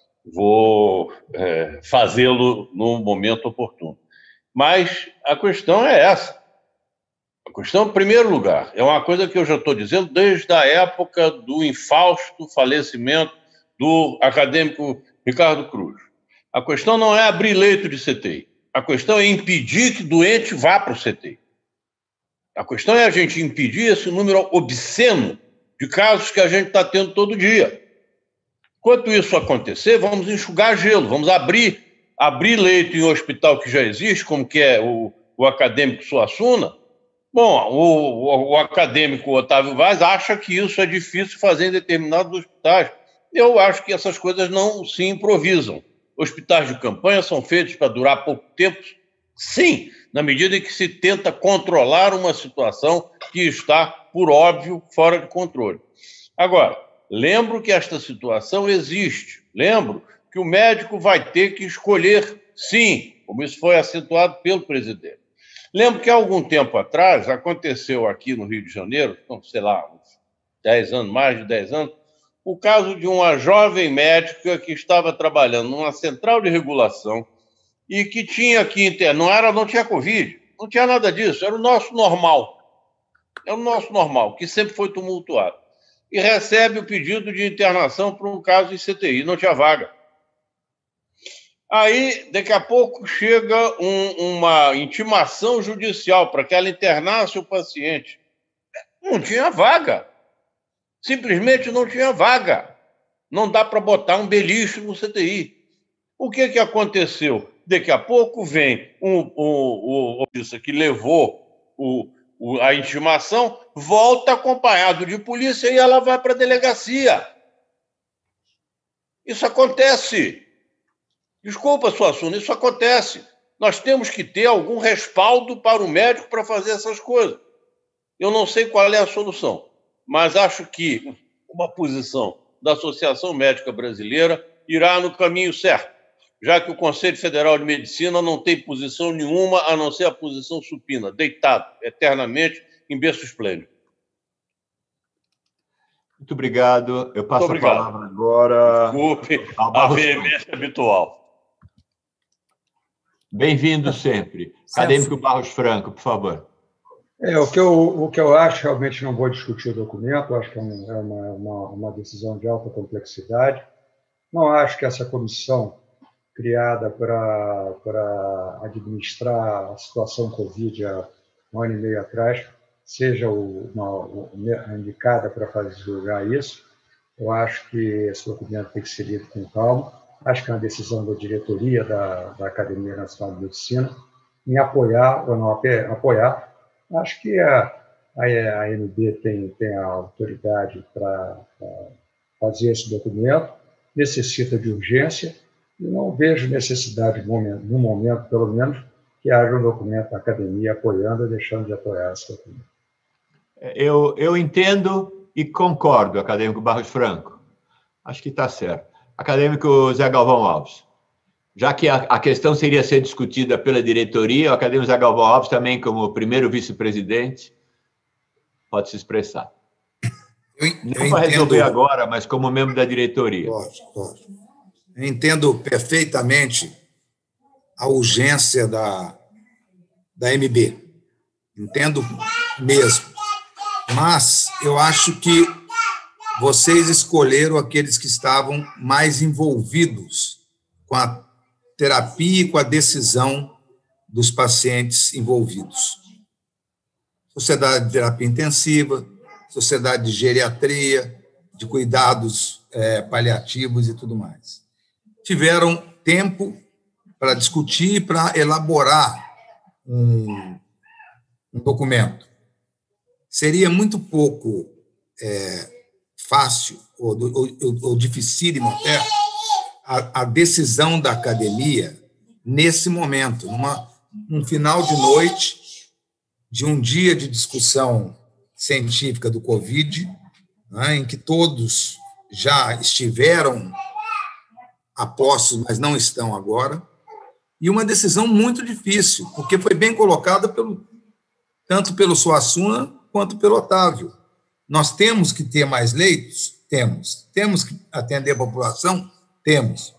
vou é, fazê-lo no momento oportuno. Mas a questão é essa. A questão, em primeiro lugar, é uma coisa que eu já estou dizendo desde a época do infausto falecimento do acadêmico Ricardo Cruz. A questão não é abrir leito de C T I. A questão é impedir que doente vá para o C T I. A questão é a gente impedir esse número obsceno de casos que a gente está tendo todo dia. Enquanto isso acontecer, vamos enxugar gelo, vamos abrir, abrir leito em um hospital que já existe, como que é o, o acadêmico Suassuna. Bom, o, o, o acadêmico Otávio Vaz acha que isso é difícil fazer em determinados hospitais. Eu acho que essas coisas não se improvisam. Hospitais de campanha são feitos para durar pouco tempo, sim, na medida em que se tenta controlar uma situação que está, por óbvio, fora de controle. Agora, lembro que esta situação existe. Lembro que o médico vai ter que escolher, sim, como isso foi acentuado pelo presidente. Lembro que há algum tempo atrás, aconteceu aqui no Rio de Janeiro, sei lá, uns dez anos, mais de dez anos, o caso de uma jovem médica que estava trabalhando numa central de regulação e que tinha que internar, não era, não tinha Covid, não tinha nada disso, era o nosso normal. É o nosso normal, que sempre foi tumultuado. E recebe o pedido de internação para um caso em C T I, não tinha vaga. Aí, daqui a pouco, chega um, uma intimação judicial para que ela internasse o paciente. Não tinha vaga. Simplesmente não tinha vaga. Não dá para botar um beliche no C T I. O que, que aconteceu? Daqui a pouco vem um, um, um, um que levou o, o, a intimação, volta acompanhado de polícia e ela vai para a delegacia. Isso acontece. Desculpa, Suassuna, isso acontece. Nós temos que ter algum respaldo para o médico para fazer essas coisas. Eu não sei qual é a solução, mas acho que uma posição da Associação Médica Brasileira irá no caminho certo, já que o Conselho Federal de Medicina não tem posição nenhuma a não ser a posição supina, deitado eternamente em berço esplêndido. Muito obrigado. Eu passo Muito obrigado. a palavra agora. Desculpe a veemência habitual. Bem-vindo sempre. Acadêmico Barros Franco, por favor. É, o, que eu, o que eu acho, realmente não vou discutir o documento, acho que é uma, uma, uma decisão de alta complexidade. Não acho que essa comissão criada para, para administrar a situação Covid há um ano e meio atrás seja o, uma, uma indicada para fazer julgar isso. Eu acho que esse documento tem que ser lido com calma. Acho que é uma decisão da diretoria da, da Academia Nacional de Medicina em apoiar ou não apoiar. Acho que a, a, a A M B tem, tem a autoridade para fazer esse documento, necessita de urgência, e não vejo necessidade, no momento, no momento pelo menos, que haja um documento da Academia apoiando e deixando de apoiar esse documento. Eu, eu entendo e concordo, acadêmico Barros Franco. Acho que está certo. Acadêmico Zé Galvão Alves. Já que a, a questão seria ser discutida pela diretoria, o acadêmico Zé Galvão Alves também, como primeiro vice-presidente, pode se expressar. Não para resolver agora, mas como membro da diretoria. Lógico, lógico. Eu entendo perfeitamente a urgência da, da M B. Entendo mesmo. Mas eu acho que vocês escolheram aqueles que estavam mais envolvidos com a terapia e com a decisão dos pacientes envolvidos. Sociedade de terapia intensiva, sociedade de geriatria, de cuidados é, paliativos e tudo mais. Tiveram tempo para discutir, para elaborar um, um documento. Seria muito pouco é, fácil, ou, ou, ou dificílimo até, a, a decisão da academia nesse momento, numa, num final de noite, de um dia de discussão científica do Covid, né, em que todos já estiveram apostos, mas não estão agora, e uma decisão muito difícil, porque foi bem colocada pelo, tanto pelo Suassuna quanto pelo Otávio. Nós temos que ter mais leitos? Temos. Temos que atender a população? Temos.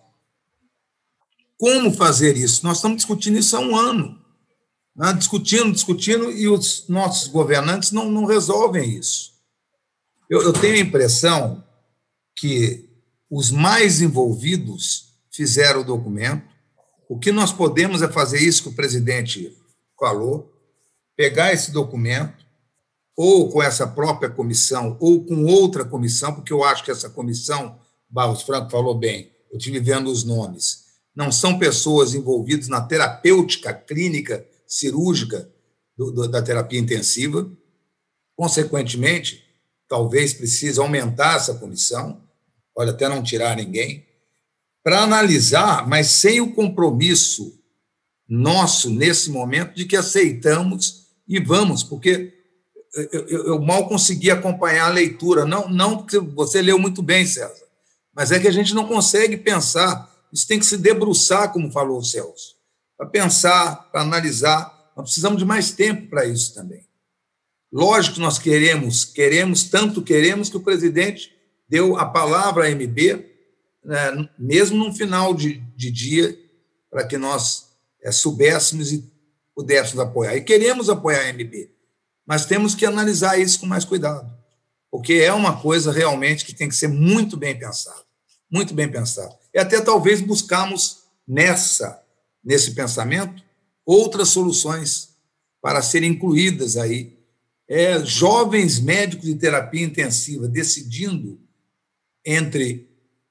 Como fazer isso? Nós estamos discutindo isso há um ano. Né? Discutindo, discutindo, e os nossos governantes não, não resolvem isso. Eu, eu tenho a impressão que os mais envolvidos fizeram o documento. O que nós podemos é fazer isso que o presidente falou, pegar esse documento, ou com essa própria comissão, ou com outra comissão, porque eu acho que essa comissão, Barros Franco falou bem, eu estive vendo os nomes, não são pessoas envolvidas na terapêutica clínica, cirúrgica do, do, da terapia intensiva. Consequentemente, talvez precise aumentar essa comissão, pode até não tirar ninguém, para analisar, mas sem o compromisso nosso, nesse momento, de que aceitamos e vamos, porque eu, eu, eu mal consegui acompanhar a leitura, não, não porque você leu muito bem, César, mas é que a gente não consegue pensar, isso tem que se debruçar, como falou o Celso, para pensar, para analisar, nós precisamos de mais tempo para isso também. Lógico que nós queremos, queremos, tanto queremos que o presidente deu a palavra à M B, né, mesmo no final de, de dia, para que nós é, soubéssemos e pudéssemos apoiar. E queremos apoiar a M B, mas temos que analisar isso com mais cuidado, porque é uma coisa realmente que tem que ser muito bem pensada, muito bem pensada. E até talvez buscarmos nessa, nesse pensamento outras soluções para serem incluídas aí. É, jovens médicos de terapia intensiva decidindo entre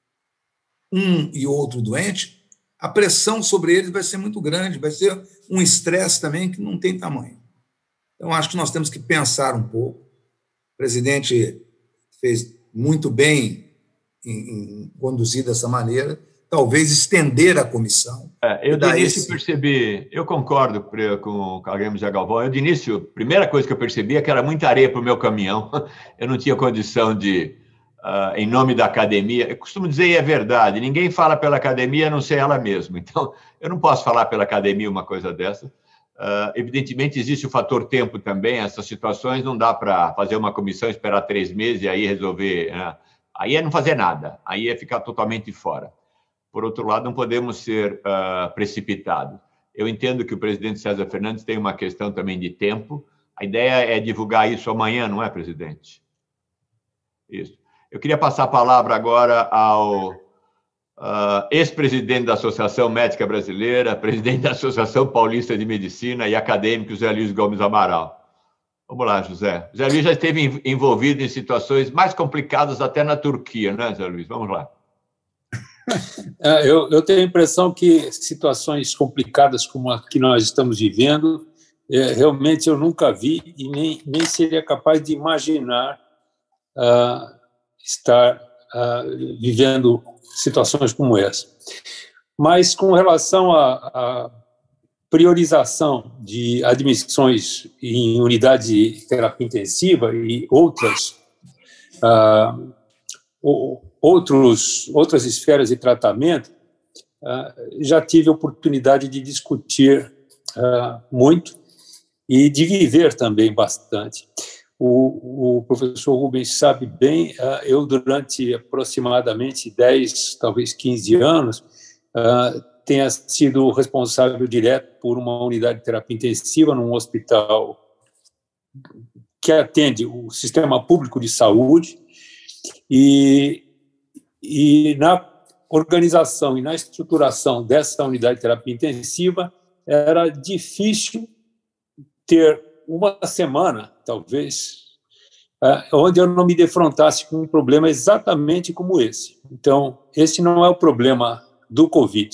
um e outro doente, a pressão sobre eles vai ser muito grande, vai ser um estresse também que não tem tamanho. Então, acho que nós temos que pensar um pouco. O presidente fez muito bem em, em conduzir dessa maneira, talvez estender a comissão. É, eu, de início, esse... percebi, eu concordo com o Carlos Zé Galvão, eu, de início, a primeira coisa que eu percebi é que era muita areia para o meu caminhão, eu não tinha condição de, uh, em nome da academia, eu costumo dizer, e é verdade, ninguém fala pela academia a não ser ela mesma, então, eu não posso falar pela academia uma coisa dessa. Uh, evidentemente, existe o fator tempo também, essas situações não dá para fazer uma comissão, esperar três meses e aí resolver, né? Aí é não fazer nada, aí é ficar totalmente fora. Por outro lado, não podemos ser uh, precipitados. Eu entendo que o presidente César Fernandes tem uma questão também de tempo. A ideia é divulgar isso amanhã, não é, presidente? Isso. Eu queria passar a palavra agora ao uh, ex-presidente da Associação Médica Brasileira, presidente da Associação Paulista de Medicina e acadêmico José Luiz Gomes Amaral. Vamos lá, José. José Luiz já esteve envolvido em situações mais complicadas até na Turquia, não é, José Luiz? Vamos lá. Eu, eu tenho a impressão que situações complicadas como a que nós estamos vivendo, é, realmente eu nunca vi e nem, nem seria capaz de imaginar uh, estar uh, vivendo situações como essa. Mas com relação à priorização de admissões em unidade de terapia intensiva e outras uh, Outros, outras esferas de tratamento, uh, já tive a oportunidade de discutir uh, muito e de viver também bastante. o, o professor Rubens sabe bem, eu, durante aproximadamente dez, talvez quinze anos, tenha sido responsável direto por uma unidade de terapia intensiva num hospital que atende o sistema público de saúde, e, e na organização e na estruturação dessa unidade de terapia intensiva era difícil ter uma semana, talvez, onde eu não me defrontasse com um problema exatamente como esse. Então, esse não é o problema do Covid.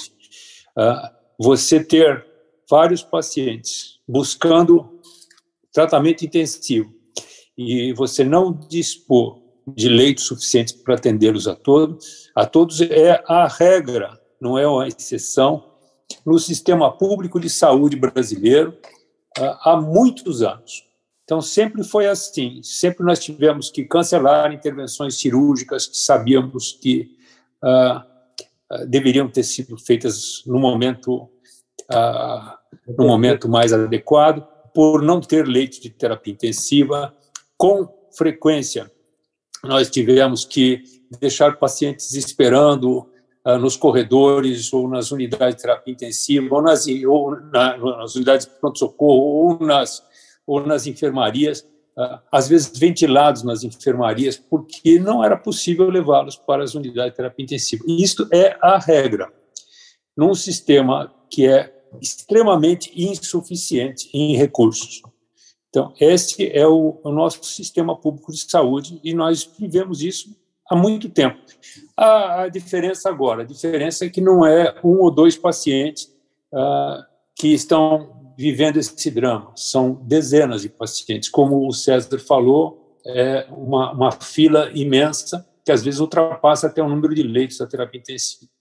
Você ter vários pacientes buscando tratamento intensivo e você não dispor de leitos suficientes para atendê-los a todos, a todos é a regra, não é uma exceção, no sistema público de saúde brasileiro há muitos anos. Então, sempre foi assim, sempre nós tivemos que cancelar intervenções cirúrgicas que sabíamos que ah, deveriam ter sido feitas no momento, ah, no momento mais adequado, por não ter leitos de terapia intensiva. Com frequência, nós tivemos que deixar pacientes esperando uh, nos corredores ou nas unidades de terapia intensiva, ou nas, ou na, nas unidades de pronto-socorro, ou nas, ou nas enfermarias, uh, às vezes ventilados nas enfermarias, porque não era possível levá-los para as unidades de terapia intensiva. E isto é a regra, num sistema que é extremamente insuficiente em recursos. Então, esse é o, o nosso sistema público de saúde e nós vivemos isso há muito tempo. A, a diferença agora, a diferença é que não é um ou dois pacientes uh, que estão vivendo esse drama, são dezenas de pacientes. Como o César falou, é uma, uma fila imensa que às vezes ultrapassa até o número de leitos da terapia intensiva.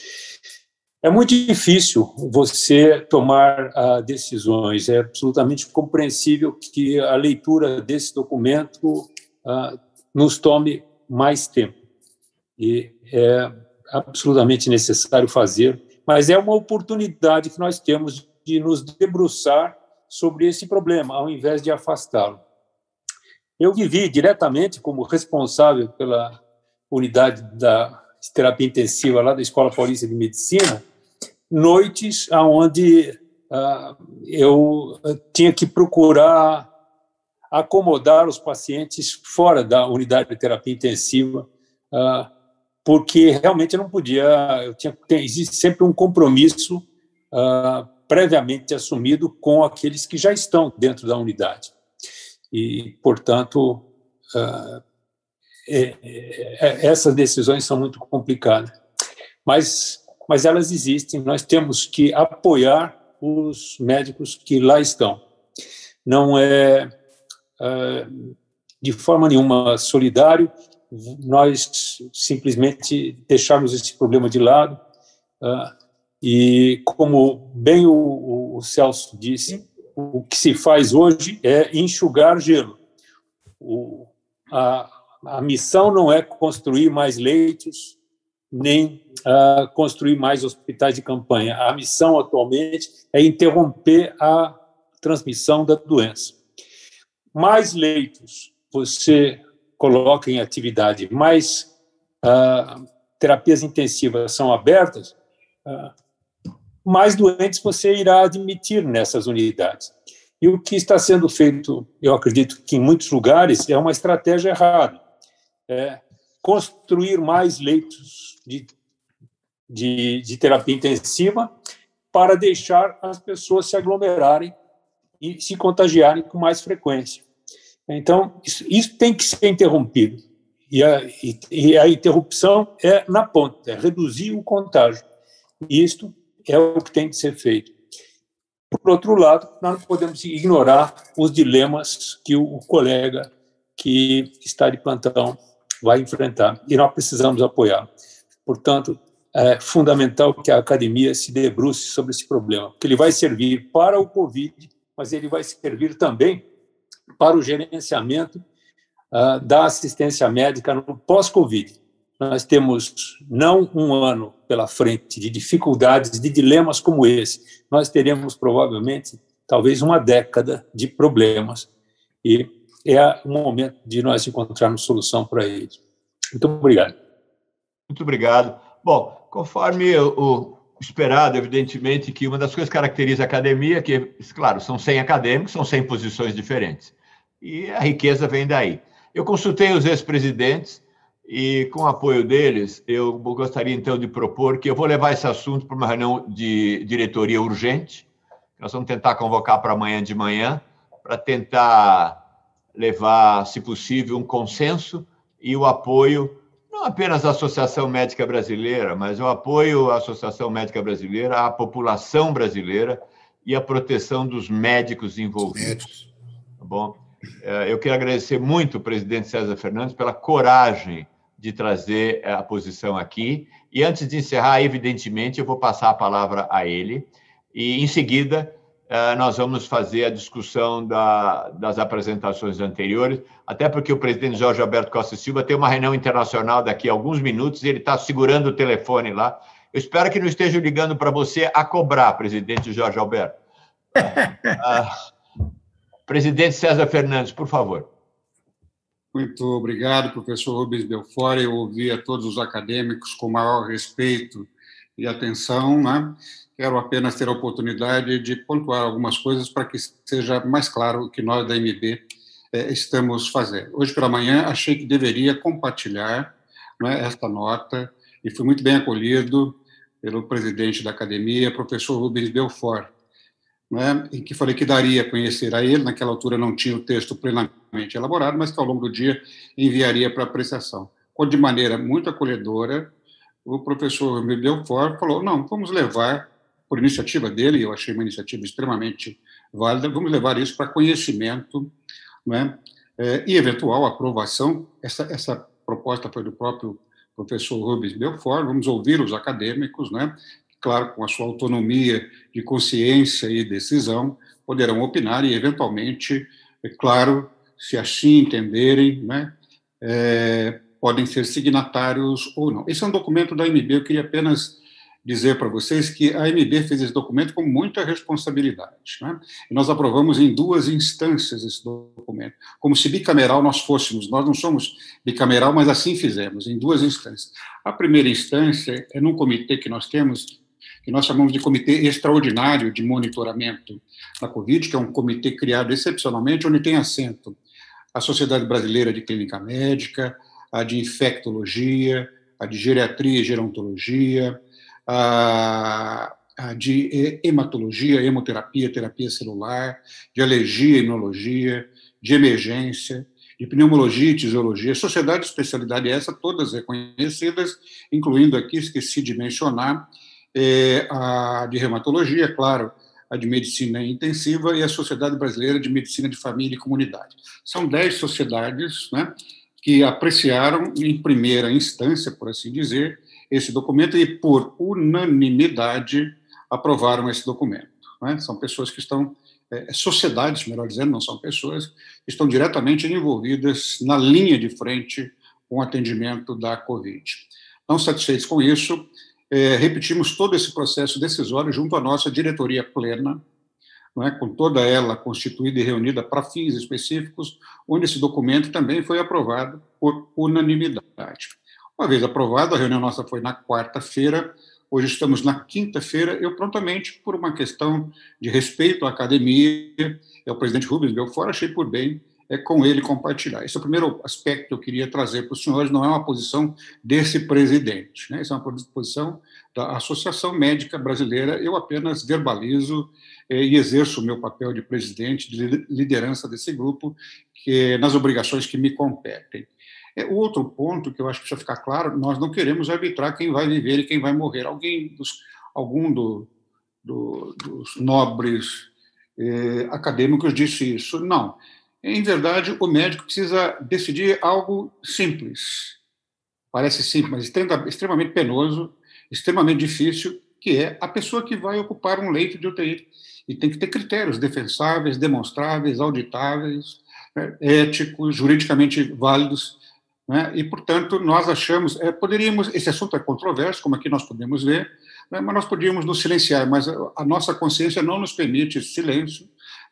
É muito difícil você tomar uh, decisões, é absolutamente compreensível que a leitura desse documento uh, nos tome mais tempo, e é absolutamente necessário fazer, mas é uma oportunidade que nós temos de nos debruçar sobre esse problema, ao invés de afastá-lo. Eu vivi diretamente como responsável pela unidade da terapia intensiva lá da Escola Paulista de Medicina, noites onde uh, eu tinha que procurar acomodar os pacientes fora da unidade de terapia intensiva, uh, porque realmente eu não podia, eu tinha, tem, existe sempre um compromisso uh, previamente assumido com aqueles que já estão dentro da unidade. E, portanto, uh, é, é, essas decisões são muito complicadas. Mas... mas elas existem, nós temos que apoiar os médicos que lá estão. Não é, é de forma nenhuma solidário nós simplesmente deixarmos esse problema de lado, é, e, como bem o, o Celso disse, o que se faz hoje é enxugar gelo. O, a, a missão não é construir mais leitos, nem uh, construir mais hospitais de campanha. A missão atualmente é interromper a transmissão da doença. Mais leitos você coloca em atividade, mais uh, terapias intensivas são abertas, uh, mais doentes você irá admitir nessas unidades. E o que está sendo feito, eu acredito que em muitos lugares, é uma estratégia errada. É construir mais leitos de, de, de terapia intensiva para deixar as pessoas se aglomerarem e se contagiarem com mais frequência. Então, isso, isso tem que ser interrompido. E a, e, e a interrupção é na ponta, é reduzir o contágio. E isto é o que tem que ser feito. Por outro lado, nós não podemos ignorar os dilemas que o colega que está de plantão vai enfrentar, e nós precisamos apoiar. Portanto, é fundamental que a academia se debruce sobre esse problema, porque ele vai servir para o Covid, mas ele vai servir também para o gerenciamento uh, da assistência médica no pós-Covid. Nós temos não um ano pela frente de dificuldades, de dilemas como esse, nós teremos provavelmente, talvez uma década de problemas, e é o momento de nós encontrarmos solução para eles. Muito obrigado. Muito obrigado. Bom, conforme o esperado, evidentemente, que uma das coisas que caracteriza a academia é que, claro, são cem acadêmicos, são cem posições diferentes. E a riqueza vem daí. Eu consultei os ex-presidentes e, com o apoio deles, eu gostaria, então, de propor que eu vou levar esse assunto para uma reunião de diretoria urgente. Nós vamos tentar convocar para amanhã de manhã, para tentar levar, se possível, um consenso e o apoio, não apenas à Associação Médica Brasileira, mas o apoio à Associação Médica Brasileira, à população brasileira e à proteção dos médicos envolvidos. Tá bom? Eu quero agradecer muito o presidente César Fernandes pela coragem de trazer a posição aqui. E antes de encerrar, evidentemente, eu vou passar a palavra a ele. E, em seguida, nós vamos fazer a discussão da, das apresentações anteriores, até porque o presidente Jorge Alberto Costa Silva tem uma reunião internacional daqui a alguns minutos e ele está segurando o telefone lá. Eu espero que não esteja ligando para você a cobrar, presidente Jorge Alberto. Ah, presidente César Fernandes, por favor. Muito obrigado, professor Rubens Belfort. Eu ouvi a todos os acadêmicos com maior respeito e atenção, né? Quero apenas ter a oportunidade de pontuar algumas coisas para que seja mais claro o que nós da M B eh, estamos fazendo. Hoje pela manhã achei que deveria compartilhar, né, esta nota e fui muito bem acolhido pelo presidente da academia, professor Rubens Belfort, né, em que falei que daria a conhecer a ele, naquela altura não tinha o texto plenamente elaborado, mas que ao longo do dia enviaria para apreciação. De maneira muito acolhedora, o professor Rubens Belfort falou, não, vamos levar, por iniciativa dele, eu achei uma iniciativa extremamente válida, vamos levar isso para conhecimento, né, e eventual aprovação. Essa, essa proposta foi do próprio professor Rubens Belfort, vamos ouvir os acadêmicos, né, claro, com a sua autonomia de consciência e decisão, poderão opinar e, eventualmente, é claro, se assim entenderem, né, é, podem ser signatários ou não. Esse é um documento da A M B, eu queria apenas dizer para vocês que a A M B fez esse documento com muita responsabilidade, né? E nós aprovamos em duas instâncias esse documento, como se bicameral nós fôssemos. Nós não somos bicameral, mas assim fizemos, em duas instâncias. A primeira instância é num comitê que nós temos, que nós chamamos de Comitê Extraordinário de Monitoramento da Covid, que é um comitê criado excepcionalmente, onde tem assento a Sociedade Brasileira de Clínica Médica, a de Infectologia, a de Geriatria e Gerontologia, a, a de hematologia, hemoterapia, terapia celular, de alergia e imunologia, de emergência, de pneumologia e tisiologia, sociedade de especialidade essa, todas reconhecidas, incluindo aqui, esqueci de mencionar, é, a de reumatologia, claro, a de medicina intensiva e a Sociedade Brasileira de Medicina de Família e Comunidade. São dez sociedades, né, que apreciaram em primeira instância, por assim dizer, esse documento e, por unanimidade, aprovaram esse documento, né? São pessoas que estão, é, sociedades, melhor dizendo, não são pessoas, que estão diretamente envolvidas na linha de frente com o atendimento da Covid. Não satisfeitos com isso, é, repetimos todo esse processo decisório junto à nossa diretoria plena, não é, com toda ela constituída e reunida para fins específicos, onde esse documento também foi aprovado por unanimidade. Uma vez aprovado, a reunião nossa foi na quarta-feira, hoje estamos na quinta-feira, eu prontamente, por uma questão de respeito à academia, é o presidente Rubens Belfort, achei por bem é, com ele compartilhar. Esse é o primeiro aspecto que eu queria trazer para os senhores, não é uma posição desse presidente, né? Essa é uma posição da Associação Médica Brasileira, eu apenas verbalizo é, e exerço o meu papel de presidente, de liderança desse grupo, que, nas obrigações que me competem. É, o outro ponto que eu acho que precisa ficar claro, nós não queremos arbitrar quem vai viver e quem vai morrer. Alguém dos, algum do, do, dos nobres eh, acadêmicos disse isso. Não. Em verdade, o médico precisa decidir algo simples. Parece simples, mas extremamente penoso, extremamente difícil, que é a pessoa que vai ocupar um leito de U T I. E tem que ter critérios defensáveis, demonstráveis, auditáveis, né, éticos, juridicamente válidos, né? E, portanto, nós achamos, é, poderíamos, esse assunto é controverso, como aqui nós podemos ver, né, mas nós podíamos nos silenciar, mas a, a nossa consciência não nos permite esse silêncio,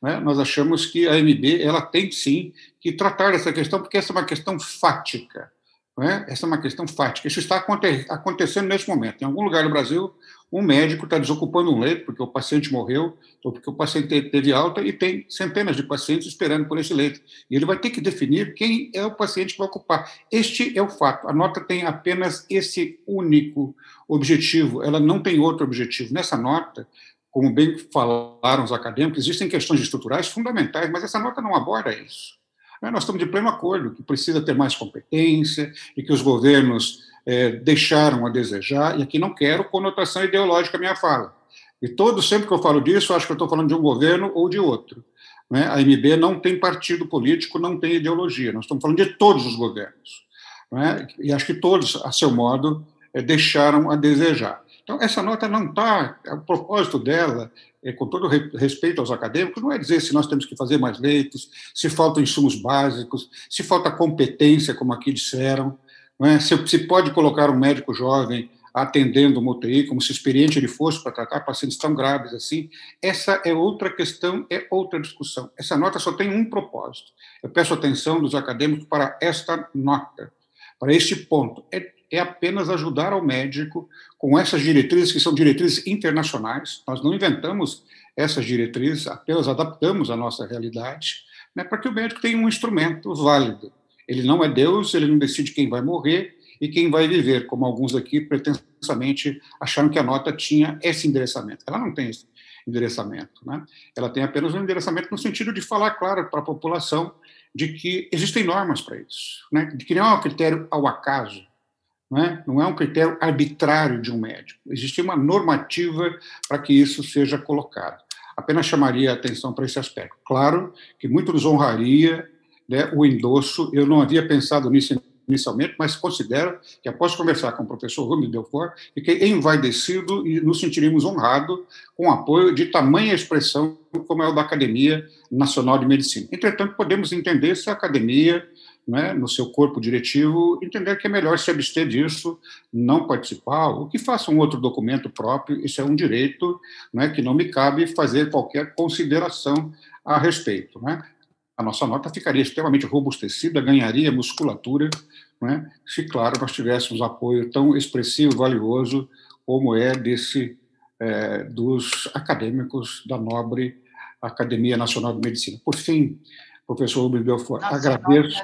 né, nós achamos que a A M B ela tem, sim, que tratar dessa questão, porque essa é uma questão fática. Né? Essa é uma questão fática. Isso está aconte acontecendo nesse momento. Em algum lugar do Brasil, um médico está desocupando um leito porque o paciente morreu ou porque o paciente teve alta e tem centenas de pacientes esperando por esse leito. E ele vai ter que definir quem é o paciente que vai ocupar. Este é o fato. A nota tem apenas esse único objetivo. Ela não tem outro objetivo. Nessa nota, como bem falaram os acadêmicos, existem questões estruturais fundamentais, mas essa nota não aborda isso. Nós estamos de pleno acordo que precisa ter mais competência e que os governos é, deixaram a desejar, e aqui não quero conotação ideológica à minha fala. E todos, sempre que eu falo disso, eu acho que eu estou falando de um governo ou de outro. Né? A A M B não tem partido político, não tem ideologia, nós estamos falando de todos os governos. Né? E acho que todos, a seu modo, é, deixaram a desejar. Então, essa nota não está, o propósito dela, é, com todo respeito aos acadêmicos, não é dizer se nós temos que fazer mais leitos, se faltam insumos básicos, se falta competência, como aqui disseram, não é? se, se pode colocar um médico jovem atendendo uma U T I, como se experiente ele fosse para tratar pacientes tão graves assim. Essa é outra questão, é outra discussão. Essa nota só tem um propósito. Eu peço atenção dos acadêmicos para esta nota, para este ponto. É é apenas ajudar ao médico com essas diretrizes, que são diretrizes internacionais. Nós não inventamos essas diretrizes, apenas adaptamos a nossa realidade, né, para que o médico tenha um instrumento válido. Ele não é Deus, ele não decide quem vai morrer e quem vai viver, como alguns aqui pretensamente acharam que a nota tinha esse endereçamento. Ela não tem esse endereçamento. Né? Ela tem apenas um endereçamento no sentido de falar, claro, para a população de que existem normas para isso, né, de que não é um critério ao acaso. Não é? não é um critério arbitrário de um médico. Existe uma normativa para que isso seja colocado. Apenas chamaria a atenção para esse aspecto. Claro que muito nos honraria, né, o endosso. Eu não havia pensado nisso inicialmente, mas considero que, após conversar com o professor Rubens Belfort, fiquei envaidecido e nos sentiríamos honrados com o apoio de tamanha expressão como é o da Academia Nacional de Medicina. Entretanto, podemos entender se a academia, né, no seu corpo diretivo, entender que é melhor se abster disso, não participar, ou que faça um outro documento próprio. Isso é um direito, né, que não me cabe fazer qualquer consideração a respeito. Né? A nossa nota ficaria extremamente robustecida, ganharia musculatura, né, se, claro, nós tivéssemos apoio tão expressivo e valioso como é desse, é, dos acadêmicos da nobre Academia Nacional de Medicina. Por fim, professor Rubens Belfort, Nossa, agradeço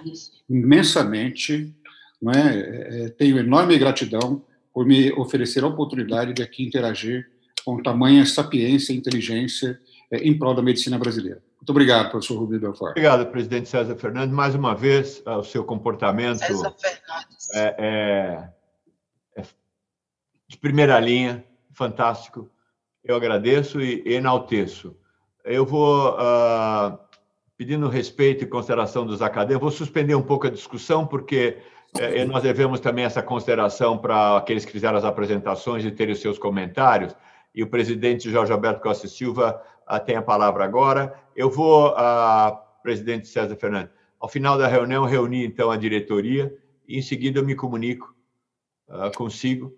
imensamente, né, tenho enorme gratidão por me oferecer a oportunidade de aqui interagir com tamanha sapiência e inteligência em prol da medicina brasileira. Muito obrigado, professor Rubens Belfort. Obrigado, presidente César Fernandes. Mais uma vez, o seu comportamento é, é, é de primeira linha, fantástico. Eu agradeço e enalteço. Eu vou... Uh, pedindo respeito e consideração dos acadêmicos, vou suspender um pouco a discussão, porque eh, nós devemos também essa consideração para aqueles que fizeram as apresentações e terem os seus comentários, e o presidente Jorge Alberto Costa e Silva ah, tem a palavra agora. Eu vou, ah, presidente César Fernandes, ao final da reunião, reunir, então, a diretoria, e, em seguida, eu me comunico ah, consigo.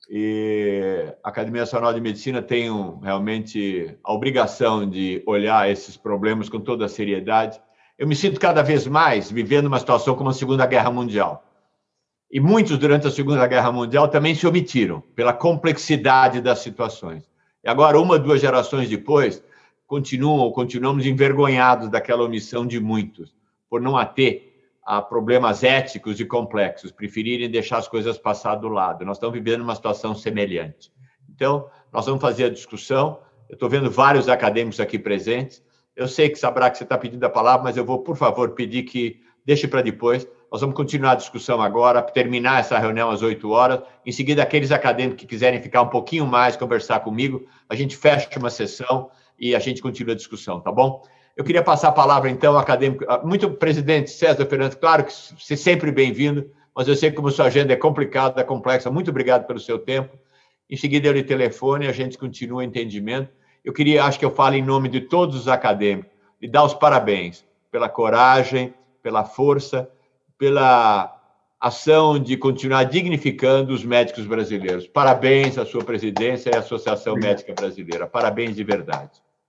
E a Academia Nacional de Medicina tem um, realmente a obrigação de olhar esses problemas com toda a seriedade. Eu me sinto cada vez mais vivendo uma situação como a Segunda Guerra Mundial. E muitos, durante a Segunda Guerra Mundial, também se omitiram pela complexidade das situações. E agora, uma, duas gerações depois, continuam ou continuamos envergonhados daquela omissão de muitos, por não ater a problemas éticos e complexos, preferirem deixar as coisas passar do lado. Nós estamos vivendo uma situação semelhante. Então, nós vamos fazer a discussão. Eu estou vendo vários acadêmicos aqui presentes. Eu sei que saberá que você está pedindo a palavra, mas eu vou, por favor, pedir que deixe para depois. Nós vamos continuar a discussão agora, terminar essa reunião às oito horas. Em seguida, aqueles acadêmicos que quiserem ficar um pouquinho mais, conversar comigo, a gente fecha uma sessão e a gente continua a discussão, tá bom? Eu queria passar a palavra, então, ao acadêmico. Muito, presidente César Fernandes, claro que você é sempre bem-vindo, mas eu sei que como sua agenda é complicada, é complexa. Muito obrigado pelo seu tempo. Em seguida, eu lhe telefone e a gente continua o entendimento. Eu queria, acho que eu falo em nome de todos os acadêmicos, e dar os parabéns pela coragem, pela força, pela ação de continuar dignificando os médicos brasileiros. Parabéns à sua presidência e à Associação Médica Brasileira. Parabéns de verdade.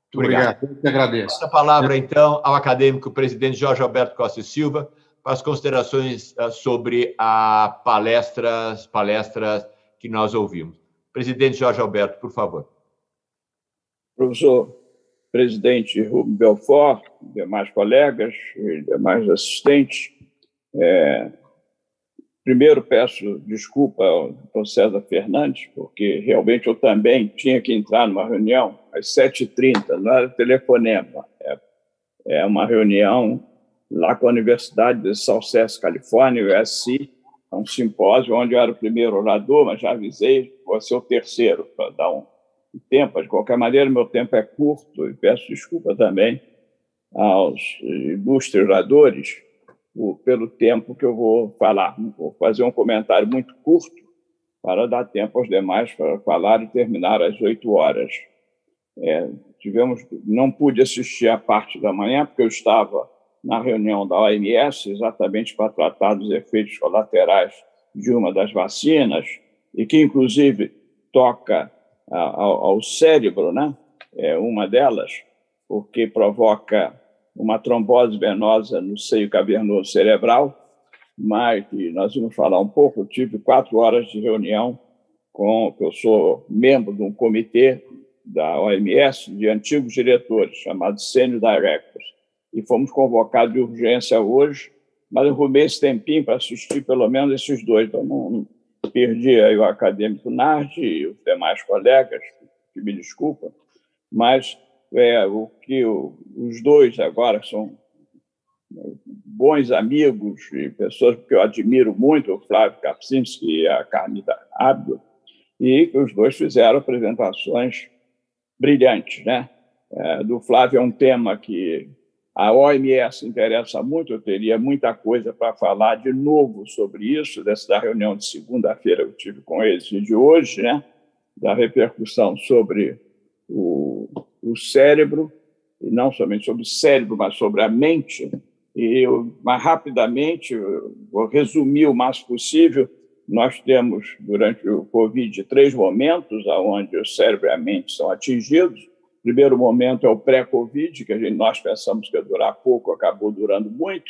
Muito obrigado. Eu que agradeço. A palavra, então, ao acadêmico presidente Jorge Alberto Costa e Silva, para as considerações sobre as palestras, palestras que nós ouvimos. Presidente Jorge Alberto, por favor. Professor presidente Rubens Belfort, demais colegas e demais assistentes, é, primeiro peço desculpa ao doutor César Fernandes, porque realmente eu também tinha que entrar numa reunião às sete e trinta, não era telefonema, é, é uma reunião lá com a Universidade de Southwest Califórnia, U S C, é um simpósio onde eu era o primeiro orador, mas já avisei, vou ser o terceiro, para dar um tempo. De qualquer maneira, meu tempo é curto, e peço desculpa também aos ilustres oradores pelo tempo que eu vou falar. Vou fazer um comentário muito curto para dar tempo aos demais para falar e terminar às oito horas. É, tivemos, não pude assistir a parte da manhã, porque eu estava na reunião da O M S, exatamente para tratar dos efeitos colaterais de uma das vacinas, e que, inclusive, toca ao, ao cérebro, né? É uma delas, porque provoca uma trombose venosa no seio cavernoso cerebral, mas que nós vamos falar um pouco. Eu tive quatro horas de reunião com, eu sou membro de um comitê da O M S de antigos diretores, chamado Senior Directors, e fomos convocados de urgência hoje, mas eu arrumei esse tempinho para assistir pelo menos esses dois, então não perdi aí o acadêmico Nardi e os demais colegas, que me desculpam, mas é, o que o, os dois agora são bons amigos e pessoas que eu admiro muito, o Flávio Kapczynski e a Carmita Abdo, e que os dois fizeram apresentações brilhantes, né? É, do Flávio é um tema que a O M S interessa muito, eu teria muita coisa para falar de novo sobre isso, dessa da reunião de segunda-feira que eu tive com eles e de hoje, né? Da repercussão sobre o, o cérebro, e não somente sobre o cérebro, mas sobre a mente. E eu, mais rapidamente, eu vou resumir o mais possível. Nós temos, durante o Covid, três momentos onde o cérebro e a mente são atingidos. O primeiro momento é o pré-Covid, que a gente, nós pensamos que ia durar pouco, acabou durando muito.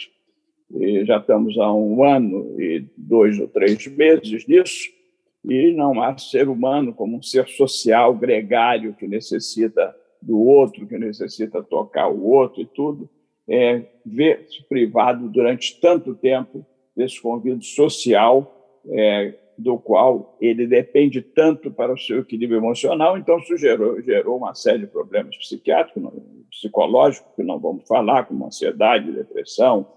E já estamos há um ano e dois ou três meses nisso. E não há ser humano como um ser social, gregário, que necessita do outro, que necessita tocar o outro e tudo, é, ver-se privado durante tanto tempo desse convívio social, é, do qual ele depende tanto para o seu equilíbrio emocional. Então, isso gerou, gerou uma série de problemas psiquiátricos, psicológicos, que não vamos falar, como ansiedade, depressão,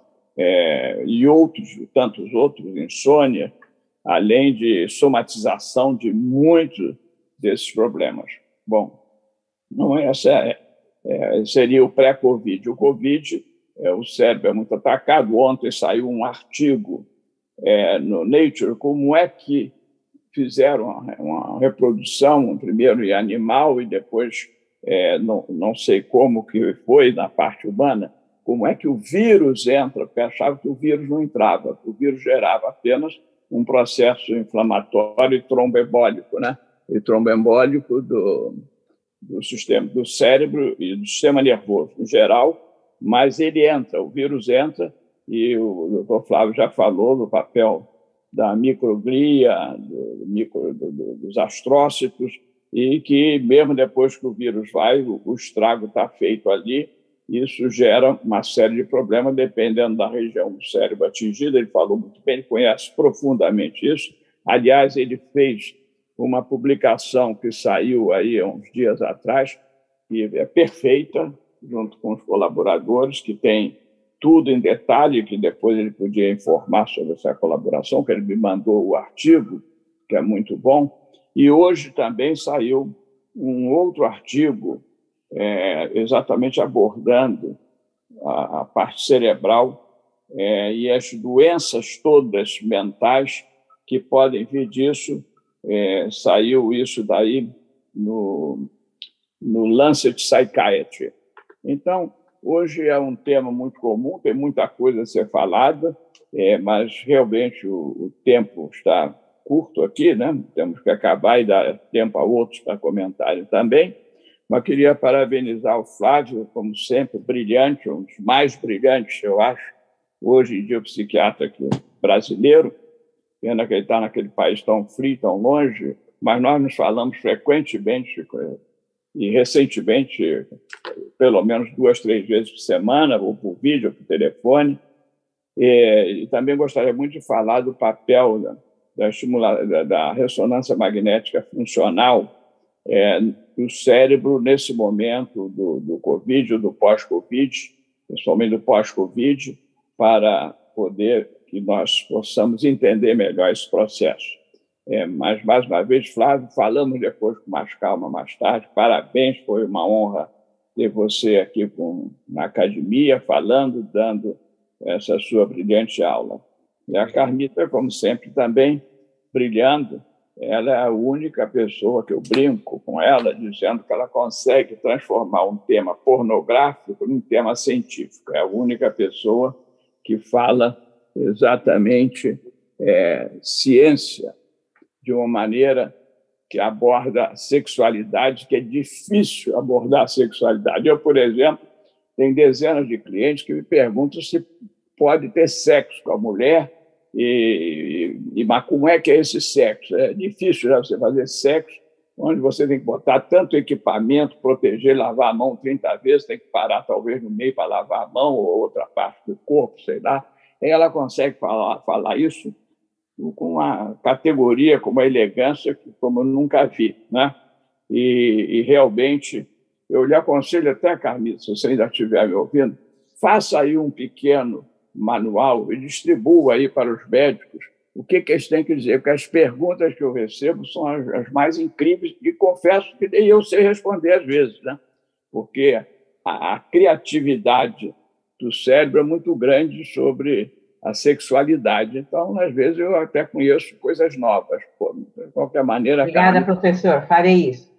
é, e outros, tantos outros, insônia, além de somatização de muitos desses problemas. Bom, não essa é, é, seria o pré-Covid. O Covid, é, o cérebro é muito atacado. Ontem saiu um artigo é, no Nature, como é que fizeram uma, uma reprodução, primeiro em animal e depois, é, não, não sei como que foi na parte humana, como é que o vírus entra, porque achava que o vírus não entrava, o vírus gerava apenas um processo inflamatório e tromboembólico, né? E tromboembólico do, do sistema do cérebro e do sistema nervoso em geral, mas ele entra, o vírus entra, e o doutor Flávio já falou do papel da microglia, do, micro, do, do, dos astrócitos, e que mesmo depois que o vírus vai, o, o estrago está feito ali. Isso gera uma série de problemas, dependendo da região do cérebro atingida. Ele falou muito bem, ele conhece profundamente isso. Aliás, ele fez uma publicação que saiu aí há uns dias atrás, que é perfeita, junto com os colaboradores, que tem tudo em detalhe, que depois ele podia informar sobre essa colaboração, que ele me mandou o artigo, que é muito bom. E hoje também saiu um outro artigo, É, exatamente abordando a, a parte cerebral é, e as doenças todas mentais que podem vir disso. É, saiu isso daí no, no Lancet Psychiatry. Então, hoje é um tema muito comum, tem muita coisa a ser falada, é, mas realmente o, o tempo está curto aqui, né? Temos que acabar e dar tempo a outros para comentarem também. Mas queria parabenizar o Flávio, como sempre, brilhante, um dos mais brilhantes, eu acho, hoje em dia, o psiquiatra aqui brasileiro. Pena que ele está naquele país tão frio, tão longe, mas nós nos falamos frequentemente e recentemente, pelo menos duas, três vezes por semana, ou por vídeo, ou por telefone. E, e também gostaria muito de falar do papel da, da, estimula, da, da ressonância magnética funcional é, do cérebro nesse momento do, do Covid, ou do pós-Covid, principalmente do pós-Covid, para poder que nós possamos entender melhor esse processo. É, mas, mais uma vez, Flávio, falamos depois com mais calma, mais tarde. Parabéns, foi uma honra ter você aqui com, na academia, falando, dando essa sua brilhante aula. E a Carmita, como sempre, também brilhando. Ela é a única pessoa que eu brinco com ela, dizendo que ela consegue transformar um tema pornográfico num tema científico. É a única pessoa que fala exatamente é, ciência de uma maneira que aborda a sexualidade, que é difícil abordar a sexualidade. Eu, por exemplo, tenho dezenas de clientes que me perguntam se pode ter sexo com a mulher, e, e, mas como é que é esse sexo? É difícil, né, você fazer sexo onde você tem que botar tanto equipamento, proteger, lavar a mão trinta vezes, tem que parar talvez no meio para lavar a mão ou outra parte do corpo, sei lá. E ela consegue falar, falar isso com uma categoria, com uma elegância que como eu nunca vi, né? E, e realmente, eu lhe aconselho até, Carmita, se você ainda estiver me ouvindo, faça aí um pequeno manual e distribua aí para os médicos o que, que eles têm que dizer, porque as perguntas que eu recebo são as, as mais incríveis e confesso que nem eu sei responder às vezes, né? Porque a, a criatividade do cérebro é muito grande sobre a sexualidade. Então, às vezes, eu até conheço coisas novas. Pô, de qualquer maneira... Obrigada, Carmen, professor. Farei isso.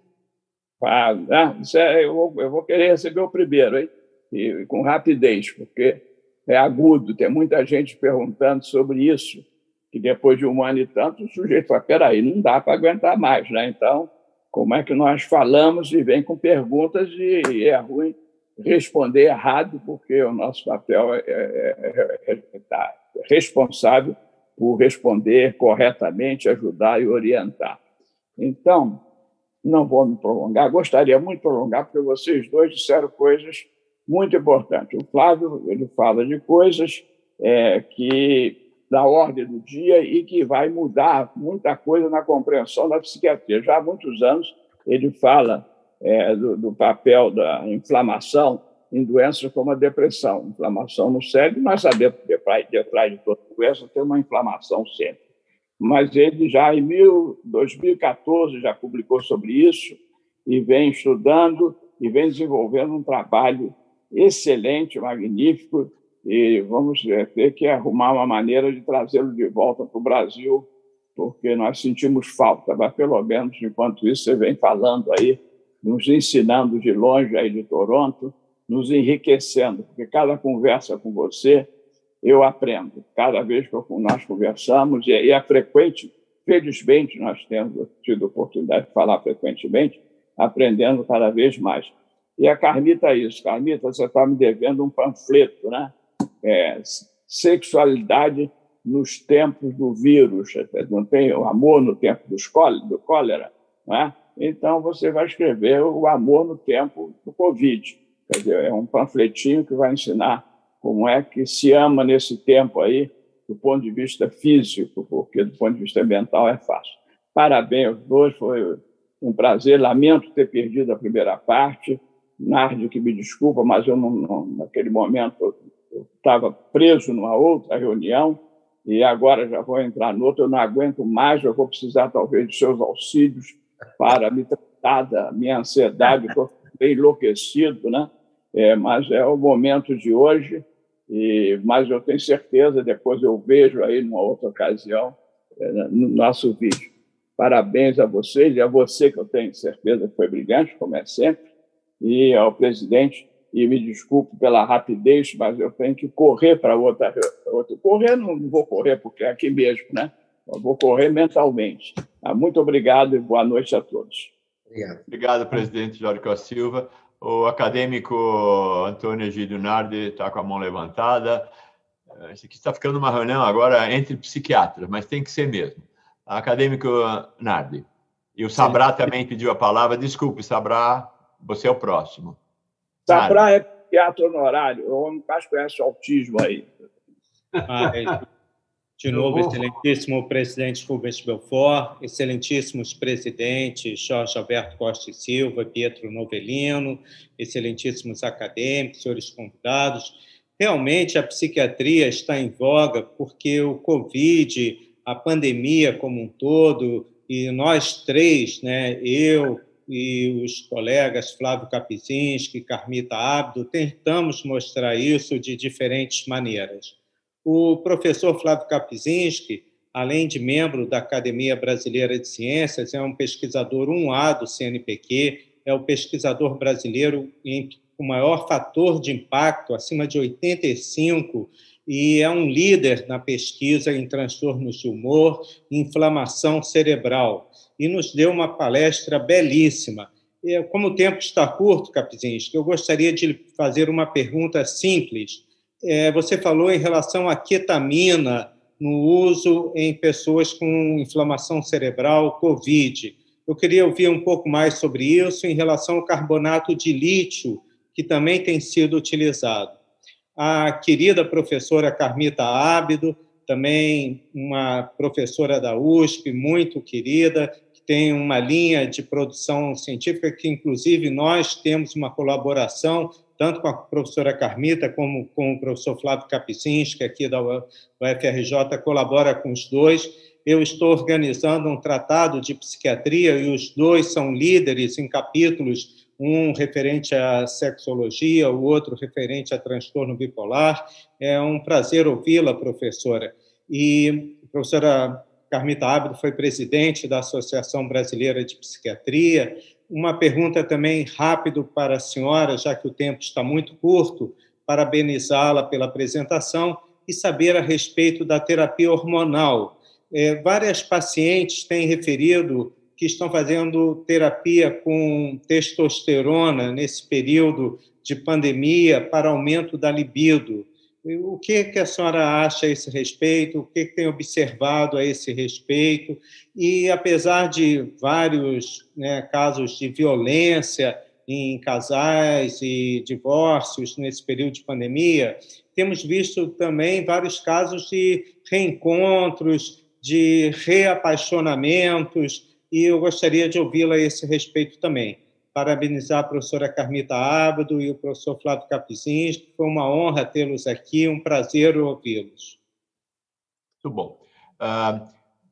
Ah, né? Isso é, eu, vou, eu vou querer receber o primeiro, hein? E, e com rapidez, porque é agudo. Tem muita gente perguntando sobre isso, que depois de um ano e tanto, o sujeito fala, peraí, não dá para aguentar mais, né? Então, como é que nós falamos e vem com perguntas e, e é ruim responder errado, porque o nosso papel é, é, é, é tá responsável por responder corretamente, ajudar e orientar. Então, não vou me prolongar, gostaria muito de prolongar, porque vocês dois disseram coisas muito importantes. O Flávio ele fala de coisas é, que da ordem do dia e que vai mudar muita coisa na compreensão da psiquiatria. Já há muitos anos ele fala É, do, do papel da inflamação em doenças como a depressão. Inflamação no cérebro, nós sabemos que detrás de toda doença tem uma inflamação sempre. Mas ele já em dois mil e quatorze já publicou sobre isso e vem estudando e vem desenvolvendo um trabalho excelente, magnífico, e vamos ter que arrumar uma maneira de trazê-lo de volta para o Brasil, porque nós sentimos falta, mas pelo menos, enquanto isso, você vem falando aí, nos ensinando de longe aí de Toronto, nos enriquecendo, porque cada conversa com você eu aprendo. Cada vez que nós conversamos, e é frequente, felizmente nós temos tido a oportunidade de falar frequentemente, aprendendo cada vez mais. E a Carmita é isso. Carmita, você está me devendo um panfleto, né? É, sexualidade nos tempos do vírus. Não tem o amor no tempo dos cólera, do cólera, não é? Então, você vai escrever o amor no tempo do Covid. Quer dizer, é um panfletinho que vai ensinar como é que se ama nesse tempo aí, do ponto de vista físico, porque do ponto de vista mental é fácil. Parabéns aos dois, foi um prazer. Lamento ter perdido a primeira parte. Nardi, que me desculpa, mas eu não, não, naquele momento eu estava preso numa outra reunião e agora já vou entrar noutra. Eu não aguento mais, eu vou precisar talvez de seus auxílios para me tratar da minha ansiedade, estou bem enlouquecido, né? É, mas é o momento de hoje, e, mas eu tenho certeza, depois eu vejo aí numa outra ocasião, é, no nosso vídeo. Parabéns a vocês, e a você que eu tenho certeza que foi brilhante, como é sempre, e ao presidente, e me desculpe pela rapidez, mas eu tenho que correr para outra, outra. Correr, não vou correr, porque é aqui mesmo, né? Eu vou correr mentalmente. Muito obrigado e boa noite a todos. Obrigado. Obrigado, presidente Jorge Costa Silva. O acadêmico Antônio Egídio Nardi está com a mão levantada. Isso aqui está ficando uma reunião agora entre psiquiatras, mas tem que ser mesmo. Acadêmico Nardi. E o Sabrá Sim. também pediu a palavra. Desculpe, Sabrá, você é o próximo. Sabrá é psiquiatra honorário. O homem quase conhece o autismo aí. Ah, é. De novo, excelentíssimo presidente Rubens Belfort, excelentíssimos presidentes Jorge Alberto Costa e Silva, Pietro Novellino, excelentíssimos acadêmicos, senhores convidados. Realmente, a psiquiatria está em voga porque o Covid, a pandemia como um todo, e nós três, né, eu e os colegas Flávio Kapczynski, Carmita Ábido, tentamos mostrar isso de diferentes maneiras. O professor Flávio Kapczynski, além de membro da Academia Brasileira de Ciências, é um pesquisador um A do C N P Q, é o pesquisador brasileiro com maior fator de impacto, acima de oitenta e cinco, e é um líder na pesquisa em transtornos de humor e inflamação cerebral. E nos deu uma palestra belíssima. E, como o tempo está curto, Kapczynski, eu gostaria de fazer uma pergunta simples. É, você falou em relação à ketamina no uso em pessoas com inflamação cerebral, Covid. Eu queria ouvir um pouco mais sobre isso em relação ao carbonato de lítio, que também tem sido utilizado. A querida professora Carmita Ábido, também uma professora da U S P, muito querida, que tem uma linha de produção científica que, inclusive, nós temos uma colaboração tanto com a professora Carmita como com o professor Flávio Kapczynski, aqui da U F R J, colabora com os dois. Eu estou organizando um tratado de psiquiatria e os dois são líderes em capítulos, um referente à sexologia, o outro referente a transtorno bipolar. É um prazer ouvi-la, professora. E a professora Carmita Ábido foi presidente da Associação Brasileira de Psiquiatria. Uma pergunta também rápido para a senhora, já que o tempo está muito curto, parabenizá-la pela apresentação e saber a respeito da terapia hormonal. É, várias pacientes têm referido que estão fazendo terapia com testosterona nesse período de pandemia para aumento da libido. O que, que a senhora acha a esse respeito? O que, que tem observado a esse respeito? E, apesar de vários, né, casos de violência em casais e divórcios nesse período de pandemia, temos visto também vários casos de reencontros, de reapaixonamentos, e eu gostaria de ouvi-la a esse respeito também. Parabenizar a professora Carmita Ábido e o professor Flávio Kapczynski. Foi uma honra tê-los aqui, um prazer ouvi-los. Muito bom. Uh,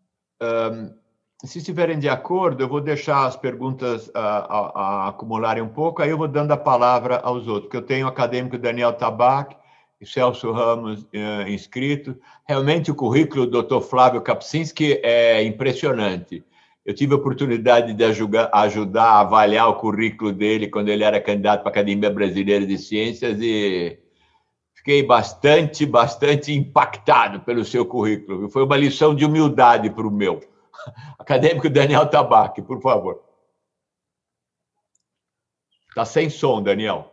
uh, se estiverem de acordo, eu vou deixar as perguntas uh, a, a acumularem um pouco, aí eu vou dando a palavra aos outros, porque eu tenho o acadêmico Daniel Tabac e Celso Ramos uh, inscrito. Realmente, o currículo do doutor Flávio Kapczynski é impressionante. Eu tive a oportunidade de ajudar, ajudar a avaliar o currículo dele quando ele era candidato para a Academia Brasileira de Ciências e fiquei bastante, bastante impactado pelo seu currículo. Foi uma lição de humildade para o meu. Acadêmico Daniel Tabac, por favor. Está sem som, Daniel.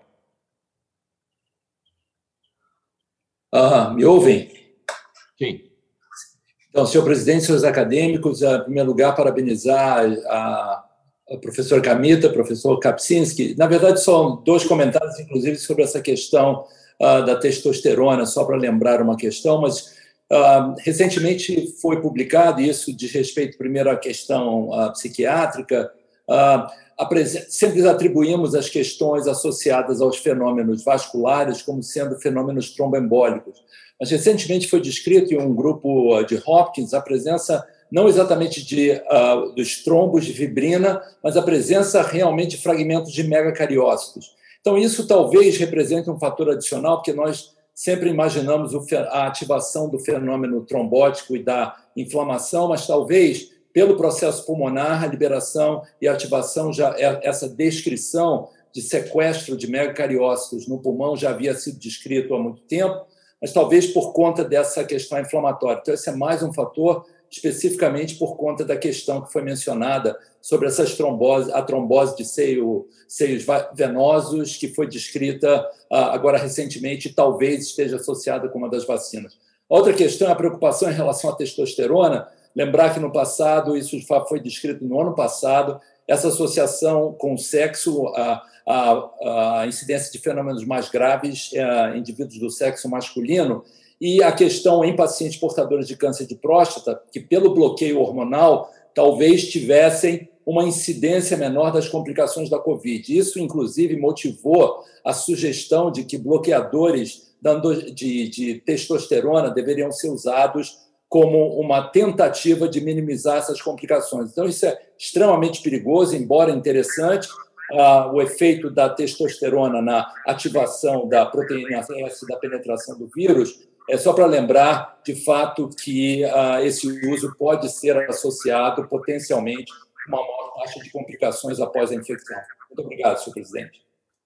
Ah, me ouvem? Sim. Então, senhor presidente, senhores acadêmicos, em primeiro lugar, parabenizar a, a professora Carmita, professor Kapczynski. Na verdade, são dois comentários, inclusive, sobre essa questão uh, da testosterona, só para lembrar uma questão, mas uh, recentemente foi publicado, e isso diz respeito primeiro à questão uh, psiquiátrica, uh, sempre atribuímos as questões associadas aos fenômenos vasculares como sendo fenômenos tromboembólicos. Mas recentemente foi descrito em um grupo de Hopkins a presença não exatamente de, uh, dos trombos de fibrina, mas a presença realmente de fragmentos de megacariócitos. Então, isso talvez represente um fator adicional, porque nós sempre imaginamos o, a ativação do fenômeno trombótico e da inflamação, mas talvez, pelo processo pulmonar, a liberação e a ativação, já, essa descrição de sequestro de megacariócitos no pulmão já havia sido descrito há muito tempo, mas talvez por conta dessa questão inflamatória. Então, esse é mais um fator especificamente por conta da questão que foi mencionada sobre essas trombose, a trombose de seio, seios venosos, que foi descrita agora recentemente e talvez esteja associada com uma das vacinas. Outra questão é a preocupação em relação à testosterona. Lembrar que no passado, isso foi descrito no ano passado, essa associação com o sexo, a, a, a incidência de fenômenos mais graves em indivíduos do sexo masculino, e a questão em pacientes portadores de câncer de próstata, que pelo bloqueio hormonal talvez tivessem uma incidência menor das complicações da Covid. Isso, inclusive, motivou a sugestão de que bloqueadores de, de testosterona deveriam ser usados como uma tentativa de minimizar essas complicações. Então, isso é extremamente perigoso, embora interessante. Ah, o efeito da testosterona na ativação da proteína S da penetração do vírus, é só para lembrar, de fato, que ah, esse uso pode ser associado potencialmente a uma maior taxa de complicações após a infecção. Muito obrigado, senhor presidente.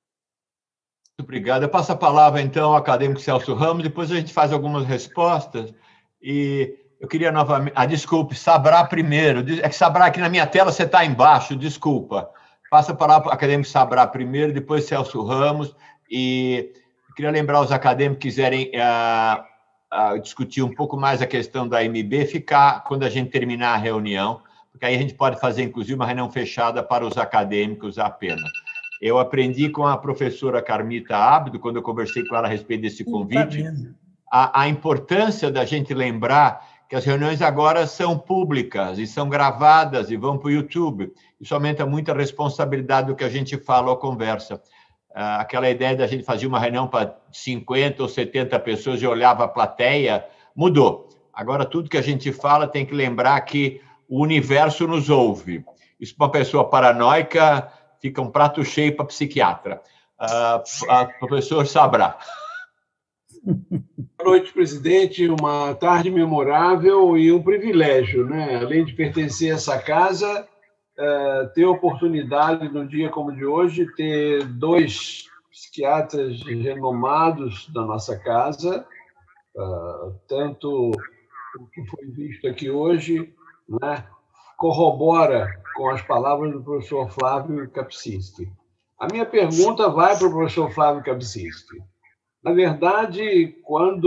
Muito obrigado. Eu passo a palavra, então, ao acadêmico Celso Ramos, depois a gente faz algumas respostas. E eu queria novamente... Ah, desculpe, Sabrá primeiro. É que Sabrá, aqui na minha tela você está embaixo, desculpa. Passa a palavra para o acadêmico Sabrá primeiro, depois Celso Ramos. E eu queria lembrar os acadêmicos que quiserem ah, ah, discutir um pouco mais a questão da A M B, ficar quando a gente terminar a reunião, porque aí a gente pode fazer, inclusive, uma reunião fechada para os acadêmicos apenas. Eu aprendi com a professora Carmita Abdo, quando eu conversei com ela a respeito desse convite, a, a importância da gente lembrar que as reuniões agora são públicas e são gravadas e vão para o YouTube. Isso aumenta muito a responsabilidade do que a gente fala ou conversa. Aquela ideia da gente fazer uma reunião para cinquenta ou setenta pessoas e olhava a plateia, mudou. Agora, tudo que a gente fala tem que lembrar que o universo nos ouve. Isso, para uma pessoa paranoica, fica um prato cheio para psiquiatra. Uh, professor Sabrá. Boa noite, presidente. Uma tarde memorável e um privilégio, né? Além de pertencer a essa casa, uh, ter a oportunidade, num dia como o de hoje, ter dois psiquiatras renomados da nossa casa, uh, tanto o que foi visto aqui hoje, né, corrobora com as palavras do professor Flávio Kapczynski. A minha pergunta vai para o professor Flávio Kapczynski. Na verdade, quando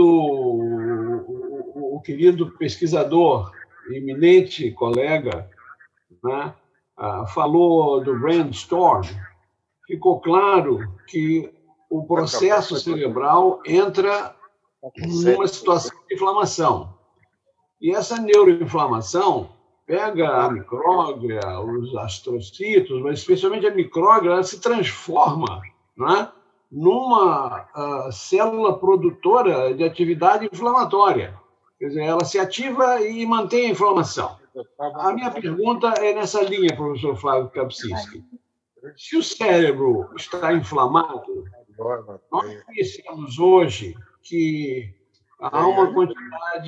o, o, o querido pesquisador, eminente colega, né, falou do brainstorm, ficou claro que o processo cerebral entra numa situação de inflamação. E essa neuroinflamação pega a micróglia, os astrocitos, mas especialmente a micróglia, ela se transforma, né, numa uh, célula produtora de atividade inflamatória. Quer dizer, ela se ativa e mantém a inflamação. A minha pergunta é nessa linha, professor Flávio Kapczynski. Se o cérebro está inflamado, nós conhecemos hoje que há uma quantidade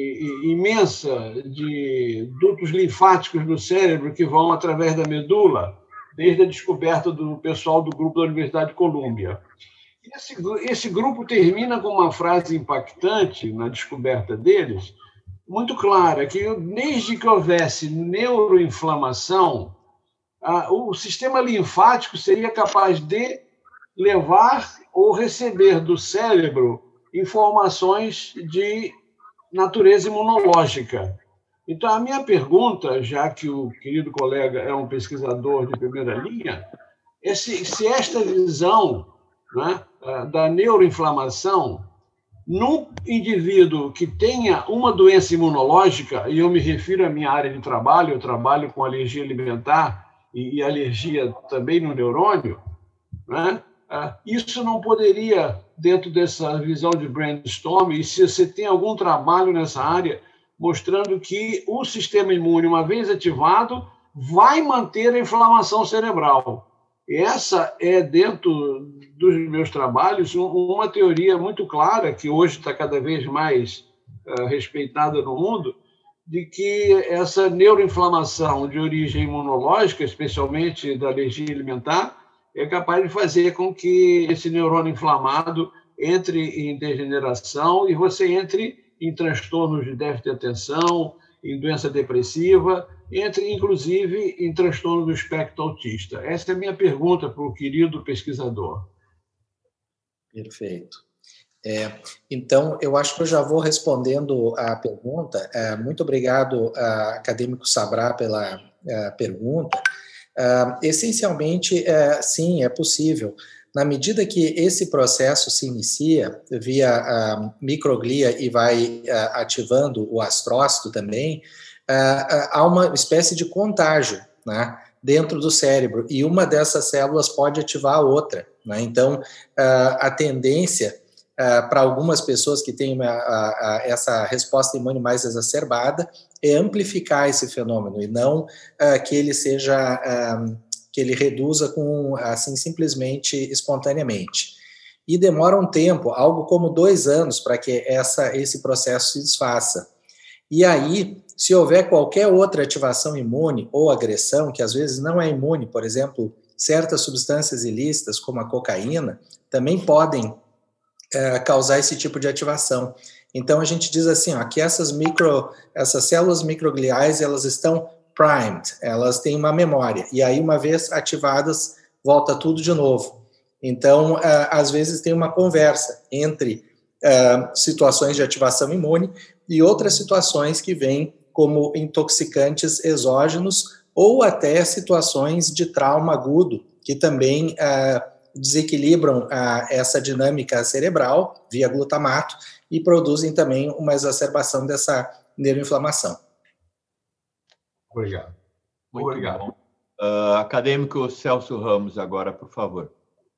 imensa de dutos linfáticos no cérebro que vão através da medula, desde a descoberta do pessoal do grupo da Universidade de Colômbia. Esse, esse grupo termina com uma frase impactante na descoberta deles, muito clara, que desde que houvesse neuroinflamação, a, o sistema linfático seria capaz de levar ou receber do cérebro informações de natureza imunológica. Então, a minha pergunta, já que o querido colega é um pesquisador de primeira linha, é se, se esta visão, né, da neuroinflamação, num indivíduo que tenha uma doença imunológica, e eu me refiro à minha área de trabalho, eu trabalho com alergia alimentar e, e alergia também no neurônio, né, isso não poderia, dentro dessa visão de brainstorm, e se você tem algum trabalho nessa área, mostrando que o sistema imune, uma vez ativado, vai manter a inflamação cerebral. Essa é, dentro dos meus trabalhos, uma teoria muito clara, que hoje está cada vez mais uh, respeitada no mundo, de que essa neuroinflamação de origem imunológica, especialmente da alergia alimentar, é capaz de fazer com que esse neurônio inflamado entre em degeneração e você entre em transtornos de déficit de atenção, em doença depressiva, entre, inclusive, em transtorno do espectro autista. Essa é a minha pergunta para o querido pesquisador. Perfeito. É, então, eu acho que eu já vou respondendo a pergunta. É, muito obrigado, a, acadêmico Sabrá, pela a, pergunta. É, essencialmente, é, sim, é possível. Na medida que esse processo se inicia via a microglia e vai a, ativando o astrócito também, a, a, há uma espécie de contágio, né, dentro do cérebro, e uma dessas células pode ativar a outra, né? Então, a, a tendência Uh, para algumas pessoas que têm a, a, a, essa resposta imune mais exacerbada, é amplificar esse fenômeno e não uh, que ele seja, uh, que ele reduza com, assim, simplesmente espontaneamente. E demora um tempo, algo como dois anos, para que essa, esse processo se desfaça. E aí, se houver qualquer outra ativação imune ou agressão, que às vezes não é imune, por exemplo, certas substâncias ilícitas, como a cocaína, também podem É, causar esse tipo de ativação. Então, a gente diz assim, ó, que essas, micro, essas células microgliais, elas estão primed, elas têm uma memória, e aí, uma vez ativadas, volta tudo de novo. Então, é, às vezes, tem uma conversa entre é, situações de ativação imune e outras situações que vêm como intoxicantes exógenos ou até situações de trauma agudo, que também é, desequilibram a, essa dinâmica cerebral via glutamato e produzem também uma exacerbação dessa neuroinflamação. Obrigado. Muito Obrigado. Bom. Uh, acadêmico Celso Ramos, agora, por favor.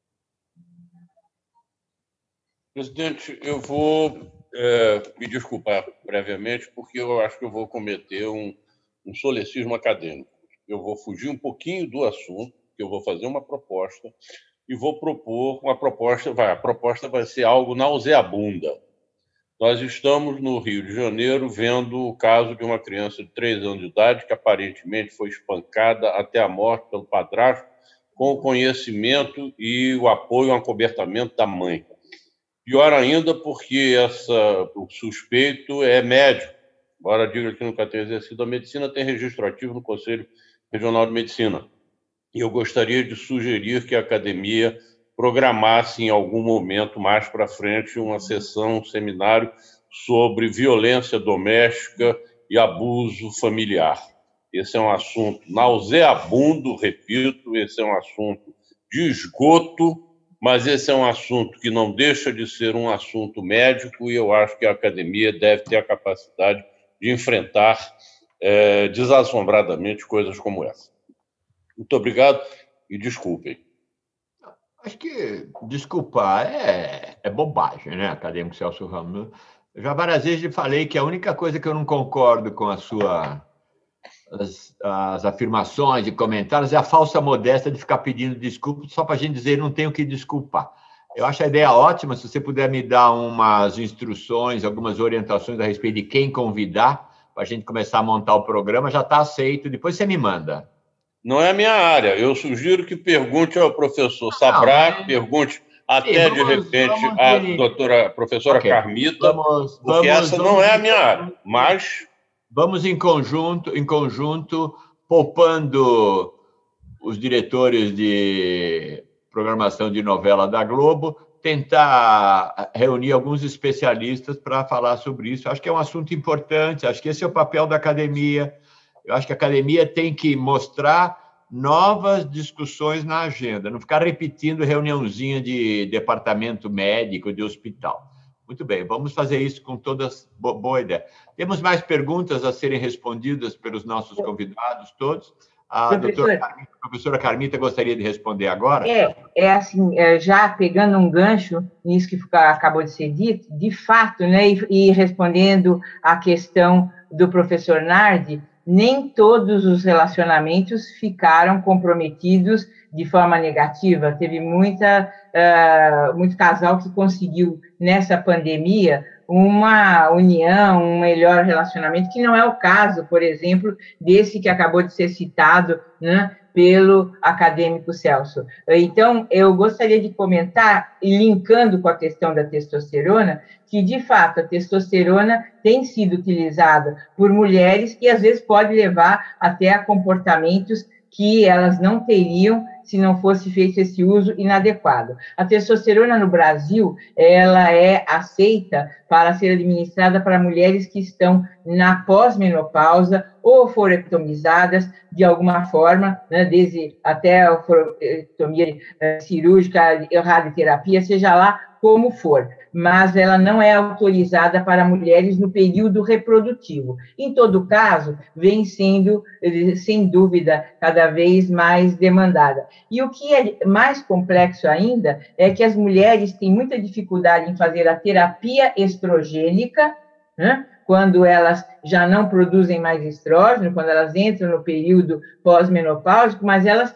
Presidente, eu vou é, me desculpar brevemente, porque eu acho que eu vou cometer um, um solecismo acadêmico. Eu vou fugir um pouquinho do assunto, que eu vou fazer uma proposta e vou propor uma proposta, vai, a proposta vai ser algo nauseabunda. Nós estamos no Rio de Janeiro vendo o caso de uma criança de três anos de idade que aparentemente foi espancada até a morte pelo padrasto, com o conhecimento e o apoio, o acobertamento da mãe. Pior ainda porque essa, o suspeito é médico, embora diga que nunca tenha exercido a medicina, tem registro ativo no Conselho Regional de Medicina. E eu gostaria de sugerir que a academia programasse em algum momento mais para frente uma sessão, um seminário sobre violência doméstica e abuso familiar. Esse é um assunto nauseabundo, repito, esse é um assunto de esgoto, mas esse é um assunto que não deixa de ser um assunto médico e eu acho que a academia deve ter a capacidade de enfrentar é, desassombradamente coisas como essa. Muito obrigado e desculpem. Acho que desculpar é, é bobagem, né, acadêmico Celso Ramos? Eu já várias vezes falei que a única coisa que eu não concordo com a sua, as, as afirmações e comentários é a falsa modéstia de ficar pedindo desculpas só para a gente dizer não tenho que desculpar. Eu acho a ideia ótima, se você puder me dar umas instruções, algumas orientações a respeito de quem convidar, para a gente começar a montar o programa, já está aceito, depois você me manda. Não é a minha área. Eu sugiro que pergunte ao professor Sabrá, não, pergunte até, Sim, vamos, de repente, à doutora professora okay. Carmita, vamos, porque vamos, essa vamos, não é a minha área. Mas vamos em conjunto, em conjunto, poupando os diretores de programação de novela da Globo, tentar reunir alguns especialistas para falar sobre isso. Acho que é um assunto importante, acho que esse é o papel da academia. Eu acho que a academia tem que mostrar novas discussões na agenda, não ficar repetindo reuniãozinha de departamento médico, de hospital. Muito bem, vamos fazer isso com todas. Boa ideia. Temos mais perguntas a serem respondidas pelos nossos convidados todos. A doutora Carmita, a professora Carmita gostaria de responder agora? É, é assim, é, já pegando um gancho nisso que acabou de ser dito, de fato, né, e, e respondendo à questão do professor Nardi, nem todos os relacionamentos ficaram comprometidos de forma negativa. Teve muita, uh, muito casal que conseguiu, nessa pandemia, uma união, um melhor relacionamento, que não é o caso, por exemplo, desse que acabou de ser citado, né, pelo acadêmico Celso. Então, eu gostaria de comentar, linkando com a questão da testosterona, que, de fato, a testosterona tem sido utilizada por mulheres e, às vezes, pode levar até a comportamentos que elas não teriam se não fosse feito esse uso inadequado. A testosterona no Brasil, ela é aceita para ser administrada para mulheres que estão na pós-menopausa ou forectomizadas de alguma forma, né, desde até a forectomia cirúrgica, radioterapia, seja lá como for, mas ela não é autorizada para mulheres no período reprodutivo. Em todo caso, vem sendo, sem dúvida, cada vez mais demandada. E o que é mais complexo ainda é que as mulheres têm muita dificuldade em fazer a terapia estrogênica, né, quando elas já não produzem mais estrógeno, quando elas entram no período pós-menopáusico, mas elas...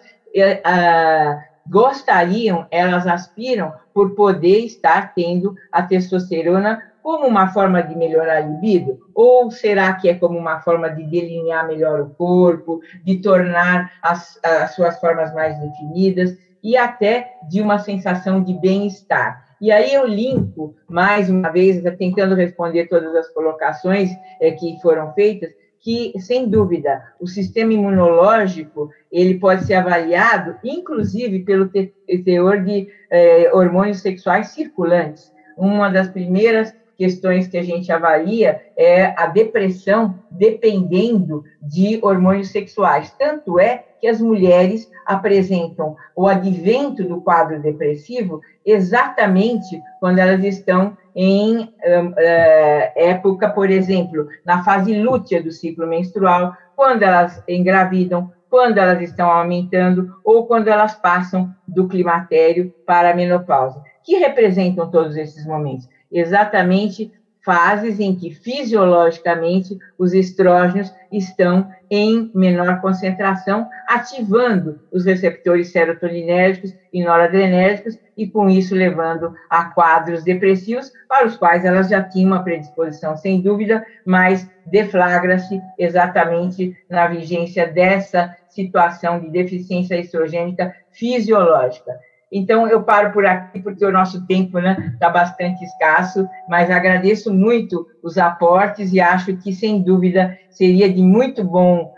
Ah, gostariam, elas aspiram por poder estar tendo a testosterona como uma forma de melhorar a libido? Ou será que é como uma forma de delinear melhor o corpo, de tornar as, as suas formas mais definidas e até de uma sensação de bem-estar? E aí eu linko, mais uma vez, tentando responder todas as colocações é, que foram feitas, que, sem dúvida, o sistema imunológico ele pode ser avaliado, inclusive, pelo te teor de eh, hormônios sexuais circulantes. Uma das primeiras questões que a gente avalia é a depressão dependendo de hormônios sexuais. Tanto é que as mulheres apresentam o advento do quadro depressivo exatamente quando elas estão em uh, uh, época, por exemplo, na fase lútea do ciclo menstrual, quando elas engravidam, quando elas estão aumentando ou quando elas passam do climatério para a menopausa. Que representam todos esses momentos? Exatamente fases em que, fisiologicamente, os estrógenos estão em menor concentração, ativando os receptores serotoninérgicos e noradrenérgicos, e com isso levando a quadros depressivos, para os quais elas já tinham uma predisposição, sem dúvida, mas deflagra-se exatamente na vigência dessa situação de deficiência estrogênica fisiológica. Então, eu paro por aqui, porque o nosso tempo né, está bastante escasso, mas agradeço muito os aportes e acho que, sem dúvida, seria de muito bom,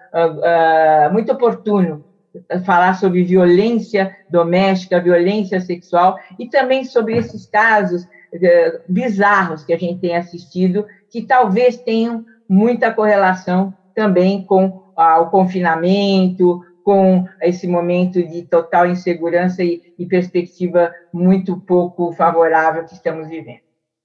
uh, uh, muito oportuno falar sobre violência doméstica, violência sexual, e também sobre esses casos uh, bizarros que a gente tem assistido, que talvez tenham muita correlação também com uh, o confinamento, com esse momento de total insegurança e, e perspectiva muito pouco favorável que estamos vivendo.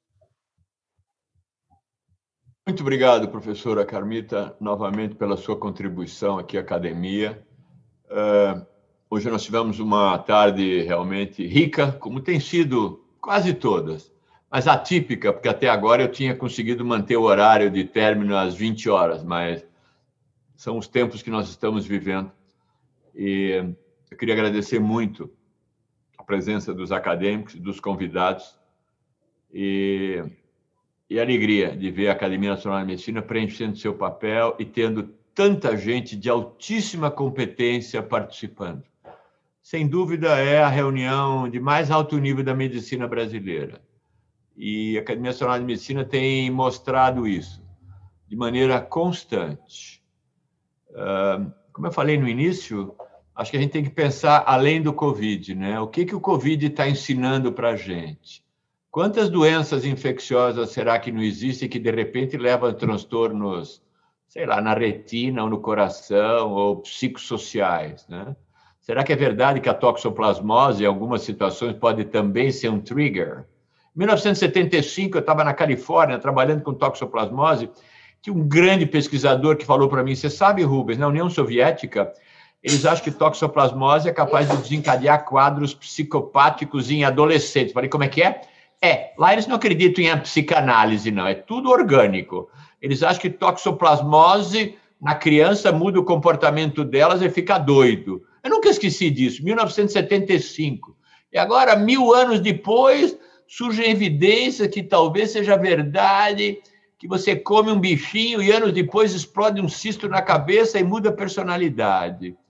Muito obrigado, professora Carmita, novamente pela sua contribuição aqui à academia. Uh, hoje nós tivemos uma tarde realmente rica, como tem sido quase todas, mas atípica, porque até agora eu tinha conseguido manter o horário de término às vinte horas, mas são os tempos que nós estamos vivendo. E eu queria agradecer muito a presença dos acadêmicos, dos convidados, e, e a alegria de ver a Academia Nacional de Medicina preenchendo seu papel e tendo tanta gente de altíssima competência participando. Sem dúvida, é a reunião de mais alto nível da medicina brasileira. E a Academia Nacional de Medicina tem mostrado isso de maneira constante. Como eu falei no início, acho que a gente tem que pensar além do Covid, né? O que, que o Covid está ensinando para a gente? Quantas doenças infecciosas será que não existem que, de repente, levam a transtornos, sei lá, na retina ou no coração ou psicossociais, né? Será que é verdade que a toxoplasmose, em algumas situações, pode também ser um trigger? Em mil novecentos e setenta e cinco, eu estava na Califórnia trabalhando com toxoplasmose. Tinha um grande pesquisador que falou para mim, você sabe, Rubens, na União Soviética, eles acham que toxoplasmose é capaz de desencadear quadros psicopáticos em adolescentes. Falei, como é que é? É, lá eles não acreditam em psicanálise, não, é tudo orgânico. Eles acham que toxoplasmose na criança muda o comportamento delas e fica doido. Eu nunca esqueci disso, mil novecentos e setenta e cinco. E agora, mil anos depois, surgem evidências que talvez seja verdade, que você come um bichinho e anos depois explode um cisto na cabeça e muda a personalidade.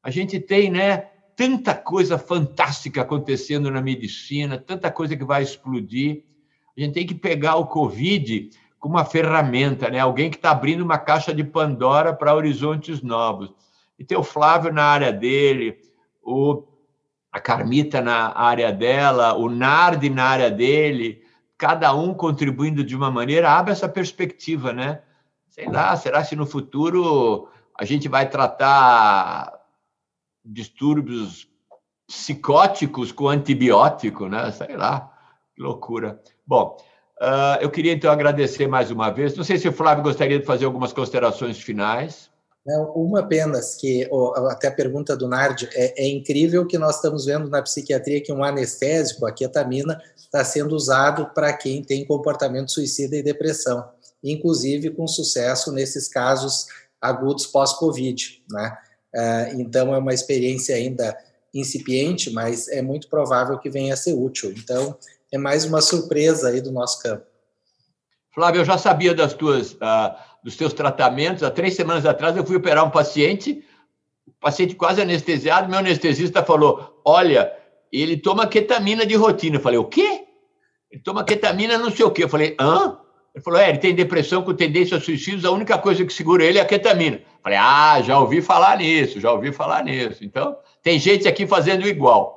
A gente tem, né, tanta coisa fantástica acontecendo na medicina, tanta coisa que vai explodir. A gente tem que pegar o Covid como uma ferramenta, né? Alguém que está abrindo uma caixa de Pandora para horizontes novos. E tem o Flávio na área dele, o, a Carmita na área dela, o Nardi na área dele, cada um contribuindo de uma maneira, abre essa perspectiva, né? Sei lá, será que no futuro a gente vai tratar distúrbios psicóticos com antibiótico, né? Sei lá, que loucura. Bom, uh, eu queria então agradecer mais uma vez. Não sei se o Flávio gostaria de fazer algumas considerações finais. Não, uma apenas, que oh, até a pergunta do Nardi, é, é incrível que nós estamos vendo na psiquiatria que um anestésico, a ketamina, está sendo usado para quem tem comportamento suicida e depressão, inclusive com sucesso nesses casos agudos pós-Covid, né? Uh, então, é uma experiência ainda incipiente, mas é muito provável que venha a ser útil. Então, é mais uma surpresa aí do nosso campo. Flávio, eu já sabia das tuas, uh, dos teus tratamentos. Há três semanas atrás eu fui operar um paciente, o paciente quase anestesiado, meu anestesista falou, olha, ele toma ketamina de rotina. Eu falei, o quê? Ele toma ketamina não sei o quê. Eu falei, hã? Ele falou, é, ele tem depressão com tendência a suicídios, a única coisa que segura ele é a ketamina. Eu falei, ah, já ouvi falar nisso, já ouvi falar nisso. Então, tem gente aqui fazendo igual.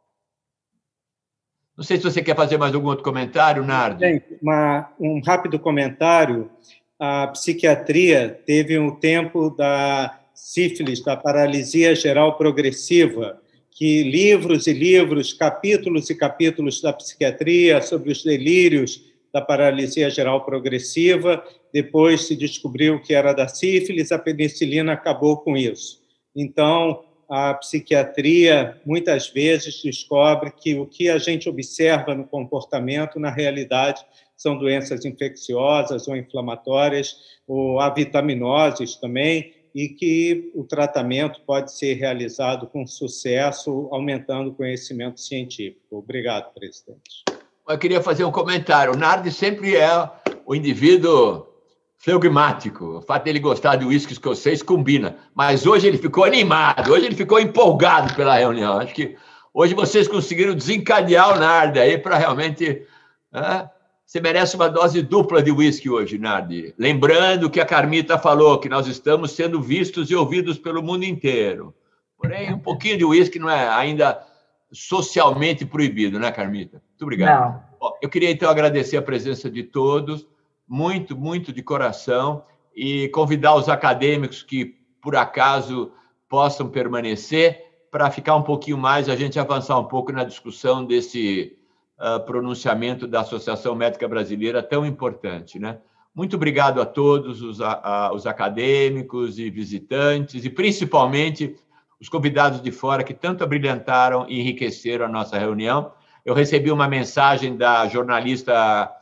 Não sei se você quer fazer mais algum outro comentário, Nardi. Uma, um rápido comentário. A psiquiatria teve um tempo da sífilis, da paralisia geral progressiva, que livros e livros, capítulos e capítulos da psiquiatria sobre os delírios da paralisia geral progressiva, depois se descobriu que era da sífilis, a penicilina acabou com isso. Então, a psiquiatria, muitas vezes, descobre que o que a gente observa no comportamento, na realidade, são doenças infecciosas ou inflamatórias, ou avitaminoses também, e que o tratamento pode ser realizado com sucesso, aumentando o conhecimento científico. Obrigado, presidente. Eu queria fazer um comentário. O Nardi sempre é o indivíduo flegmático. O fato dele gostar de uísque escocês combina. Mas hoje ele ficou animado, hoje ele ficou empolgado pela reunião. Acho que hoje vocês conseguiram desencadear o Nardi aí para realmente... Né? Você merece uma dose dupla de uísque hoje, Nardi. Lembrando que a Carmita falou que nós estamos sendo vistos e ouvidos pelo mundo inteiro. Porém, um pouquinho de uísque não é ainda socialmente proibido, né, Carmita? Muito obrigado. Bom, eu queria, então, agradecer a presença de todos, muito, muito de coração, e convidar os acadêmicos que, por acaso, possam permanecer para ficar um pouquinho mais, a gente avançar um pouco na discussão desse uh, pronunciamento da Associação Médica Brasileira tão importante, né? Muito obrigado a todos os, a, a, os acadêmicos e visitantes, e principalmente os convidados de fora que tanto abrilhantaram e enriqueceram a nossa reunião. Eu recebi uma mensagem da jornalista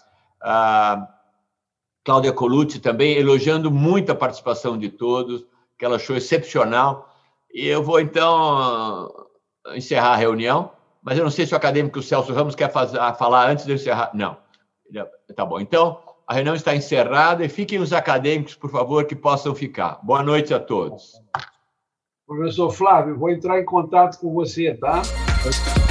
uh, Cláudia Colucci também, elogiando muito a participação de todos, que ela achou excepcional. E eu vou, então, encerrar a reunião, mas eu não sei se o acadêmico Celso Ramos quer fazer, falar antes de eu encerrar. Não. Tá bom. Então, a reunião está encerrada e fiquem os acadêmicos, por favor, que possam ficar. Boa noite a todos. Professor Flávio, vou entrar em contato com você, tá?